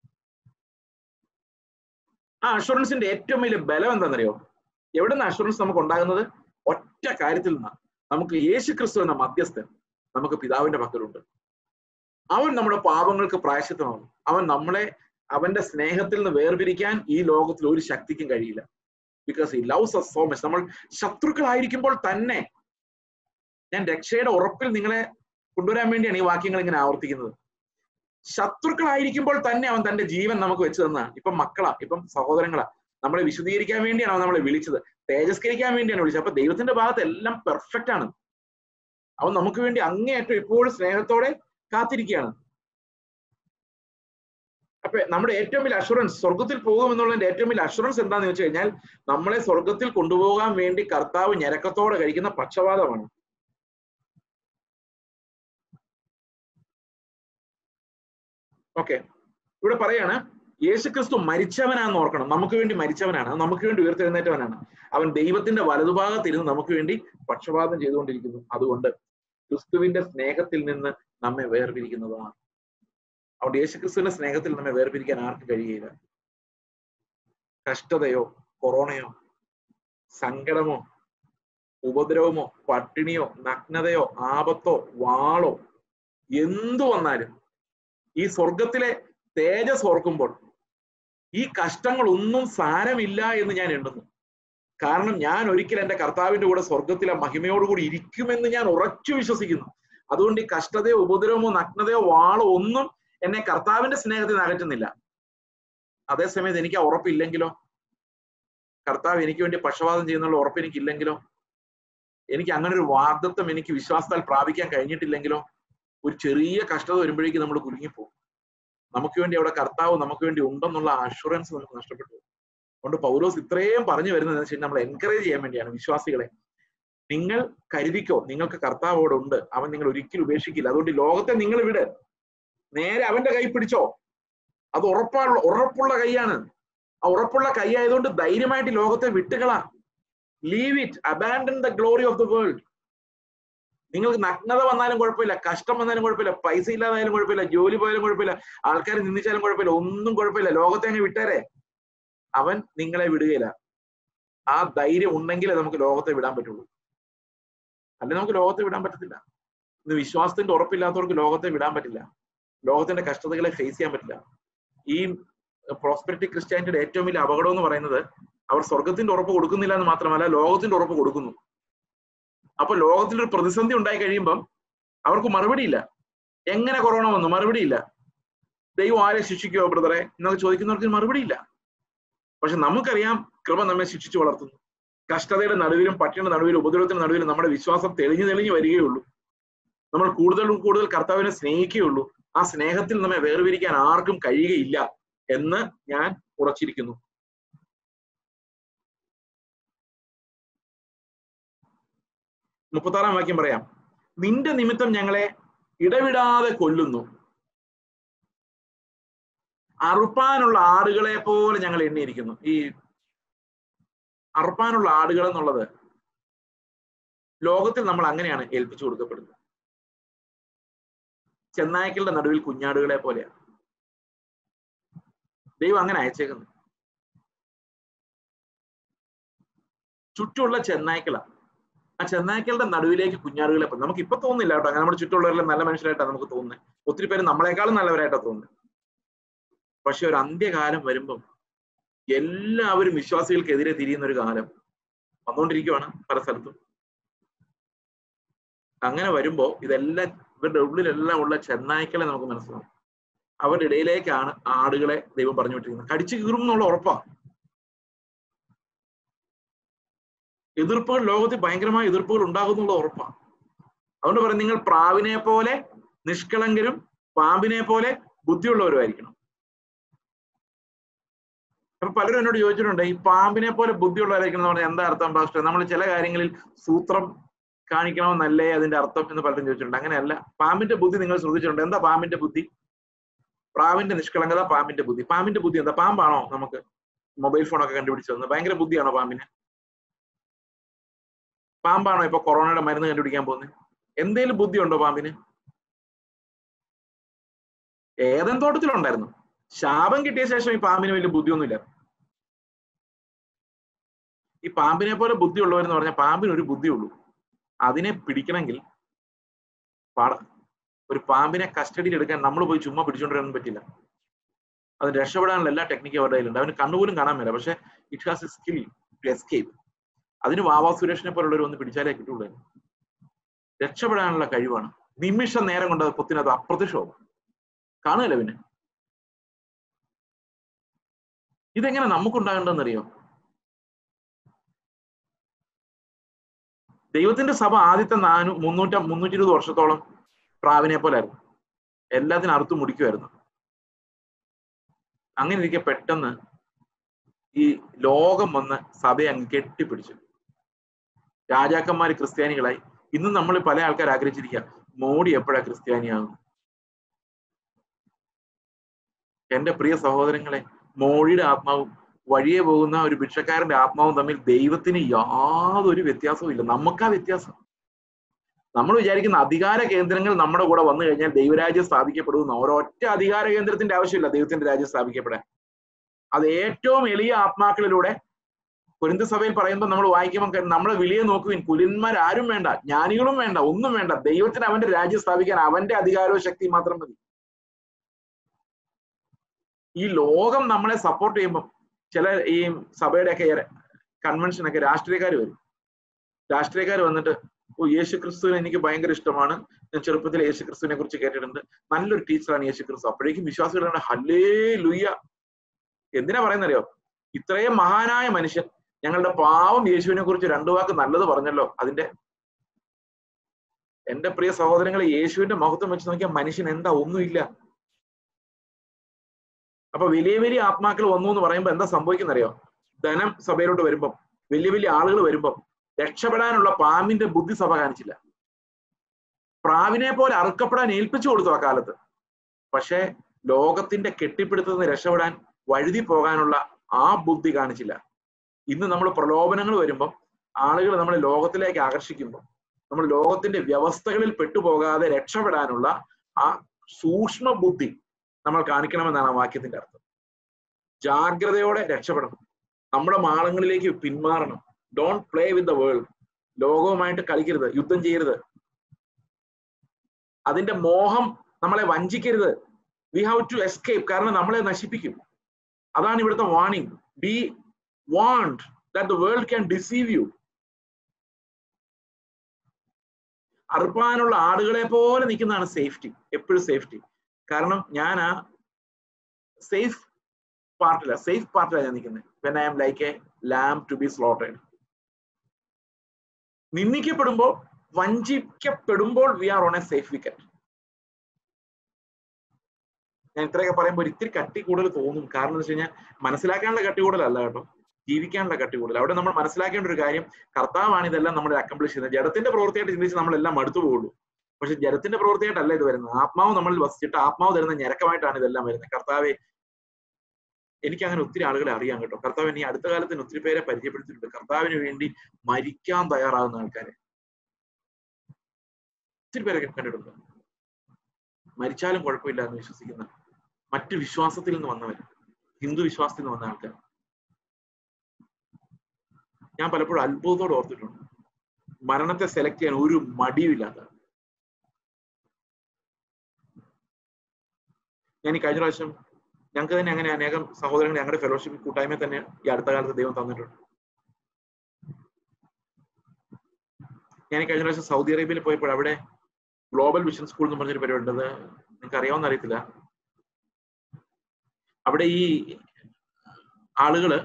ആ അഷുറൻസിന്റെ ഏറ്റവും വലിയ ബലം എന്താണെന്നറിയോ? എവിടെ നിന്ന് അഷുറൻസ് നമുക്ക് ഉണ്ടാകുന്നത്? ഒറ്റ കാര്യത്തിൽ നിന്നാണ്. നമുക്ക് യേശുക്രിസ്തു എന്ന മധ്യസ്ഥൻ നമുക്ക് പിതാവിന്റെ പക്കലുണ്ട്. അവൻ നമ്മുടെ പാപങ്ങൾക്ക് പ്രായശ്ചിത്തമാകും. അവൻ നമ്മളെ അവന്റെ സ്നേഹത്തിൽ നിന്ന് വേർപിരിക്കാൻ ഈ ലോകത്തിൽ ഒരു ശക്തിക്കും കഴിയില്ല. Because he loves us so much. നമ്മൾ ശത്രുക്കളായിരിക്കുമ്പോൾ തന്നെ, ഞാൻ രക്ഷയുടെ ഉറപ്പിൽ നിങ്ങളെ കൊണ്ടുവരാൻ വേണ്ടിയാണ് ഈ വാക്യങ്ങൾ ഇങ്ങനെ ആവർത്തിക്കുന്നത്. ശത്രുക്കളായിരിക്കുമ്പോൾ തന്നെ അവൻ തന്റെ ജീവൻ നമുക്ക് വെച്ച് തന്നതാണ്. ഇപ്പം മക്കളാ, ഇപ്പം സഹോദരങ്ങളാ, നമ്മളെ വിശദീകരിക്കാൻ വേണ്ടിയാണ് അവൻ നമ്മളെ വിളിച്ചത്, തേജസ്കരിക്കാൻ വേണ്ടിയാണ് വിളിച്ചത്. അപ്പൊ ദൈവത്തിന്റെ ഭാഗത്ത് എല്ലാം പെർഫെക്റ്റ് ആണ്. അവൻ നമുക്ക് വേണ്ടി അങ്ങേയറ്റം ഇപ്പോഴും സ്നേഹത്തോടെ കാത്തിരിക്കുകയാണ്. അപ്പൊ നമ്മുടെ ഏറ്റവും വലിയ അഷുറൻസ്, സ്വർഗത്തിൽ പോകുമെന്നുള്ളതിന്റെ ഏറ്റവും വലിയ അഷുറൻസ് എന്താണെന്ന് വെച്ച് കഴിഞ്ഞാൽ, നമ്മളെ സ്വർഗത്തിൽ കൊണ്ടുപോകാൻ വേണ്ടി കർത്താവ് ഞരക്കത്തോടെ കഴിക്കുന്ന പക്ഷപാതമാണ്. ഓക്കെ, ഇവിടെ പറയാണ് യേശുക്രിസ്തു മരിച്ചവനാണെന്ന് ഓർക്കണം. നമുക്ക് വേണ്ടി മരിച്ചവനാണ്, നമുക്ക് വേണ്ടി ഉയർത്തെഴുന്നേറ്റവനാണ്. അവൻ ദൈവത്തിന്റെ വലതുഭാഗത്തിരുന്ന് നമുക്ക് വേണ്ടി പക്ഷപാതം ചെയ്തുകൊണ്ടിരിക്കുന്നു. അതുകൊണ്ട് ക്രിസ്തുവിന്റെ സ്നേഹത്തിൽ നിന്ന് നമ്മെ വേർപിരിക്കുന്നതാണ്. അതുകൊണ്ട് യേശുക്രിസ്തുവിന്റെ സ്നേഹത്തിൽ നമ്മെ വേർപിരിക്കാൻ ആർക്കും കഴിയുകയില്ല. കഷ്ടതയോ, കൊറോണയോ, സങ്കടമോ, ഉപദ്രവമോ, പട്ടിണിയോ, നഗ്നതയോ, ആപത്തോ, വാളോ, എന്തു വന്നാലും ഈ സ്വർഗത്തിലെ തേജസ് ഓർക്കുമ്പോൾ ഈ കഷ്ടങ്ങളൊന്നും സാരമില്ല എന്ന് ഞാൻ എണ്ണുന്നു. കാരണം ഞാൻ ഒരിക്കൽ എൻ്റെ കർത്താവിന്റെ കൂടെ സ്വർഗത്തിലെ മഹിമയോടുകൂടി ഇരിക്കുമെന്ന് ഞാൻ ഉറച്ചു വിശ്വസിക്കുന്നു. അതുകൊണ്ട് ഈ കഷ്ടതയോ, ഉപദ്രവമോ, നഗ്നതയോ, വാളോ ഒന്നും എന്നെ കർത്താവിന്റെ സ്നേഹത്തിൽ നിന്ന് അകറ്റുന്നില്ല. അതേസമയത്ത് എനിക്ക് ആ ഉറപ്പില്ലെങ്കിലോ, കർത്താവ് എനിക്ക് വേണ്ടി പക്ഷപാതം ചെയ്യുന്നുള്ള ഉറപ്പ് എനിക്കില്ലെങ്കിലോ, എനിക്ക് അങ്ങനെ ഒരു വാഗ്ദത്വം എനിക്ക് വിശ്വാസത്താൽ പ്രാപിക്കാൻ കഴിഞ്ഞിട്ടില്ലെങ്കിലോ, ഒരു ചെറിയ കഷ്ടത വരുമ്പോഴേക്കും നമ്മൾ കുലുങ്ങിപ്പോകും. നമുക്ക് വേണ്ടി അവിടെ കർത്താവ് നമുക്ക് വേണ്ടി ഉണ്ടെന്നുള്ള അഷുറൻസ് നമുക്ക് നഷ്ടപ്പെട്ടു. അതുകൊണ്ട് പൗലോസ് ഇത്രയും പറഞ്ഞു വരുന്നത് വെച്ചാൽ നമ്മൾ എൻകറേജ് ചെയ്യാൻ വേണ്ടിയാണ് വിശ്വാസികളെ. നിങ്ങൾ കരുതിക്കോ, നിങ്ങൾക്ക് കർത്താവ് അവിടെ ഉണ്ട്, അവൻ നിങ്ങൾ ഒരിക്കലും ഉപേക്ഷിക്കില്ല. അതുകൊണ്ട് ലോകത്തെ നിങ്ങൾ വിട്, നേരെ അവന്റെ കൈ പിടിച്ചോ. അത് ഉറപ്പുള്ള കൈയാണ്. ആ ഉറപ്പുള്ള കൈ ആയതുകൊണ്ട് ധൈര്യമായിട്ട് ലോകത്തെ വിട്ടുകളാ. Leave it, abandon the glory of the world. നിങ്ങൾക്ക് നഗ്നത വന്നാലും കുഴപ്പമില്ല, കഷ്ടം വന്നാലും കുഴപ്പമില്ല, പൈസ ഇല്ലാതായാലും കുഴപ്പമില്ല, ജോലി പോയാലും കുഴപ്പമില്ല, ആൾക്കാർ നിന്ദിച്ചാലും കുഴപ്പമില്ല, ഒന്നും കുഴപ്പമില്ല. ലോകത്തെ അങ്ങ് വിട്ടേരെ, അവൻ നിങ്ങളെ വിടുകയില്ല. ആ ധൈര്യം ഉണ്ടെങ്കിലേ നമുക്ക് ലോകത്തെ വിടാൻ പറ്റുള്ളൂ. അല്ലെ നമുക്ക് ലോകത്തെ വിടാൻ പറ്റത്തില്ല. ഇന്ന് വിശ്വാസത്തിന്റെ ഉറപ്പില്ലാത്തവർക്ക് ലോകത്തെ വിടാൻ പറ്റില്ല. ലോകത്തിന്റെ കഷ്ടതകളെ ഫേസ് ചെയ്യാൻ പറ്റില്ല. ഈ പ്രോസ്പെരിറ്റി ക്രിസ്ത്യാനിറ്റിയുടെ ഏറ്റവും വലിയ അപകടം എന്ന് പറയുന്നത്, അവർ സ്വർഗത്തിന്റെ ഉറപ്പ് കൊടുക്കുന്നില്ല എന്ന് മാത്രമല്ല, ലോകത്തിന്റെ ഉറപ്പ് കൊടുക്കുന്നു. അപ്പൊ ലോകത്തിലൊരു പ്രതിസന്ധി ഉണ്ടായി കഴിയുമ്പം അവർക്ക് മറുപടിയില്ല. എങ്ങനെ കൊറോണ വന്നു? മറുപടിയില്ല. ദൈവം ആരെ ശിക്ഷിക്കുമോ ബ്രദറെ എന്നൊക്കെ ചോദിക്കുന്നവർക്ക് മറുപടിയില്ല. പക്ഷെ നമുക്കറിയാം കൃപ നമ്മെ ശിക്ഷിച്ചു വളർത്തുന്നു. കഷ്ടതയുടെ നടുവിലും പട്ടിണിയുടെ നടുവിലും ഉപദ്രവത്തിന്റെ നടുവിലും നമ്മുടെ വിശ്വാസം തെളിഞ്ഞു വരികയുള്ളൂ. നമ്മൾ കൂടുതൽ കർത്താവിനെ സ്നേഹിക്കുകയുള്ളൂ. ആ സ്നേഹത്തിൽ നമ്മെ വേർപിരിക്കാൻ ആർക്കും കഴിയുകയില്ല എന്ന് ഞാൻ ഉറച്ചിരിക്കുന്നു. മുപ്പത്താറാം വാക്യം പറയാം, നിന്റെ നിമിത്തം ഞങ്ങളെ ഇടവിടാതെ കൊല്ലുന്നു, അറുപ്പാനുള്ള ആടുകളെ പോലെ ഞങ്ങൾ എണ്ണിയിരിക്കുന്നു. ഈ അറുപ്പാനുള്ള ആടുകൾ എന്നുള്ളത് ലോകത്തിൽ നമ്മൾ അങ്ങനെയാണ് ഏൽപ്പിച്ചു കൊടുക്കപ്പെടുന്നത്. ചെന്നായ്ക്കളുടെ നടുവിൽ കുഞ്ഞാടുകളെ പോലെയാണ് ദൈവം അങ്ങനെ അയച്ചേക്കുന്നത്. ചുറ്റുമുള്ള ചെന്നായ്ക്കളാണ്. ആ ചെന്നായ്ക്കളുടെ നടുവിലേക്ക് കുഞ്ഞാടുകളെ പോലെ. നമുക്ക് ഇപ്പൊ തോന്നുന്നില്ല കേട്ടോ, അങ്ങനെ നമ്മുടെ ചുറ്റുമുള്ളവരെല്ലാം നല്ല മനുഷ്യരായിട്ടാണ് നമുക്ക് തോന്നുന്നത്. ഒത്തിരി പേര് നമ്മളെക്കാളും നല്ലവരായിട്ടാണ് തോന്നുന്നത്. പക്ഷെ ഒരു അന്ത്യകാലം വരുമ്പം എല്ലാവരും വിശ്വാസികൾക്കെതിരെ തിരിയുന്ന ഒരു കാലം വന്നുകൊണ്ടിരിക്കുകയാണ് പല സ്ഥലത്തും. അങ്ങനെ വരുമ്പോ ഇതെല്ലാം ഇവരുടെ ഉള്ളിലെല്ലാം ഉള്ള ചെന്നായ്ക്കളെ നമുക്ക് മനസ്സിലാവും. അവരുടെ ഇടയിലേക്കാണ് ആടുകളെ ദൈവം പറഞ്ഞു വിട്ടിരിക്കുന്നത്. കടിച്ചു കീറും എന്നുള്ള ഉറപ്പാ. എതിർപ്പുകൾ, ലോകത്തിൽ ഭയങ്കരമായ എതിർപ്പുകൾ ഉണ്ടാകുന്നുള്ള ഉറപ്പാ. അതുകൊണ്ട് പറയും, നിങ്ങൾ പ്രാവിനെ പോലെ നിഷ്കളങ്കരും പാമ്പിനെ പോലെ ബുദ്ധിയുള്ളവരുമായിരിക്കണം. അപ്പൊ പലരും എന്നോട് ചോദിച്ചിട്ടുണ്ട്, ഈ പാമ്പിനെ പോലെ ബുദ്ധിയുള്ളവരായിരിക്കണം എന്ന് പറഞ്ഞാൽ എന്താ അർത്ഥം പാസ്റ്റർ? നമ്മൾ ചില കാര്യങ്ങളിൽ സൂത്രം കാണിക്കണമെന്നല്ലേ അതിന്റെ അർത്ഥം എന്ന് പലരും ചോദിച്ചിട്ടുണ്ട്. അങ്ങനെയല്ല. പാമ്പിന്റെ ബുദ്ധി നിങ്ങൾ ശ്രദ്ധിച്ചിട്ടുണ്ട്? എന്താ പാമ്പിന്റെ ബുദ്ധി? പ്രാവിന്റെ നിഷ്കളങ്കത, പാമ്പിന്റെ ബുദ്ധി. പാമ്പിന്റെ ബുദ്ധി എന്താ? പാമ്പാണോ നമുക്ക് മൊബൈൽ ഫോണൊക്കെ കണ്ടുപിടിച്ചു തന്നത്? ഭയങ്കര ബുദ്ധിയാണോ പാമ്പിന്? പാമ്പാണോ ഇപ്പൊ കൊറോണയുടെ മരുന്ന് കണ്ടുപിടിക്കാൻ പോകുന്നത്? എന്തേലും ബുദ്ധി ഉണ്ടോ പാമ്പിന്? ഏതൻ തോട്ടത്തിലുണ്ടായിരുന്നു. ശാപം കിട്ടിയ ശേഷം ഈ പാമ്പിന് വലിയ ബുദ്ധിയൊന്നുമില്ല. ഈ പാമ്പിനെ പോലെ ബുദ്ധിയുള്ളവരെന്ന് പറഞ്ഞാൽ പാമ്പിന് ഒരു ബുദ്ധിയുള്ളൂ, അതിനെ പിടിക്കണമെങ്കിൽ പാടാ. ഒരു പാമ്പിനെ കസ്റ്റഡിയിൽ എടുക്കാൻ നമ്മൾ പോയി ചുമ്മാ പിടിച്ചുകൊണ്ടിരാനൊന്നും പറ്റില്ല. അത് രക്ഷപ്പെടാനുള്ള എല്ലാ ടെക്നിക്കും അവരുടെ കയ്യിലുണ്ട്. അവന് കണ്ണുപോലും കാണാൻ മേല, പക്ഷെ it has a skill to escape. അതിന് വാവാ സുരേഷിനെ പോലുള്ളവർ ഒന്ന് പിടിച്ചാലേ കിട്ടുള്ളൂ. രക്ഷപ്പെടാനുള്ള കഴിവാണ്. നിമിഷ നേരം കൊണ്ട് പൊത്തിനത് അപ്രത്യക്ഷവും കാണുകയല്ല. പിന്നെ ഇതെങ്ങനെ നമുക്കുണ്ടാകേണ്ടതെന്നറിയോ? ദൈവത്തിന്റെ സഭ ആദ്യത്തെ 320 വർഷത്തോളം പ്രാവിനെ പോലെ ആയിരുന്നു. എല്ലാത്തിനും അറുത്തു മുടിക്കുമായിരുന്നു. അങ്ങനെ ഇരിക്കെ പെട്ടെന്ന് ഈ ലോകം വന്ന് സഭയെ അങ്ങ് കെട്ടിപ്പിടിച്ചു. രാജാക്കന്മാര് ക്രിസ്ത്യാനികളായി. ഇന്നും നമ്മൾ പല ആൾക്കാർ ആഗ്രഹിച്ചിരിക്കുക, മോഡി എപ്പോഴാ ക്രിസ്ത്യാനിയാകും? എന്റെ പ്രിയ സഹോദരങ്ങളെ, മോഡിയുടെ ആത്മാവും വഴിയെ പോകുന്ന ഒരു ഭിക്ഷക്കാരന്റെ ആത്മാവും തമ്മിൽ ദൈവത്തിന് യാതൊരു വ്യത്യാസവും ഇല്ല. നമുക്കാ വ്യത്യാസം. നമ്മൾ വിചാരിക്കുന്ന അധികാര കേന്ദ്രങ്ങൾ നമ്മുടെ കൂടെ വന്നു കഴിഞ്ഞാൽ ദൈവരാജ്യം സ്ഥാപിക്കപ്പെടുന്ന ഒരൊറ്റ അധികാര കേന്ദ്രത്തിന്റെ ആവശ്യമില്ല ദൈവത്തിന്റെ രാജ്യം സ്ഥാപിക്കപ്പെടാൻ. അത് ഏറ്റവും എളിയ ആത്മാക്കളിലൂടെ കൊരിന്ത് സഭയിൽ പറയുമ്പോൾ നമ്മൾ വായിക്കുമ്പോൾ നമ്മളെ വിളിയെ നോക്കുവിൻ, കുലന്മാരാരും വേണ്ട, ജ്ഞാനികളും വേണ്ട, ഒന്നും വേണ്ട. ദൈവത്തിന് അവന്റെ രാജ്യം സ്ഥാപിക്കാൻ അവന്റെ അധികാരവും ശക്തിയും മാത്രം മതി. ഈ ലോകം നമ്മളെ സപ്പോർട്ട് ചെയ്യുമ്പോൾ ചില ഈ സഭയുടെയൊക്കെ കൺവെൻഷനൊക്കെ രാഷ്ട്രീയക്കാർ വരും. രാഷ്ട്രീയക്കാർ വന്നിട്ട്, ഓ യേശു ക്രിസ്തുവിനെ എനിക്ക് ഭയങ്കര ഇഷ്ടമാണ്, ഞാൻ ചെറുപ്പത്തിൽ യേശു ക്രിസ്തുവിനെ കുറിച്ച് കേട്ടിട്ടുണ്ട്, നല്ലൊരു ടീച്ചറാണ് യേശു ക്രിസ്തു. അപ്പോഴേക്കും വിശ്വാസികളുടെ ഹല്ലേലൂയ. എന്തിനാ പറയുന്നറിയോ? ഇത്രയും മഹാനായ മനുഷ്യൻ ഞങ്ങളുടെ പാവം യേശുവിനെ കുറിച്ച് 2 വാക്ക് നല്ലത് പറഞ്ഞല്ലോ. അതിന്റെ എന്റെ പ്രിയ സഹോദരങ്ങളെ, യേശുവിന്റെ മഹത്വം വെച്ച് നോക്കിയാൽ മനുഷ്യൻ എന്താ? ഒന്നുമില്ല. അപ്പൊ വലിയ വലിയ ആത്മാക്കൾ വന്നു എന്ന് പറയുമ്പോൾ എന്താ സംഭവിക്കുന്നറിയോ? ധനം സഭയിലോട്ട് വരുമ്പം, വലിയ വലിയ ആളുകൾ വരുമ്പം രക്ഷപ്പെടാനുള്ള പാമ്പിന്റെ ബുദ്ധി സഭ കാണിച്ചില്ല. പ്രാവിനെ പോലെ അറുക്കപ്പെടാൻ ഏൽപ്പിച്ചു കൊടുത്തു ആ കാലത്ത്. പക്ഷെ ലോകത്തിന്റെ കെട്ടിപ്പിടുത്തത്തിൽ നിന്ന് രക്ഷപ്പെടാൻ വഴുതി പോകാനുള്ള ആ ബുദ്ധി കാണിച്ചില്ല. ഇന്ന് നമ്മൾ പ്രലോഭനങ്ങൾ വരുമ്പം, ആളുകൾ നമ്മളെ ലോകത്തിലേക്ക് ആകർഷിക്കുമ്പോൾ, നമ്മൾ ലോകത്തിന്റെ വ്യവസ്ഥകളിൽ പെട്ടുപോകാതെ രക്ഷപ്പെടാനുള്ള ആ സൂക്ഷ്മ ബുദ്ധി നമ്മൾ കാണിക്കണമെന്നാണ് ആ വാക്യത്തിന്റെ അർത്ഥം. ജാഗ്രതയോടെ രക്ഷപ്പെടണം. നമ്മുടെ മാളങ്ങളിലേക്ക് പിന്മാറണം. Don't play with the world. ലോകവുമായിട്ട് കളിക്കരുത്, യുദ്ധം ചെയ്യരുത്. അതിന്റെ മോഹം നമ്മളെ വഞ്ചിക്കരുത്. We have to escape. കാരണം നമ്മളെ നശിപ്പിക്കും. അതാണ് ഇവിടുത്തെ warning. Be warned that the world can deceive you. അറുപ്പാനുള്ള ആടുകളെ പോലെ നിൽക്കുന്നതാണ് സേഫ്റ്റി. എപ്പോഴും സേഫ്റ്റി. കാരണം ഞാൻ ആ സേഫ് പാർട്ടിലാണ് ഞാൻ നിൽക്കുന്നത്. when I am like a lamb to be slaughtered. നിന്ദിക്കപ്പെടുമ്പോൾ, വഞ്ചിക്കപ്പെടുമ്പോൾ we are on a safe wicket. ഞാൻ ഇത്രയൊക്കെ പറയുമ്പോൾ ഇത്തിരി കട്ടി കൂടുതൽ തോന്നും. കാരണം എന്ന് വെച്ച് കഴിഞ്ഞാൽ മനസ്സിലാക്കാനുള്ള കട്ടി കൂടുതലല്ല കേട്ടോ, ജീവിക്കാനുള്ള കട്ടി കൂടുതൽ. അവിടെ നമ്മൾ മനസ്സിലാക്കേണ്ട ഒരു കാര്യം, കർത്താവാണ് ഇതെല്ലാം നമ്മൾ അക്കംപ്ലിഷ് ചെയ്യുന്നത്. ജഡത്തിന്റെ പ്രവൃത്തിയായിട്ട് ചിന്തിച്ച് നമ്മളെല്ലാം മടുത്തു പോകുള്ളൂ. പക്ഷെ ജഡത്തിന്റെ പ്രവൃത്തിയായിട്ടല്ല ഇത് വരുന്നത്. ആത്മാവ് നമ്മളിൽ വസിച്ചിട്ട് ആത്മാവ് തരുന്ന ഞരക്കമായിട്ടാണ് ഇതെല്ലാം വരുന്നത്. കർത്താവെ, എനിക്ക് അങ്ങനെ ഒത്തിരി ആളുകളെ അറിയാം കേട്ടോ. കർത്താവ് ഈ അടുത്ത കാലത്തിന് ഒത്തിരി പേരെ പരിചയപ്പെടുത്തിയിട്ടുണ്ട്. കർത്താവിന് വേണ്ടി മരിക്കാൻ തയ്യാറാകുന്ന ആൾക്കാരെ ഒത്തിരി പേരൊക്കെ കണ്ടിട്ടുണ്ട്. മരിച്ചാലും കുഴപ്പമില്ല എന്ന് വിശ്വസിക്കുന്ന, മറ്റു വിശ്വാസത്തിൽ നിന്ന് വന്നവർ, ഹിന്ദു വിശ്വാസത്തിൽ നിന്ന് വന്ന ആൾക്കാർ ഞാൻ പലപ്പോഴും അത്ഭുതത്തോടെ ഓർത്തിട്ടുണ്ട്. മരണത്തെ സെലക്ട് ചെയ്യാൻ ഒരു മടിയുമില്ലാത്ത. ഞാൻ ഈ കഴിഞ്ഞ പ്രാവശ്യം ഞങ്ങൾക്ക് തന്നെ അങ്ങനെ അനേകം സഹോദരങ്ങൾ ഞങ്ങളുടെ ഫെലോഷിപ്പ് കൂട്ടായ്മ തന്നെ ഈ അടുത്ത കാലത്ത് ദൈവം തന്നിട്ടുണ്ട്. ഞാൻ കഴിഞ്ഞ പ്രാവശ്യം സൗദി അറേബ്യയിൽ പോയപ്പോൾ അവിടെ ഗ്ലോബൽ വിഷൻ സ്കൂൾ എന്ന് പറഞ്ഞൊരു പരിപാടി ഉണ്ടത്, നിങ്ങൾക്ക് അറിയാവുന്ന അറിയത്തില്ല. അവിടെ ഈ ആളുകള്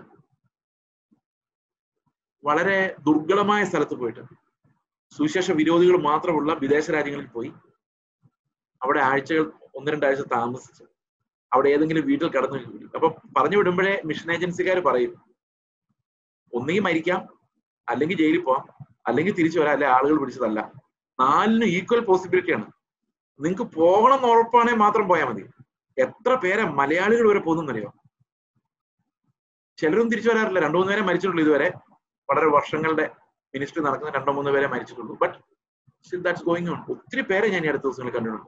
വളരെ ദുർഘടമായ സ്ഥലത്ത് പോയിട്ട് സുവിശേഷ വിരോധികൾ മാത്രമുള്ള വിദേശ രാജ്യങ്ങളിൽ പോയി അവിടെ ആഴ്ചകൾ 1-2 ആഴ്ച താമസിച്ചു അവിടെ ഏതെങ്കിലും വീട്ടിൽ കടന്നു. അപ്പൊ പറഞ്ഞു വിടുമ്പോഴേ മിഷൻ ഏജൻസിക്കാർ പറയും, ഒന്നുകിൽ മരിക്കാം, അല്ലെങ്കിൽ ജയിലിൽ പോവാം, അല്ലെങ്കിൽ തിരിച്ചു വരാം, അല്ലെ ആളുകൾ പിടിച്ചതല്ല. 4നും ഈക്വൽ പോസിബിലിറ്റിയാണ്. നിങ്ങൾക്ക് പോകണം എന്ന് ഉറപ്പാണെങ്കിൽ മാത്രം പോയാൽ മതി. എത്ര പേരെ മലയാളികൾ വരെ പോകുന്നറിയോ? ചിലരും തിരിച്ചു വരാറില്ല. 2-3 പേരെ മരിച്ചിട്ടുള്ളൂ ഇതുവരെ. വളരെ വർഷങ്ങളുടെ മിനിസ്ട്രി നടക്കുന്ന 2-3 പേരെ മരിച്ചിട്ടുള്ളൂ. But still that's going on. ഒത്തിരി പേരെ ഞാൻ ഈ അടുത്ത ദിവസങ്ങളിൽ കണ്ടിട്ടുണ്ട്.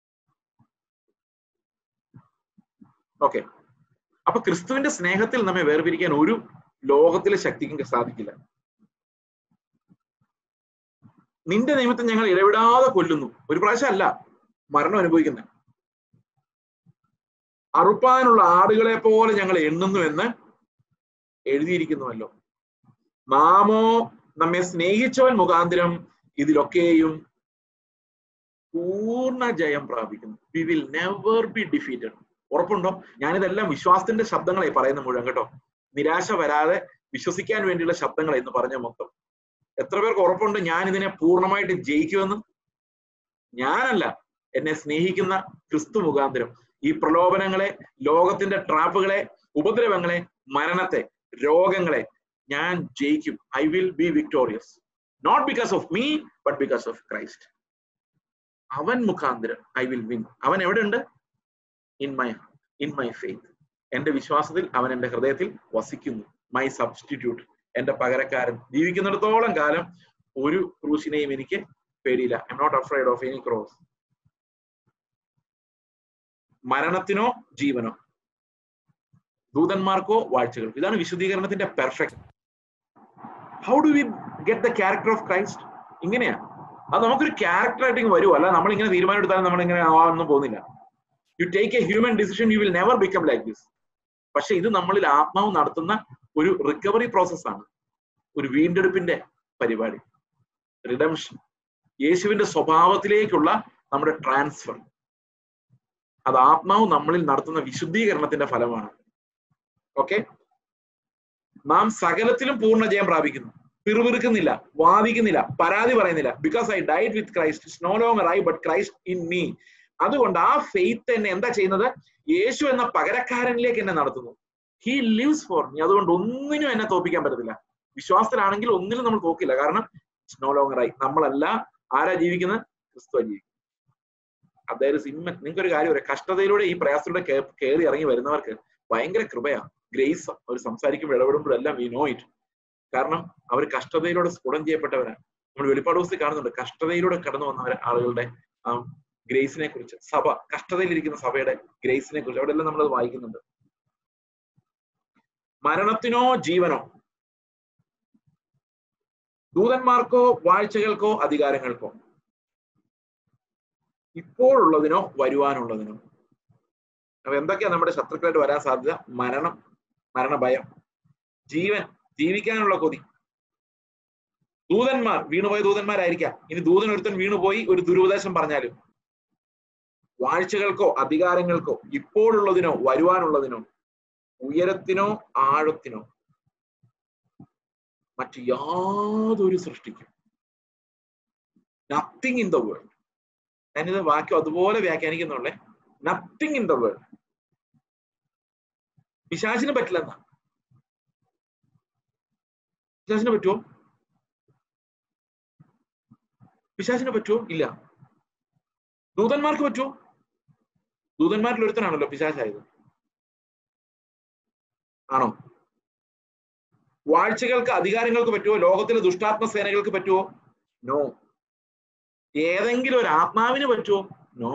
ഓക്കെ, അപ്പൊ ക്രിസ്തുവിന്റെ സ്നേഹത്തിൽ നമ്മെ വേർപിരിക്കാൻ ഒരു ലോകത്തിലെ ശക്തിക്കും സാധിക്കില്ല. നിന്റെ നിമിത്തം ഞങ്ങൾ ഇടവിടാതെ കൊല്ലുന്നു. ഒരു പ്രാവശ്യം അല്ല, മരണം അനുഭവിക്കുന്നത്. അറുപ്പാനുള്ള ആടുകളെ പോലെ ഞങ്ങൾ എണ്ണുന്നു എന്ന് എഴുതിയിരിക്കുന്നുവല്ലോ. നാമോ നമ്മെ സ്നേഹിച്ചവൻ മുഖാന്തരം ഇതിലൊക്കെയും പൂർണ്ണ ജയം പ്രാപിക്കുന്നു. We will never be defeated. ഉറപ്പുണ്ടോ? ഞാനിതെല്ലാം വിശ്വാസത്തിന്റെ ശബ്ദങ്ങളെ പറയുന്ന മുഴുവൻ കേട്ടോ. നിരാശ വരാതെ വിശ്വസിക്കാൻ വേണ്ടിയുള്ള ശബ്ദങ്ങളെ എന്ന് പറഞ്ഞ മൊത്തം. എത്ര പേർക്ക് ഉറപ്പുണ്ട് ഞാൻ ഇതിനെ പൂർണ്ണമായിട്ട് ജയിക്കുമെന്ന്? ഞാനല്ല, എന്നെ സ്നേഹിക്കുന്ന ക്രിസ്തു മുഖാന്തരം ഈ പ്രലോഭനങ്ങളെ, ലോകത്തിന്റെ ട്രാപ്പുകളെ, ഉപദ്രവങ്ങളെ, മരണത്തെ, രോഗങ്ങളെ ഞാൻ ജയിക്കും. I will be victorious. Not because of me but because of Christ. അവൻ മുഖാന്തരം ഐ വിൽ വിൻ. അവൻ എവിടെ ഉണ്ട്? In my faith. എന്റെ വിശ്വാസത്തിൽ അവൻ എന്റെ ഹൃദയത്തിൽ വസിക്കുന്നു. മൈ സബ്സ്റ്റിറ്റ്യൂട്ട്, എന്റെ പകരക്കാരൻ. ജീവിക്കുന്നിടത്തോളം കാലം ഒരു ക്രൂശിനെയും എനിക്ക് പേടിയില്ല. I am not afraid of any cross. മരണത്തിനോ ജീവനോ, ദൂതന്മാർക്കോ വാഴ്ചകൾക്കോ. ഇതാണ് വിശുദ്ധീകരണത്തിന്റെ perfect. How do we get the character of Christ? ഇങ്ങനെയാ. അത് നമുക്കൊരു ക്യാരക്ടർ ആയിട്ട് വരുമോ, അല്ല നമ്മളിങ്ങനെ തീരുമാനം എടുത്താലും നമ്മളിങ്ങനെ ആവാനൊന്നും പോകുന്നില്ല. You take a human decision, you will never become like this. പക്ഷെ ഇത് നമ്മളിൽ ആത്മാവ് നടത്തുന്ന ഒരു റിക്കവറി പ്രോസസ്സാണ്, ഒരു വീണ്ടെടുപ്പിന്റെ പരിപാടി, റിഡംഷൻ, യേശുവിന്റെ സ്വഭാവത്തിലേക്കുള്ള നമ്മുടെ ട്രാൻസ്ഫർ. അത് ആത്മാവ് നമ്മളിൽ നടത്തുന്ന വിശുദ്ധീകരണത്തിന്റെ ഫലമാണ്. ഓക്കെ, നാം സകലത്തിലും പൂർണ്ണ ജയം പ്രാപിക്കുന്നു. പിറുപിറുക്കുന്നില്ല, വാദിക്കുന്നില്ല, പരാതി പറയുന്നില്ല. Because I died with Christ, it's no longer I but Christ in me. അതുകൊണ്ട് ആ ഫെയ്ത്ത് എന്നെ എന്താ ചെയ്യുന്നത്? യേശു എന്ന പകരക്കാരനിലേക്ക് എന്നെ നടത്തുന്നു. He lives for me. അതുകൊണ്ട് ഒന്നിനും എന്നെ തോൽപ്പിക്കാൻ പറ്റത്തില്ല. വിശ്വാസത്തിലാണെങ്കിൽ ഒന്നിനും നമ്മൾ തോക്കില്ല. കാരണം ഇറ്റ്സ് നോ ലോങ്ങർ ഐ. നമ്മളല്ല. ആരാ ജീവിക്കുന്നത്? ക്രിസ്തു ജീവിക്കുന്നത്. നിങ്ങൾക്ക് ഒരു കാര്യം പറയാം, കഷ്ടതയിലൂടെ ഈ പ്രയാസത്തിലൂടെ കയറി ഇറങ്ങി വരുന്നവർക്ക് ഭയങ്കര കൃപയാ, ഗ്രേസ്. അവർ സംസാരിക്കുമ്പോൾ ഇടപെടുമ്പോഴെല്ലാം വി നോ ഇറ്റ്. കാരണം അവർ കഷ്ടതയിലൂടെ സ്ഫുടം ചെയ്യപ്പെട്ടവരാണ്. നമ്മൾ വെളിപ്പാട് പുസ്തകത്തിൽ കാണുന്നുണ്ട് കഷ്ടതയിലൂടെ കടന്നു വന്നവരെ, ആളുകളുടെ ഗ്രേസിനെ കുറിച്ച്. സഭ, കഷ്ടതയിലിരിക്കുന്ന സഭയുടെ ഗ്രേസിനെ കുറിച്ച് അവിടെ എല്ലാം നമ്മളത് വായിക്കുന്നുണ്ട്. മരണത്തിനോ ജീവനോ, ദൂതന്മാർക്കോ വാഴ്ചകൾക്കോ അധികാരങ്ങൾക്കോ, ഇപ്പോഴുള്ളതിനോ വരുവാനുള്ളതിനോ. അപ്പൊ എന്തൊക്കെയാ നമ്മുടെ ശത്രുക്കളായിട്ട് വരാൻ സാധ്യത? മരണം, മരണഭയം, ജീവൻ, ജീവിക്കാനുള്ള കൊതി, ദൂതന്മാർ, വീണുപോയ ദൂതന്മാരായിരിക്കാം. ഇനി ദൂതൻ ഒരുത്തൻ വീണുപോയി ഒരു ദുരുപദേശം പറഞ്ഞാലും, വാഴ്ചകൾക്കോ അധികാരങ്ങൾക്കോ, ഇപ്പോഴുള്ളതിനോ വരുവാനുള്ളതിനോ, ഉയരത്തിനോ ആഴത്തിനോ, മറ്റു യാതൊരു സൃഷ്ടിക്കും. Nothing in the world. ഞാനിത് വാക്യം അതുപോലെ വ്യാഖ്യാനിക്കുന്നുള്ളേ. Nothing in the world. പിശാചിന് പറ്റില്ലെന്നാ. പിശാചിന് പറ്റുമോ? പിശാചിന് പറ്റുമോ? ഇല്ല. ദൂതന്മാർക്ക് പറ്റുമോ? ദൂതന്മാരിൽ ഒരുത്തനാണല്ലോ പിശാചായത്. ആണോ? വാഴ്ചകൾക്ക് അധികാരങ്ങൾക്ക് പറ്റുമോ? ലോകത്തിലെ ദുഷ്ടാത്മ സേനകൾക്ക് പറ്റുമോ? നോ. ഏതെങ്കിലും ഒരു ആത്മാവിന് പറ്റുമോ? നോ.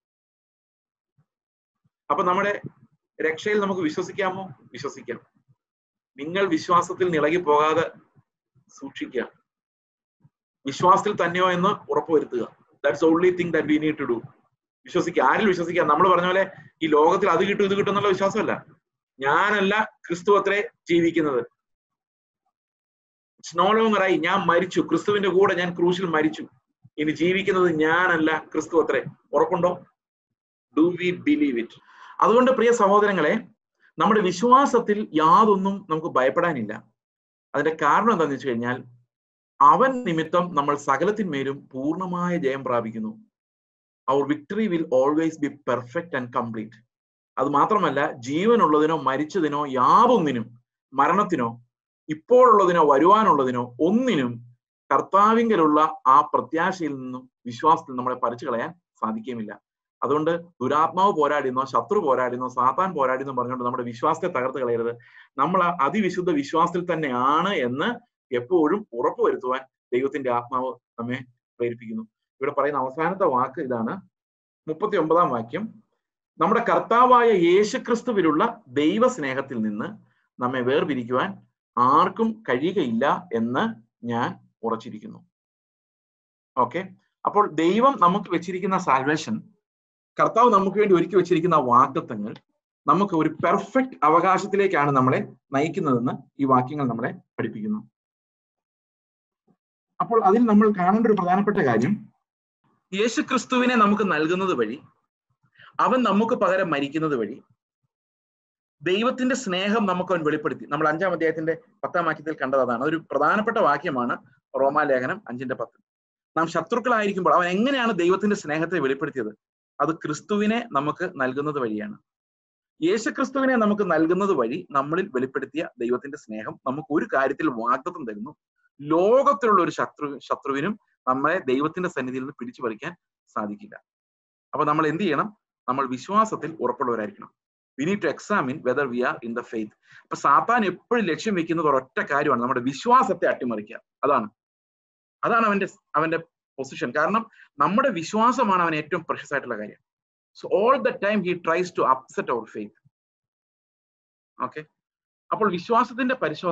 അപ്പൊ നമ്മുടെ രക്ഷയിൽ നമുക്ക് വിശ്വസിക്കാമോ? വിശ്വസിക്കാം. നിങ്ങൾ വിശ്വാസത്തിൽ നിളകി പോകാതെ സൂക്ഷിക്കുക. വിശ്വാസത്തിൽ തന്നെയോ എന്ന് ഉറപ്പുവരുത്തുക. That's only thing that we need to do. വിശ്വസിക്കുക. ആരിൽ വിശ്വസിക്കുക? നമ്മൾ പറഞ്ഞ പോലെ ഈ ലോകത്തിൽ അത് കിട്ടും ഇത് കിട്ടും എന്നുള്ള വിശ്വാസമല്ല. ഞാനല്ല, ക്രിസ്തു അത്രേ ജീവിക്കുന്നത്. It's no longer I. ഞാൻ മരിച്ചു, ക്രിസ്തുവിന്റെ കൂടെ ഞാൻ ക്രൂശിൽ മരിച്ചു. ഇനി ജീവിക്കുന്നത് ഞാനല്ല, ക്രിസ്തു അത്രേ. ഉറപ്പുണ്ടോ? Do we believe it? അതുകൊണ്ട് പ്രിയ സഹോദരങ്ങളെ, നമ്മുടെ വിശ്വാസത്തിൽ യാതൊന്നും നമുക്ക് ഭയപ്പെടാനില്ല. അതിന്റെ കാരണം എന്താണെന്ന് വെച്ച് കഴിഞ്ഞാൽ, അവൻ നിമിത്തം നമ്മൾ സകലത്തിന്മേലും പൂർണ്ണമായ ജയം പ്രാപിക്കുന്നു. Our victory will always be perfect and complete. അത് മാത്രമല്ല, ജീവനുള്ളതിനോ മരിച്ചതിനോ യാതൊന്നിനും, മരണത്തിനോ ഇപ്പോഴുള്ളതിനോ വരുവാനുള്ളതിനോ ഒന്നിനും കർത്താവിങ്കലുള്ള ആ പ്രത്യാശയിൽ നിന്നും വിശ്വാസത്തിൽ നമ്മളെ പറിച്ചു കളയാൻ സാധിക്കുകയുമില്ല. അതുകൊണ്ട് ദുരാത്മാവ് പോരാടിയെന്നോ ശത്രു പോരാടിയെന്നോ സാത്താൻ പോരാടിയെന്നോ പറഞ്ഞുകൊണ്ട് നമ്മുടെ വിശ്വാസത്തെ തകർത്ത് കളയരുത്. നമ്മൾ ആ അതിവിശുദ്ധ വിശ്വാസത്തിൽ തന്നെയാണ് എന്ന് എപ്പോഴും ഉറപ്പുവരുത്തുവാൻ ദൈവത്തിന്റെ ആത്മാവ് നമ്മെ പ്രേരിപ്പിക്കുന്നു. ഇവിടെ പറയുന്ന അവസാനത്തെ വാക്ക് ഇതാണ്, 39-ാം വാക്യം. നമ്മുടെ കർത്താവായ യേശുക്രിസ്തുവിലുള്ള ദൈവസ്നേഹത്തിൽ നിന്ന് നമ്മെ വേർപിരിക്കുവാൻ ആർക്കും കഴിയുകയില്ല എന്ന് ഞാൻ ഉറച്ചിരിക്കുന്നു. ഓക്കെ, അപ്പോൾ ദൈവം നമുക്ക് വെച്ചിരിക്കുന്ന സാൽവേഷൻ, കർത്താവ് നമുക്ക് വേണ്ടി ഒരുക്കി വെച്ചിരിക്കുന്ന വാഗ്ദത്തങ്ങൾ നമുക്ക് ഒരു പെർഫെക്റ്റ് അവകാശത്തിലേക്കാണ് നമ്മളെ നയിക്കുന്നതെന്ന് ഈ വാക്യങ്ങൾ നമ്മളെ പഠിപ്പിക്കുന്നു. അപ്പോൾ അതിൽ നമ്മൾ കാണേണ്ട ഒരു പ്രധാനപ്പെട്ട കാര്യം, യേശു ക്രിസ്തുവിനെ നമുക്ക് നൽകുന്നത് വഴി, അവൻ നമുക്ക് പകരം മരിക്കുന്നത് വഴി ദൈവത്തിന്റെ സ്നേഹം നമുക്ക് അവൻ വെളിപ്പെടുത്തി. നമ്മൾ 5-ാം അധ്യായത്തിന്റെ 10-ാം വാക്യത്തിൽ കണ്ടത് അതാണ്. ഒരു പ്രധാനപ്പെട്ട വാക്യമാണ് റോമാലേഖനം 5:10. നാം ശത്രുക്കളായിരിക്കുമ്പോൾ അവൻ എങ്ങനെയാണ് ദൈവത്തിന്റെ സ്നേഹത്തെ വെളിപ്പെടുത്തിയത്? അത് ക്രിസ്തുവിനെ നമുക്ക് നൽകുന്നത് വഴിയാണ്. യേശുക്രിസ്തുവിനെ നമുക്ക് നൽകുന്നത് വഴി നമ്മളിൽ വെളിപ്പെടുത്തിയ ദൈവത്തിന്റെ സ്നേഹം നമുക്ക് ഒരു കാര്യത്തിൽ വാഗ്ദത്തം തരുന്നു. ലോകത്തിലുള്ള ഒരു ശത്രുവിനും നമ്മളെ ദൈവത്തിന്റെ സന്നിധിയിൽ നിന്ന് പിടിച്ചു പറിക്കാൻ സാധിക്കില്ല. അപ്പൊ നമ്മൾ എന്ത് ചെയ്യണം? നമ്മൾ വിശ്വാസത്തിൽ ഉറപ്പുള്ളവരായിരിക്കണം. We need to examine whether we are in the faith. അപ്പൊ സാത്താൻ എപ്പോഴും ലക്ഷ്യം വെക്കുന്നത് ഒരൊറ്റ കാര്യമാണ്, നമ്മുടെ വിശ്വാസത്തെ അട്ടിമറിക്കുക. അതാണ് അവന്റെ പൊസിഷൻ. കാരണം നമ്മുടെ വിശ്വാസമാണ് അവൻ ഏറ്റവും പ്രഷ്യസ് ആയിട്ടുള്ള കാര്യം. So all the time he tries to upset our faith. Okay, അപ്പോൾ വിശ്വാസത്തിന്റെ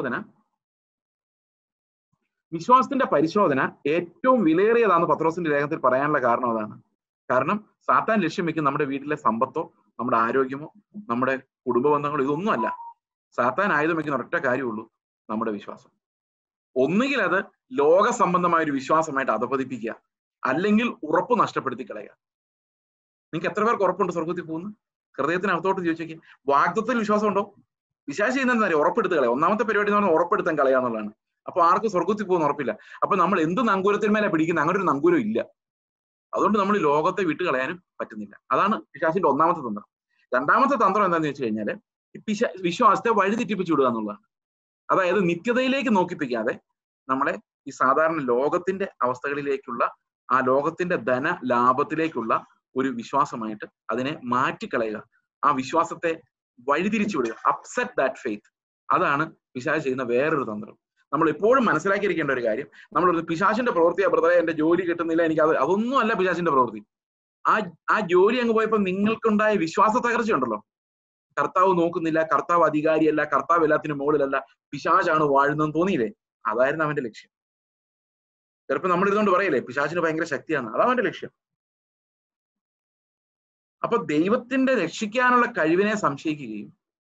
പരിശോധന ഏറ്റവും വിലയേറിയതാണെന്ന് പത്രോസിന്റെ ലേഖനത്തിൽ പറയാനുള്ള കാരണം അതാണ്. കാരണം സാത്താൻ ലക്ഷ്യം വെക്കും നമ്മുടെ വീട്ടിലെ സമ്പത്തോ നമ്മുടെ ആരോഗ്യമോ നമ്മുടെ കുടുംബ ബന്ധങ്ങളോ ഇതൊന്നും അല്ല. സാത്താൻ ആയുധം വെക്കുന്ന ഒരൊറ്റ കാര്യമുള്ളൂ, നമ്മുടെ വിശ്വാസം. ഒന്നുകിൽ അത് ലോക സംബന്ധമായ ഒരു വിശ്വാസമായിട്ട് അധപതിപ്പിക്കുക, അല്ലെങ്കിൽ ഉറപ്പ് നഷ്ടപ്പെടുത്തി കളയുക. നിങ്ങൾക്ക് എത്ര പേർക്ക് ഉറപ്പുണ്ട് സ്വർഗത്തിൽ പോകുന്നു? ഹൃദയത്തിനകത്തോട്ട് ചോദിച്ചേക്ക്. വാഗ്ദത്തത്തിൽ വിശ്വാസം ഉണ്ടോ? വിശ്വാസം ചെയ്യുന്നതെന്ന് അറിയാം, ഉറപ്പെടുത്ത് കളയാം. ഒന്നാമത്തെ പരിപാടി എന്ന് പറഞ്ഞാൽ ഉറപ്പെടുത്താൻ കളയാന്നുള്ളതാണ്. അപ്പൊ ആർക്കും സ്വർഗത്തിൽ പോകുന്ന ഉറപ്പില്ല. അപ്പൊ നമ്മൾ എന്ത് നങ്കൂരത്തിന്മേലെ പിടിക്കുന്നത്? അങ്ങനെ ഒരു നങ്കൂരം ഇല്ല. അതുകൊണ്ട് നമ്മൾ ലോകത്തെ വിട്ട് കളയാനും പറ്റുന്നില്ല. അതാണ് പിശാചിന്റെ ഒന്നാമത്തെ തന്ത്രം. രണ്ടാമത്തെ തന്ത്രം എന്താണെന്ന് വെച്ച് കഴിഞ്ഞാൽ വിശ്വാസത്തെ വഴിതെറ്റിപ്പിച്ചു വിടുക എന്നുള്ളതാണ്. അതായത് നിത്യതയിലേക്ക് നോക്കിപ്പിക്കാതെ നമ്മളെ ഈ സാധാരണ ലോകത്തിന്റെ അവസ്ഥകളിലേക്കുള്ള, ആ ലോകത്തിന്റെ ധന ലാഭത്തിലേക്കുള്ള ഒരു വിശ്വാസമായിട്ട് അതിനെ മാറ്റിക്കളയുക. ആ വിശ്വാസത്തെ വഴിതിരിച്ചു വിടുക, അപ്സെറ്റ് ദാറ്റ് ഫെയ്ത്ത്. അതാണ് പിശാച് ചെയ്യുന്ന വേറൊരു തന്ത്രം. നമ്മൾ എപ്പോഴും മനസ്സിലാക്കിയിരിക്കേണ്ട ഒരു കാര്യം, നമ്മളൊരു പിശാചിന്റെ പ്രവൃത്തിയാ ബ്രദറെ, എന്റെ ജോലി കിട്ടുന്നില്ല, എനിക്ക് അതൊന്നും അല്ല പിശാചിന്റെ പ്രവൃത്തി. ആ ജോലി അങ്ങ് പോയപ്പോൾ നിങ്ങൾക്കുണ്ടായ വിശ്വാസ തകർച്ചയുണ്ടല്ലോ. കർത്താവ് നോക്കുന്നില്ല, കർത്താവ് അധികാരിയല്ല, കർത്താവ് എല്ലാത്തിനും മുകളിലല്ല, പിശാചാണ് വാഴുന്നതെന്ന് തോന്നിയില്ലേ? അതായിരുന്നു അവന്റെ ലക്ഷ്യം. ചിലപ്പോൾ നമ്മൾ ഇതുകൊണ്ട് പറയില്ലേ പിശാചിന് ഭയങ്കര ശക്തിയാണ്, അതാ അവന്റെ ലക്ഷ്യം. അപ്പൊ ദൈവത്തിന്റെ രക്ഷിക്കാനുള്ള കഴിവിനെ സംശയിക്കുകയും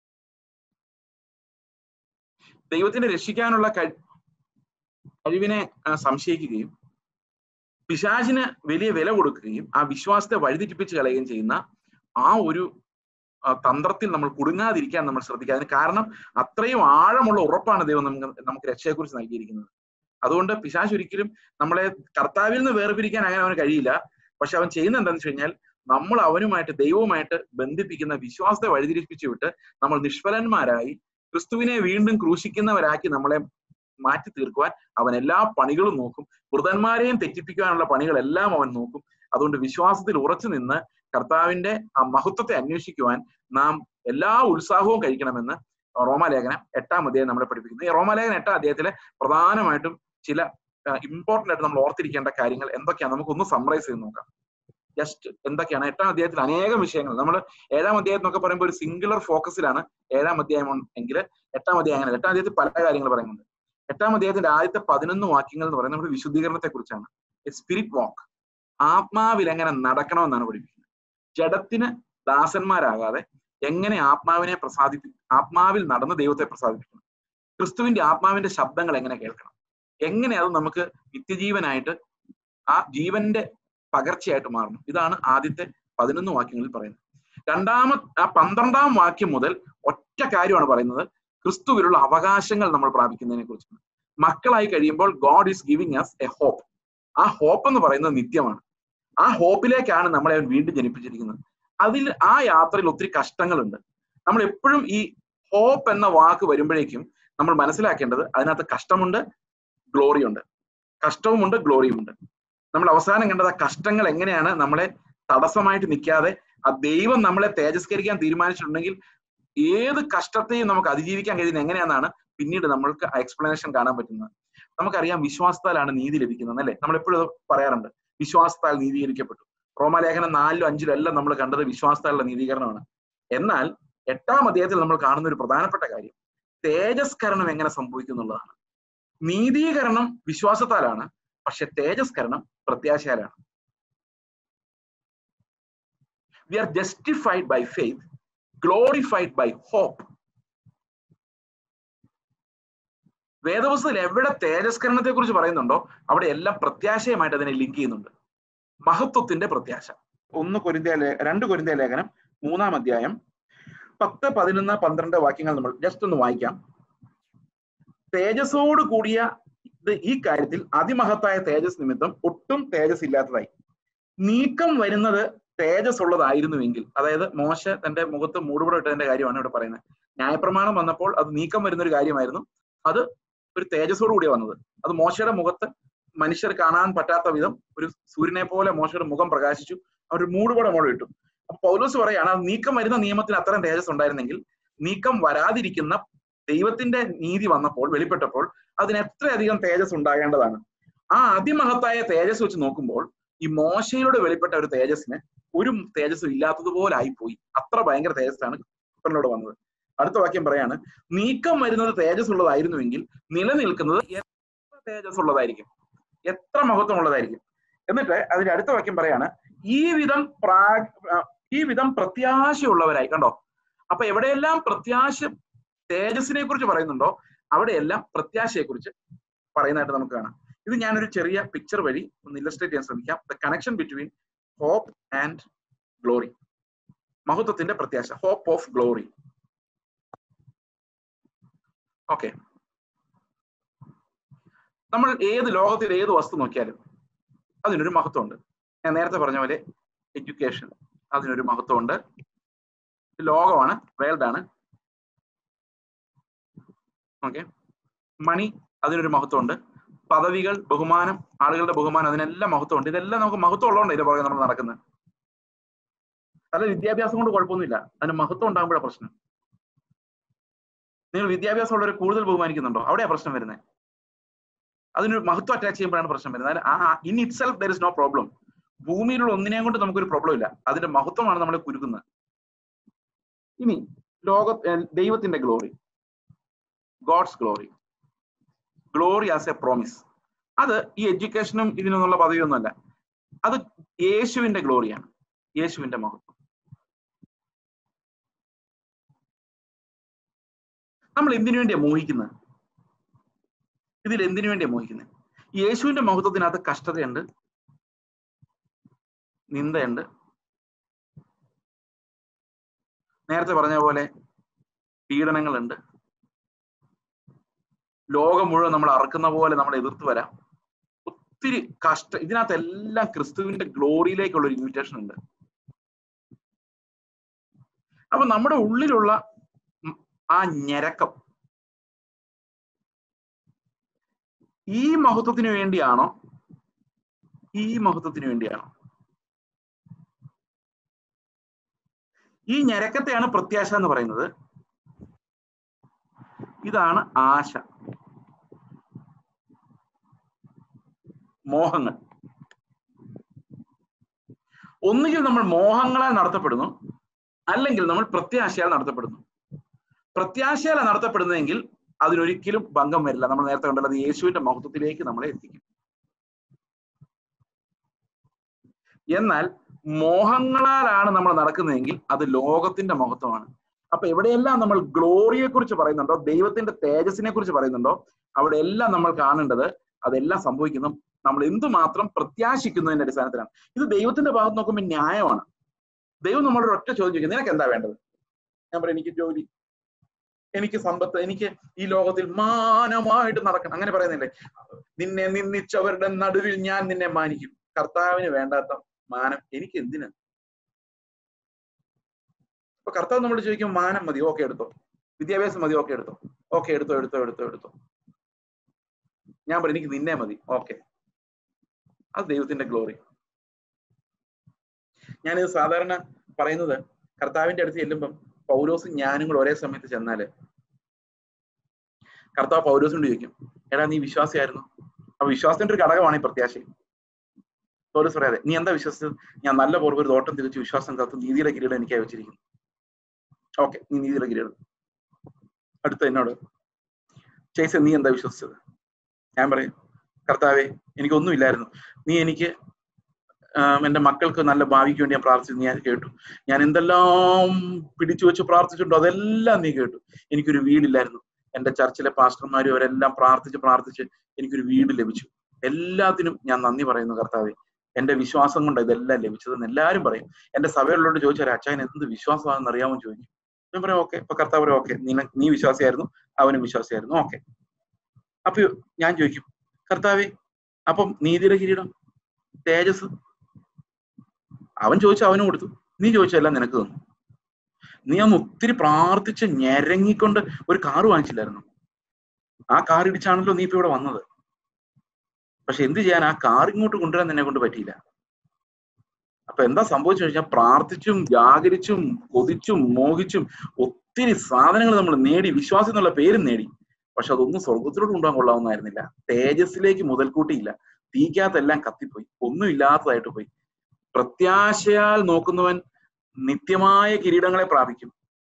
പിശാചിന് വലിയ വില കൊടുക്കുകയും ആ വിശ്വാസത്തെ വഴിതെറ്റിപ്പിച്ച് കളയുകയും ചെയ്യുന്ന ആ ഒരു തന്ത്രത്തിൽ നമ്മൾ കുടുങ്ങാതിരിക്കാൻ നമ്മൾ ശ്രദ്ധിക്കുക. അതിന് കാരണം അത്രയും ആഴമുള്ള ഉറപ്പാണ് ദൈവം നമുക്ക് രക്ഷയെക്കുറിച്ച് നൽകിയിരിക്കുന്നത്. അതുകൊണ്ട് പിശാച് ഒരിക്കലും നമ്മളെ കർത്താവിൽ നിന്ന് വേർപിരിക്കാൻ അങ്ങനെ അവന് കഴിയില്ല. പക്ഷെ അവൻ ചെയ്യുന്ന എന്താണെന്ന് വെച്ച് കഴിഞ്ഞാൽ, നമ്മൾ അവനുമായിട്ട് ദൈവവുമായിട്ട് ബന്ധിപ്പിക്കുന്ന വിശ്വാസത്തെ വഴിതിരിപ്പിച്ചു വിട്ട് നമ്മൾ നിഷ്ഫലന്മാരായി ക്രിസ്തുവിനെ വീണ്ടും ക്രൂശിക്കുന്നവരാക്കി നമ്മളെ മാറ്റി തീർക്കുവാൻ അവൻ എല്ലാ പണികളും നോക്കും. വൃതന്മാരെയും തെറ്റിപ്പിക്കുവാനുള്ള പണികളെല്ലാം അവൻ നോക്കും. അതുകൊണ്ട് വിശ്വാസത്തിൽ ഉറച്ചു നിന്ന് കർത്താവിന്റെ ആ മഹത്വത്തെ അന്വേഷിക്കുവാൻ നാം എല്ലാ ഉത്സാഹവും കഴിക്കണമെന്ന് റോമാലേഖനം 8-ാം അധ്യായം നമ്മളെ പഠിപ്പിക്കുന്നു. ഈ റോമാലേഖനം 8-ാം അധ്യായത്തിലെ പ്രധാനമായിട്ടും ചില ഇമ്പോർട്ടന്റ് ആയിട്ട് നമ്മൾ ഓർത്തിരിക്കേണ്ട കാര്യങ്ങൾ എന്തൊക്കെയാണ് നമുക്കൊന്ന് സമ്മറൈസ് ചെയ്ത് നോക്കാം. ജസ്റ്റ് എന്തൊക്കെയാണ് 8-ാം അധ്യായത്തിൽ അനേകം വിഷയങ്ങൾ. നമ്മൾ 7-ാം അധ്യായം എന്നൊക്കെ പറയുമ്പോൾ ഒരു സിംഗുലർ ഫോക്കസിലാണ് 7-ാം അധ്യായം എങ്കിൽ 8-ാം അധ്യായം അങ്ങനെ 8-ാം അധ്യായത്തിൽ പല കാര്യങ്ങൾ പറയുന്നുണ്ട്. 8-ാം അധ്യായത്തിന്റെ ആദ്യത്തെ 11 വാക്യങ്ങൾ എന്ന് പറയുന്നത് നമ്മുടെ വിശുദ്ധീകരണത്തെ കുറിച്ചാണ്. സ്പിരിറ്റ് വാക്ക്, ആത്മാവിൽ എങ്ങനെ നടക്കണമെന്നാണ് പഠിപ്പിക്കുന്നത്. ജഡത്തിന് ദാസന്മാരാകാതെ എങ്ങനെ ആത്മാവിൽ നടന്ന് ദൈവത്തെ പ്രസാദിപ്പിക്കണം, ക്രിസ്തുവിന്റെ ആത്മാവിന്റെ ശബ്ദങ്ങൾ എങ്ങനെ കേൾക്കണം, എങ്ങനെ അത് നമുക്ക് നിത്യജീവനായിട്ട് ആ ജീവന്റെ പകർച്ചയായിട്ട് മാറണം. ഇതാണ് ആദ്യത്തെ 11 വാക്യങ്ങളിൽ പറയുന്നത്. 12-ാം വാക്യം മുതൽ ഒറ്റ കാര്യമാണ് പറയുന്നത്, ക്രിസ്തുവിലുള്ള അവകാശങ്ങൾ നമ്മൾ പ്രാപിക്കുന്നതിനെ കുറിച്ചാണ്. മക്കളായി കഴിയുമ്പോൾ God is giving us a hope. ആ ഹോപ്പ് എന്ന് പറയുന്നത് നിത്യമാണ്. ആ ഹോപ്പിലേക്കാണ് നമ്മളെ വീണ്ടും ജനിപ്പിച്ചിരിക്കുന്നത്. ആ യാത്രയിൽ ഒത്തിരി കഷ്ടങ്ങളുണ്ട്. നമ്മൾ എപ്പോഴും ഈ ഹോപ്പ് എന്ന വാക്ക് വരുമ്പോഴേക്കും നമ്മൾ മനസ്സിലാക്കേണ്ടത് അതിനകത്ത് കഷ്ടമുണ്ട്, ഗ്ലോറിയുണ്ട്. കഷ്ടവുമുണ്ട്, ഗ്ലോറിയുമുണ്ട്. നമ്മൾ അവസാനം കണ്ടത് ആ കഷ്ടങ്ങൾ എങ്ങനെയാണ് നമ്മളെ തടസ്സമായിട്ട് നിൽക്കാതെ, ആ ദൈവം നമ്മളെ തേജസ്കരിക്കാൻ തീരുമാനിച്ചിട്ടുണ്ടെങ്കിൽ ഏത് കഷ്ടത്തെയും നമുക്ക് അതിജീവിക്കാൻ കഴിയുന്നത് എങ്ങനെയാണെന്നാണ് പിന്നീട് നമ്മൾക്ക് ആ എക്സ്പ്ലനേഷൻ കാണാൻ പറ്റുന്നത്. നമുക്കറിയാം വിശ്വാസത്താലാണ് നീതി ലഭിക്കുന്നത്, അല്ലേ? നമ്മൾ എപ്പോഴും പറയാറുണ്ട്, വിശ്വാസത്താൽ നീതീകരിക്കപ്പെട്ടു. റോമാലേഖനം 4-5 എല്ലാം നമ്മൾ കണ്ടത് വിശ്വാസത്താലുള്ള നീതീകരണമാണ്. എന്നാൽ 8-ാം അധ്യായത്തിൽ നമ്മൾ കാണുന്ന ഒരു പ്രധാനപ്പെട്ട കാര്യം തേജസ്കരണം എങ്ങനെ സംഭവിക്കുന്നുള്ളതാണ്. നീതീകരണം വിശ്വാസത്താലാണ്, പക്ഷെ തേജസ്കരണം പ്രത്യാശയാലാണ്. We are justified by faith, glorified by hope. വേദപുസ്തകത്തിൽ എവിടെ തേജസ്കരണത്തെ കുറിച്ച് പറയുന്നുണ്ടോ അവിടെ എല്ലാം പ്രത്യാശയുമായിട്ട് അതിനെ ലിങ്ക് ചെയ്യുന്നുണ്ട്. മഹത്വത്തിന്റെ പ്രത്യാശ. 2 കൊരിന്ത്യർ ലേഖനം 3-ാം അധ്യായം 10, 11, 12 വാക്യങ്ങൾ നമ്മൾ ജസ്റ്റ് ഒന്ന് വായിക്കാം. തേജസ്സോട് കൂടിയ ഈ കാര്യത്തിൽ അതിമഹത്തായ തേജസ് നിമിത്തം ഒട്ടും തേജസ് ഇല്ലാത്തതായി നീക്കം വരുന്നത് തേജസ് ഉള്ളതായിരുന്നുവെങ്കിൽ, അതായത് മോശ തന്റെ മുഖത്ത് മൂടുപടം ഇട്ടതിന്റെ കാര്യമാണ് ഇവിടെ പറയുന്നത്. ന്യായപ്രമാണം വന്നപ്പോൾ അത് നീക്കം വരുന്ന ഒരു കാര്യമായിരുന്നു. അത് ഒരു തേജസ്സോട് കൂടിയാണ് വന്നത്. അത് മോശയുടെ മുഖത്ത് മനുഷ്യർ കാണാൻ പറ്റാത്ത വിധം ഒരു സൂര്യനെ പോലെ മോശയുടെ മുഖം പ്രകാശിച്ചു. അവർ മൂടുപടം അങ്ങോട്ട് ഇട്ടു. അപ്പൊ പൗലോസ് പറയാണ്, അത് നീക്കം വരുന്ന നിയമത്തിന് അത്രയും തേജസ് ഉണ്ടായിരുന്നെങ്കിൽ നീക്കം വരാതിരിക്കുന്ന ദൈവത്തിന്റെ നീതി വന്നപ്പോൾ, വെളിപ്പെട്ടപ്പോൾ അതിന് എത്രയധികം തേജസ് ഉണ്ടാകേണ്ടതാണ്. ആ അതിമഹത്തായ തേജസ് വെച്ച് നോക്കുമ്പോൾ ഈ മോശയിലൂടെ വെളിപ്പെട്ട ഒരു തേജസ്സിന് ഒരു തേജസ്സും ഇല്ലാത്തതുപോലെ ആയിപ്പോയി. അത്ര ഭയങ്കര തേജസ്സാണ് പുത്രനിലൂടെ വന്നത്. അടുത്ത വാക്യം പറയാണ്, നീക്കം വരുന്നത് തേജസ് ഉള്ളതായിരുന്നുവെങ്കിൽ നിലനിൽക്കുന്നത് എത്ര തേജസ് ഉള്ളതായിരിക്കും, എത്ര മഹത്വം ഉള്ളതായിരിക്കും. എന്നിട്ട് അതിന്റെ അടുത്ത വാക്യം പറയാണ്, ഈ വിധം പ്രത്യാശയുള്ളവരായി. കണ്ടോ? അപ്പൊ എവിടെയെല്ലാം പ്രത്യാശ തേജസ്സിനെ കുറിച്ച് പറയുന്നുണ്ടോ അവിടെയെല്ലാം പ്രത്യാശയെ കുറിച്ച് പറയുന്നതായിട്ട് നമുക്ക് കാണാം. ഇത് ഞാനൊരു ചെറിയ പിക്ചർ വഴി ഒന്ന് ഇല്ലസ്ട്രേറ്റ് ചെയ്യാൻ ശ്രമിക്കാം. The connection between hope and glory. മഹത്വത്തിന്റെ പ്രത്യാശ, ഹോപ്പ് ഓഫ് ഗ്ലോറി. ഓക്കെ, നമ്മൾ ഏത് ലോകത്തിൽ ഏത് വസ്തു നോക്കിയാലും അതിനൊരു മഹത്വമുണ്ട്. ഞാൻ നേരത്തെ പറഞ്ഞ പോലെ എഡ്യൂക്കേഷൻ, അതിനൊരു മഹത്വമുണ്ട്. ലോകമാണ്, വേൾഡാണ്. ഓക്കെ, മണി, അതിനൊരു മഹത്വമുണ്ട്. പദവികൾ, ബഹുമാനം, ആളുകളുടെ ബഹുമാനം, അതിനെല്ലാം മഹത്വമുണ്ട്. ഇതെല്ലാം നമുക്ക് മഹത്വം ഉള്ളതുകൊണ്ട് ഇതിന്റെ പുറകെ നമ്മൾ നടക്കുന്നത്. അല്ല, വിദ്യാഭ്യാസം കൊണ്ട് കുഴപ്പമൊന്നുമില്ല, അതിന് മഹത്വം ഉണ്ടാകുമ്പോഴാണ് പ്രശ്നം. നിങ്ങൾ വിദ്യാഭ്യാസം ഉള്ളവരെ കൂടുതൽ ബഹുമാനിക്കുന്നുണ്ടോ? അവിടെയാ പ്രശ്നം വരുന്നത്. അതിനൊരു മഹത്വം അറ്റാച്ച് ചെയ്യുമ്പോഴാണ് പ്രശ്നം വരുന്നത്. In itself there is no problem. ഭൂമിയിലുള്ള ഒന്നിനെയും കൊണ്ട് നമുക്കൊരു പ്രോബ്ലം ഇല്ല, അതിന്റെ മഹത്വമാണ് നമ്മളെ കുരുക്കുന്നത്. ഇനി ദൈവത്തിന്റെ glory, God's glory, glory as a promise. അത് ഈ എഡ്യൂക്കേഷനും ഇതിനൊന്നുള്ള പദവിയൊന്നുമല്ല. അത് യേശുവിന്റെ ഗ്ലോറിയാണ്, യേശുവിന്റെ മഹത്വം. നമ്മൾ എന്തിനു വേണ്ടിയാണ് മോഹിക്കുന്നത്? ഇതിൽ എന്തിനു വേണ്ടിയാണ് മോഹിക്കുന്നത്? യേശുവിന്റെ മഹത്വത്തിനകത്ത് കഷ്ടതയുണ്ട്, നിന്ദയുണ്ട്, നേരത്തെ പറഞ്ഞ പോലെ പീഡനങ്ങളുണ്ട്, ലോകം മുഴുവൻ നമ്മൾ അറക്കുന്ന പോലെ നമ്മൾ എതിർത്ത് വരാം, ഒത്തിരി ഇതിനകത്ത് എല്ലാം ക്രിസ്തുവിന്റെ ഗ്ലോറിയിലേക്കുള്ള ഒരു ഇൻവിറ്റേഷൻ ഉണ്ട്. അപ്പൊ നമ്മുടെ ഉള്ളിലുള്ള ആ ഞരക്കം ഈ മഹത്വത്തിന് വേണ്ടിയാണോ, ഈ മഹത്വത്തിന് വേണ്ടിയാണോ? ഈ ഞരക്കത്തെയാണ് പ്രത്യാശ എന്ന് പറയുന്നത്. ഇതാണ് ആശ, മോഹങ്ങൾ. ഒന്നുകിൽ നമ്മൾ മോഹങ്ങളാൽ നടത്തപ്പെടുന്നു, അല്ലെങ്കിൽ നമ്മൾ പ്രത്യാശയാൽ നടത്തപ്പെടുന്നു. പ്രത്യാശയാൽ നടത്തപ്പെടുന്നതെങ്കിൽ അതിനൊരിക്കലും ഭംഗം വരില്ല. നമ്മൾ നേരത്തെ കണ്ടത് അത് യേശുവിന്റെ മഹത്വത്തിലേക്ക് നമ്മളെ എത്തിക്കും. എന്നാൽ മോഹങ്ങളാലാണ് നമ്മൾ നടക്കുന്നതെങ്കിൽ അത് ലോകത്തിന്റെ മഹത്വമാണ്. അപ്പൊ എവിടെയെല്ലാം നമ്മൾ ഗ്ലോറിയെ കുറിച്ച് പറയുന്നുണ്ടോ, ദൈവത്തിന്റെ തേജസ്സിനെ കുറിച്ച് പറയുന്നുണ്ടോ, അവിടെ എല്ലാം നമ്മൾ കാണേണ്ടത് അതെല്ലാം സംഭവിക്കുന്നു നമ്മൾ എന്തുമാത്രം പ്രത്യാശിക്കുന്നതിന്റെ അടിസ്ഥാനത്തിലാണ്. ഇത് ദൈവത്തിന്റെ ഭാഗത്ത് നോക്കുമ്പോൾ ന്യായമാണ്. ദൈവം നമ്മളോട് ഒറ്റ ചോദ്യം ചോദിക്കും, നിനക്ക് എന്താ വേണ്ടത്? ഞാൻ പറയും, എനിക്ക് ജോലി, എനിക്ക് സമ്പത്ത്, എനിക്ക് ഈ ലോകത്തിൽ മാനമായിട്ട് നടക്കണം. അങ്ങനെ പറയുന്നില്ലേ, നിന്നെ നിന്ദിച്ചവരുടെ നടുവിൽ ഞാൻ നിന്നെ മാനിക്കും. കർത്താവിന് വേണ്ടാത്ത മാനം എനിക്ക് എന്തിന്? അപ്പൊ കർത്താവ് നമ്മൾ ചോദിക്കും, മാനം മതി, ഓക്കെ എടുത്തോ. വിദ്യാഭ്യാസം മതി, ഓക്കെ എടുത്തോ. ഓക്കെ, എടുത്തോ. ഞാൻ പറയും, എനിക്ക് നിന്നെ മതി, ഓക്കെ. അത് ദൈവത്തിന്റെ ഗ്ലോറി. ഞാനിത് സാധാരണ പറയുന്നത്, കർത്താവിന്റെ അടുത്ത് ചെല്ലുമ്പം പൗലോസും ഞാനും കൂടെ ഒരേ സമയത്ത് ചെന്നാല് കർത്താവ് പൗലോസിനോട് ചോദിക്കും, എടാ നീ വിശ്വാസിയായിരുന്നു? അപ്പൊ വിശ്വാസത്തിന്റെ ഒരു ഘടകമാണ് ഈ പ്രത്യാശ. പൗലോസ് പറയാതെ, നീ എന്താ വിശ്വസിച്ചത്? ഞാൻ നല്ല പോർക്ക് ഒരു തോട്ടം തിരിച്ചു, വിശ്വാസം കാത്തു, നീതിയുടെ കിരീടം എനിക്ക് വെച്ചിരിക്കുന്നു. ഓക്കെ, നീ നീതിയുടെ കിരീടം. അടുത്ത എന്നോട് ചേച്ചി, നീ എന്താ വിശ്വസിച്ചത്? ഞാൻ പറയും, കർത്താവേ, എനിക്കൊന്നുമില്ലായിരുന്നു, നീ എനിക്ക് എന്റെ മക്കൾക്ക് നല്ല ഭാവിക്ക് വേണ്ടി ഞാൻ പ്രാർത്ഥിച്ചു, നീ കേട്ടു. ഞാൻ എന്തെല്ലാം പിടിച്ചു വെച്ച് പ്രാർത്ഥിച്ചിട്ടുണ്ടോ അതെല്ലാം നീ കേട്ടു. എനിക്കൊരു വീടില്ലായിരുന്നു, എന്റെ ചർച്ചിലെ പാസ്റ്റർമാരും അവരെല്ലാം പ്രാർത്ഥിച്ച് എനിക്കൊരു വീട് ലഭിച്ചു. എല്ലാത്തിനും ഞാൻ നന്ദി പറയുന്നു കർത്താവേ, എന്റെ വിശ്വാസം കൊണ്ട് ഇതെല്ലാം ലഭിച്ചതെന്ന് എല്ലാവരും പറയും. എന്റെ സഭകളിലോട്ട് ചോദിച്ചാൽ അച്ഛൻ എന്ത് വിശ്വാസമാണെന്ന് അറിയാമെന്ന് ചോദിക്കും. ഞാൻ പറയാം, ഓക്കെ. അപ്പൊ കർത്താവ് പറയും, ഓക്കെ, നീ വിശ്വാസിയായിരുന്നു, അവനും വിശ്വാസിയായിരുന്നു, ഓക്കെ. അപ്പൊ ഞാൻ ചോദിക്കും, കർത്താവേ, അപ്പം നീതിയുടെ കിരീടം, തേജസ്? അവൻ ചോദിച്ചു, അവനും കൊടുത്തു. നീ ചോദിച്ചെല്ലാം നിനക്ക് തന്നു. നീ അന്ന് ഒത്തിരി പ്രാർത്ഥിച്ച് ഞെരങ്ങിക്കൊണ്ട് ഒരു കാറ് വാങ്ങിച്ചില്ലായിരുന്നു? ആ കാർ ഇടിച്ചാണല്ലോ നീ ഇപ്പൊ ഇവിടെ വന്നത്. പക്ഷെ എന്ത് ചെയ്യാൻ, ആ കാർ ഇങ്ങോട്ട് കൊണ്ടുവരാൻ നിന്നെ കൊണ്ട് പറ്റിയില്ല. അപ്പൊ എന്താ സംഭവിച്ചു കഴിഞ്ഞാൽ, പ്രാർത്ഥിച്ചും ജാഗരിച്ചും കൊതിച്ചും മോഹിച്ചും ഒത്തിരി സാധനങ്ങൾ നമ്മൾ നേടി, വിശ്വാസം എന്നുള്ള പേരും നേടി. പക്ഷെ അതൊന്നും സ്വർഗത്തിലോട്ട് കൊണ്ടുപോകാൻ കൊള്ളാവുന്നതായിരുന്നില്ല. തേജസ്സിലേക്ക് മുതൽക്കൂട്ടിയില്ല. തീക്കകത്തെല്ലാം കത്തിപ്പോയി, ഒന്നും ഇല്ലാത്തതായിട്ട് പോയി. പ്രത്യാശയാൽ നോക്കുന്നവൻ നിത്യമായ കിരീടങ്ങളെ പ്രാപിക്കും.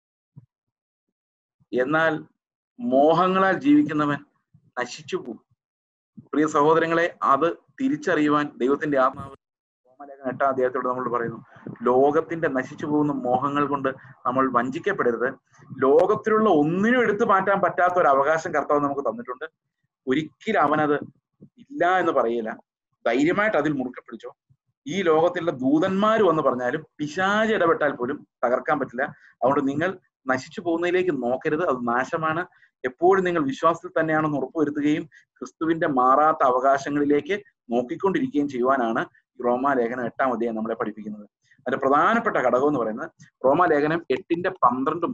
എന്നാൽ മോഹങ്ങളാൽ ജീവിക്കുന്നവൻ നശിച്ചു പോകും. പ്രിയ സഹോദരങ്ങളെ, അത് തിരിച്ചറിയുവാൻ ദൈവത്തിന്റെ ആത്മാവ് റോമാലേഖനം 8-ാം അധ്യായത്തോട് നമ്മൾ പറയുന്നു, ലോകത്തിന്റെ നശിച്ചു പോകുന്ന മോഹങ്ങൾ കൊണ്ട് നമ്മൾ വഞ്ചിക്കപ്പെടരുത്. ലോകത്തിലുള്ള ഒന്നിനും എടുത്തു മാറ്റാൻ പറ്റാത്ത ഒരു അവകാശം കർത്താവ് നമുക്ക് തന്നിട്ടുണ്ട്. ഒരിക്കലും അവനത് ഇല്ല എന്ന് പറയില്ല. ധൈര്യമായിട്ട് അതിൽ മുറുക്കെ പിടിച്ചോ. ഈ ലോകത്തിലുള്ള ദൂതന്മാർ വന്ന് പറഞ്ഞാലും പിശാച് ഇടപെട്ടാൽ പോലും തകർക്കാൻ പറ്റില്ല. അതുകൊണ്ട് നിങ്ങൾ നശിച്ചു പോകുന്നതിലേക്ക് നോക്കരുത്, അത് നാശമാണ്. എപ്പോഴും നിങ്ങൾ വിശ്വാസത്തിൽ തന്നെയാണെന്ന് ഉറപ്പുവരുത്തുകയും ക്രിസ്തുവിന്റെ മാറാത്ത അവകാശങ്ങളിലേക്ക് നോക്കിക്കൊണ്ടിരിക്കുകയും ചെയ്യുവാനാണ് റോമാലേഖനം 8-ാം അധ്യായം നമ്മളെ പഠിപ്പിക്കുന്നത്. അതിന്റെ പ്രധാനപ്പെട്ട ഘടകം എന്ന് പറയുന്നത് റോമാലേഖനം 8-ന്റെ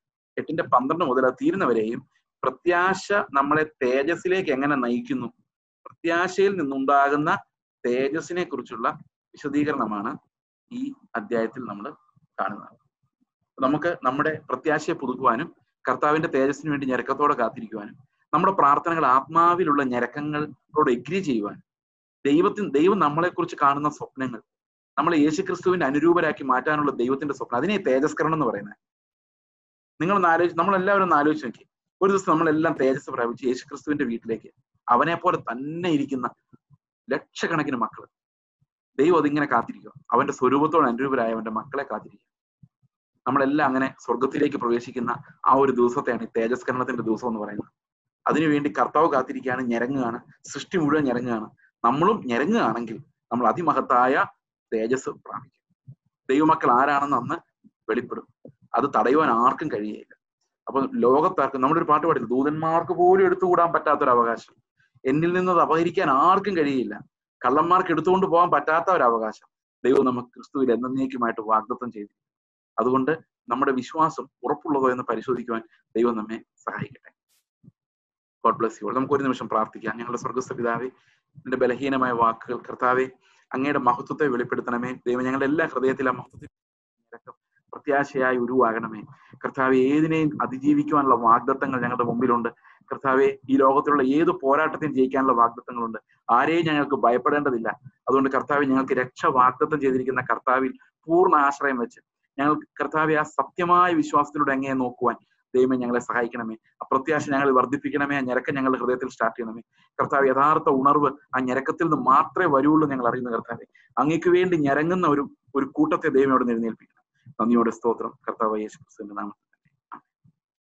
12 മുതൽ അത് തീരുന്നവരെയും പ്രത്യാശ നമ്മളെ തേജസ്സിലേക്ക് എങ്ങനെ നയിക്കുന്നു, പ്രത്യാശയിൽ നിന്നുണ്ടാകുന്ന തേജസ്സിനെ കുറിച്ചുള്ള വിശദീകരണമാണ് ഈ അധ്യായത്തിൽ നമ്മൾ കാണുന്നത്. നമുക്ക് നമ്മുടെ പ്രത്യാശയെ പുതുക്കുവാനും കർത്താവിന്റെ തേജസ്സിന് വേണ്ടി ഞരക്കത്തോടെ കാത്തിരിക്കുവാനും നമ്മുടെ പ്രാർത്ഥനകൾ ആത്മാവിലുള്ള ഞരക്കങ്ങളോട് എഗ്രി ചെയ്യുവാനും ദൈവം നമ്മളെക്കുറിച്ച് കാണുന്ന സ്വപ്നങ്ങൾ, നമ്മളെ യേശുക്രിസ്തുവിന്റെ അനുരൂപരാക്കി മാറ്റാനുള്ള ദൈവത്തിന്റെ സ്വപ്നം, അതിനെ തേജസ്കരണം എന്ന് പറയുന്നത്. നമ്മളെല്ലാവരും ഒന്ന് ആലോചിച്ച് നോക്കി. ഒരു ദിവസം നമ്മളെല്ലാം തേജസ് പ്രാപിച്ച് യേശുക്രിസ്തുവിന്റെ വീട്ടിലേക്ക് അവനെ പോലെ തന്നെ ഇരിക്കുന്ന ലക്ഷക്കണക്കിന് മക്കൾ, ദൈവം അതിങ്ങനെ കാത്തിരിക്കുക. അവന്റെ സ്വരൂപത്തോട് അനുരൂപരായ അവന്റെ മക്കളെ കാത്തിരിക്കുക. നമ്മളെല്ലാം അങ്ങനെ സ്വർഗത്തിലേക്ക് പ്രവേശിക്കുന്ന ആ ഒരു ദിവസത്തെയാണ് ഈ തേജസ്കരണത്തിന്റെ ദിവസം എന്ന് പറയുന്നത്. അതിനുവേണ്ടി കർത്താവ് കാത്തിരിക്കുകയാണ്, ഞെരങ്ങുകയാണ്, സൃഷ്ടി മുഴുവൻ ഞെരങ്ങുകയാണ്. നമ്മളും ഞെരങ്ങുകയാണെങ്കിൽ നമ്മൾ അതിമഹത്തായ തേജസ് പ്രാപിക്കും. ദൈവമക്കൾ ആരാണെന്ന് അന്ന് വെളിപ്പെടും. അത് തടയുവാൻ ആർക്കും കഴിയുകയില്ല. അപ്പൊ ലോകത്താർക്കും, നമ്മുടെ ഒരു പാട്ട് പാടില്ല, ദൂതന്മാർക്ക് പോലും എടുത്തുകൂടാൻ പറ്റാത്തൊരു അവകാശം, എന്നിൽ നിന്നത് അപഹരിക്കാൻ ആർക്കും കഴിയില്ല, കള്ളന്മാർക്ക് എടുത്തുകൊണ്ട് പോകാൻ പറ്റാത്ത ഒരു അവകാശം ദൈവം നമുക്ക് ക്രിസ്തുവിൽ എന്നേക്കുമായിട്ട് വാഗ്ദത്തം ചെയ്തു. അതുകൊണ്ട് നമ്മുടെ വിശ്വാസം ഉറപ്പുള്ളതോ എന്ന് പരിശോധിക്കുവാൻ ദൈവം നമ്മെ സഹായിക്കട്ടെ. God bless you. നമുക്ക് ഒരു നിമിഷം പ്രാർത്ഥിക്കാം. ഞങ്ങളുടെ സ്വർഗ്ഗസ്ഥ പിതാവേ, എന്റെ ബലഹീനമായ വാക്കുകൾ കർത്താവെ അങ്ങയുടെ മഹത്വത്തെ വെളിപ്പെടുത്തണമേ. ദൈവം ഞങ്ങളുടെ എല്ലാ ഹൃദയത്തിലും മഹത്വത്തിൽ പ്രത്യാശയായി ഉരുവാകണമേ. കർത്താവെ, ഏതിനെയും അതിജീവിക്കുവാനുള്ള വാഗ്ദത്തങ്ങൾ ഞങ്ങളുടെ മുമ്പിലുണ്ട്. കർത്താവെ, ഈ ലോകത്തിലുള്ള ഏത് പോരാട്ടത്തെയും ജയിക്കാനുള്ള വാഗ്ദത്തങ്ങളുണ്ട്. ആരെയും ഞങ്ങൾക്ക് ഭയപ്പെടേണ്ടതില്ല. അതുകൊണ്ട് കർത്താവെ, ഞങ്ങൾക്ക് രക്ഷ വാഗ്ദത്തം ചെയ്തിരിക്കുന്ന കർത്താവിൽ പൂർണ്ണ ആശ്രയം വെച്ച് ഞങ്ങൾക്ക് കർത്താവെ ആ സത്യമായ വിശ്വാസത്തിലൂടെ അങ്ങയെ നോക്കുവാൻ ദൈവമേ ഞങ്ങളെ സഹായിക്കണമേ. ആ പ്രത്യാശ ഞങ്ങൾ വർദ്ധിപ്പിക്കണമേ. ആ ഞരക്കം ഞങ്ങളുടെ ഹൃദയത്തിൽ സ്റ്റാർട്ട് ചെയ്യണമേ. കർത്താവ്, യഥാർത്ഥ ഉണർവ് ആ ഞരക്കത്തിൽ നിന്ന് മാത്രമേ വരുള്ളൂ ഞങ്ങൾ അറിയുന്ന കർത്താവെ. അങ്ങേക്ക് വേണ്ടി ഞരങ്ങുന്ന ഒരു ഒരു കൂട്ടത്തെ ദൈവം അവിടെ നിന്ന് എഴുന്നേൽപ്പിക്കണം. നന്ദിയോടെ സ്തോത്രം. കർത്താവ് യേശു ക്രിസ്തുവിന്റെ നാമത്തിൽ.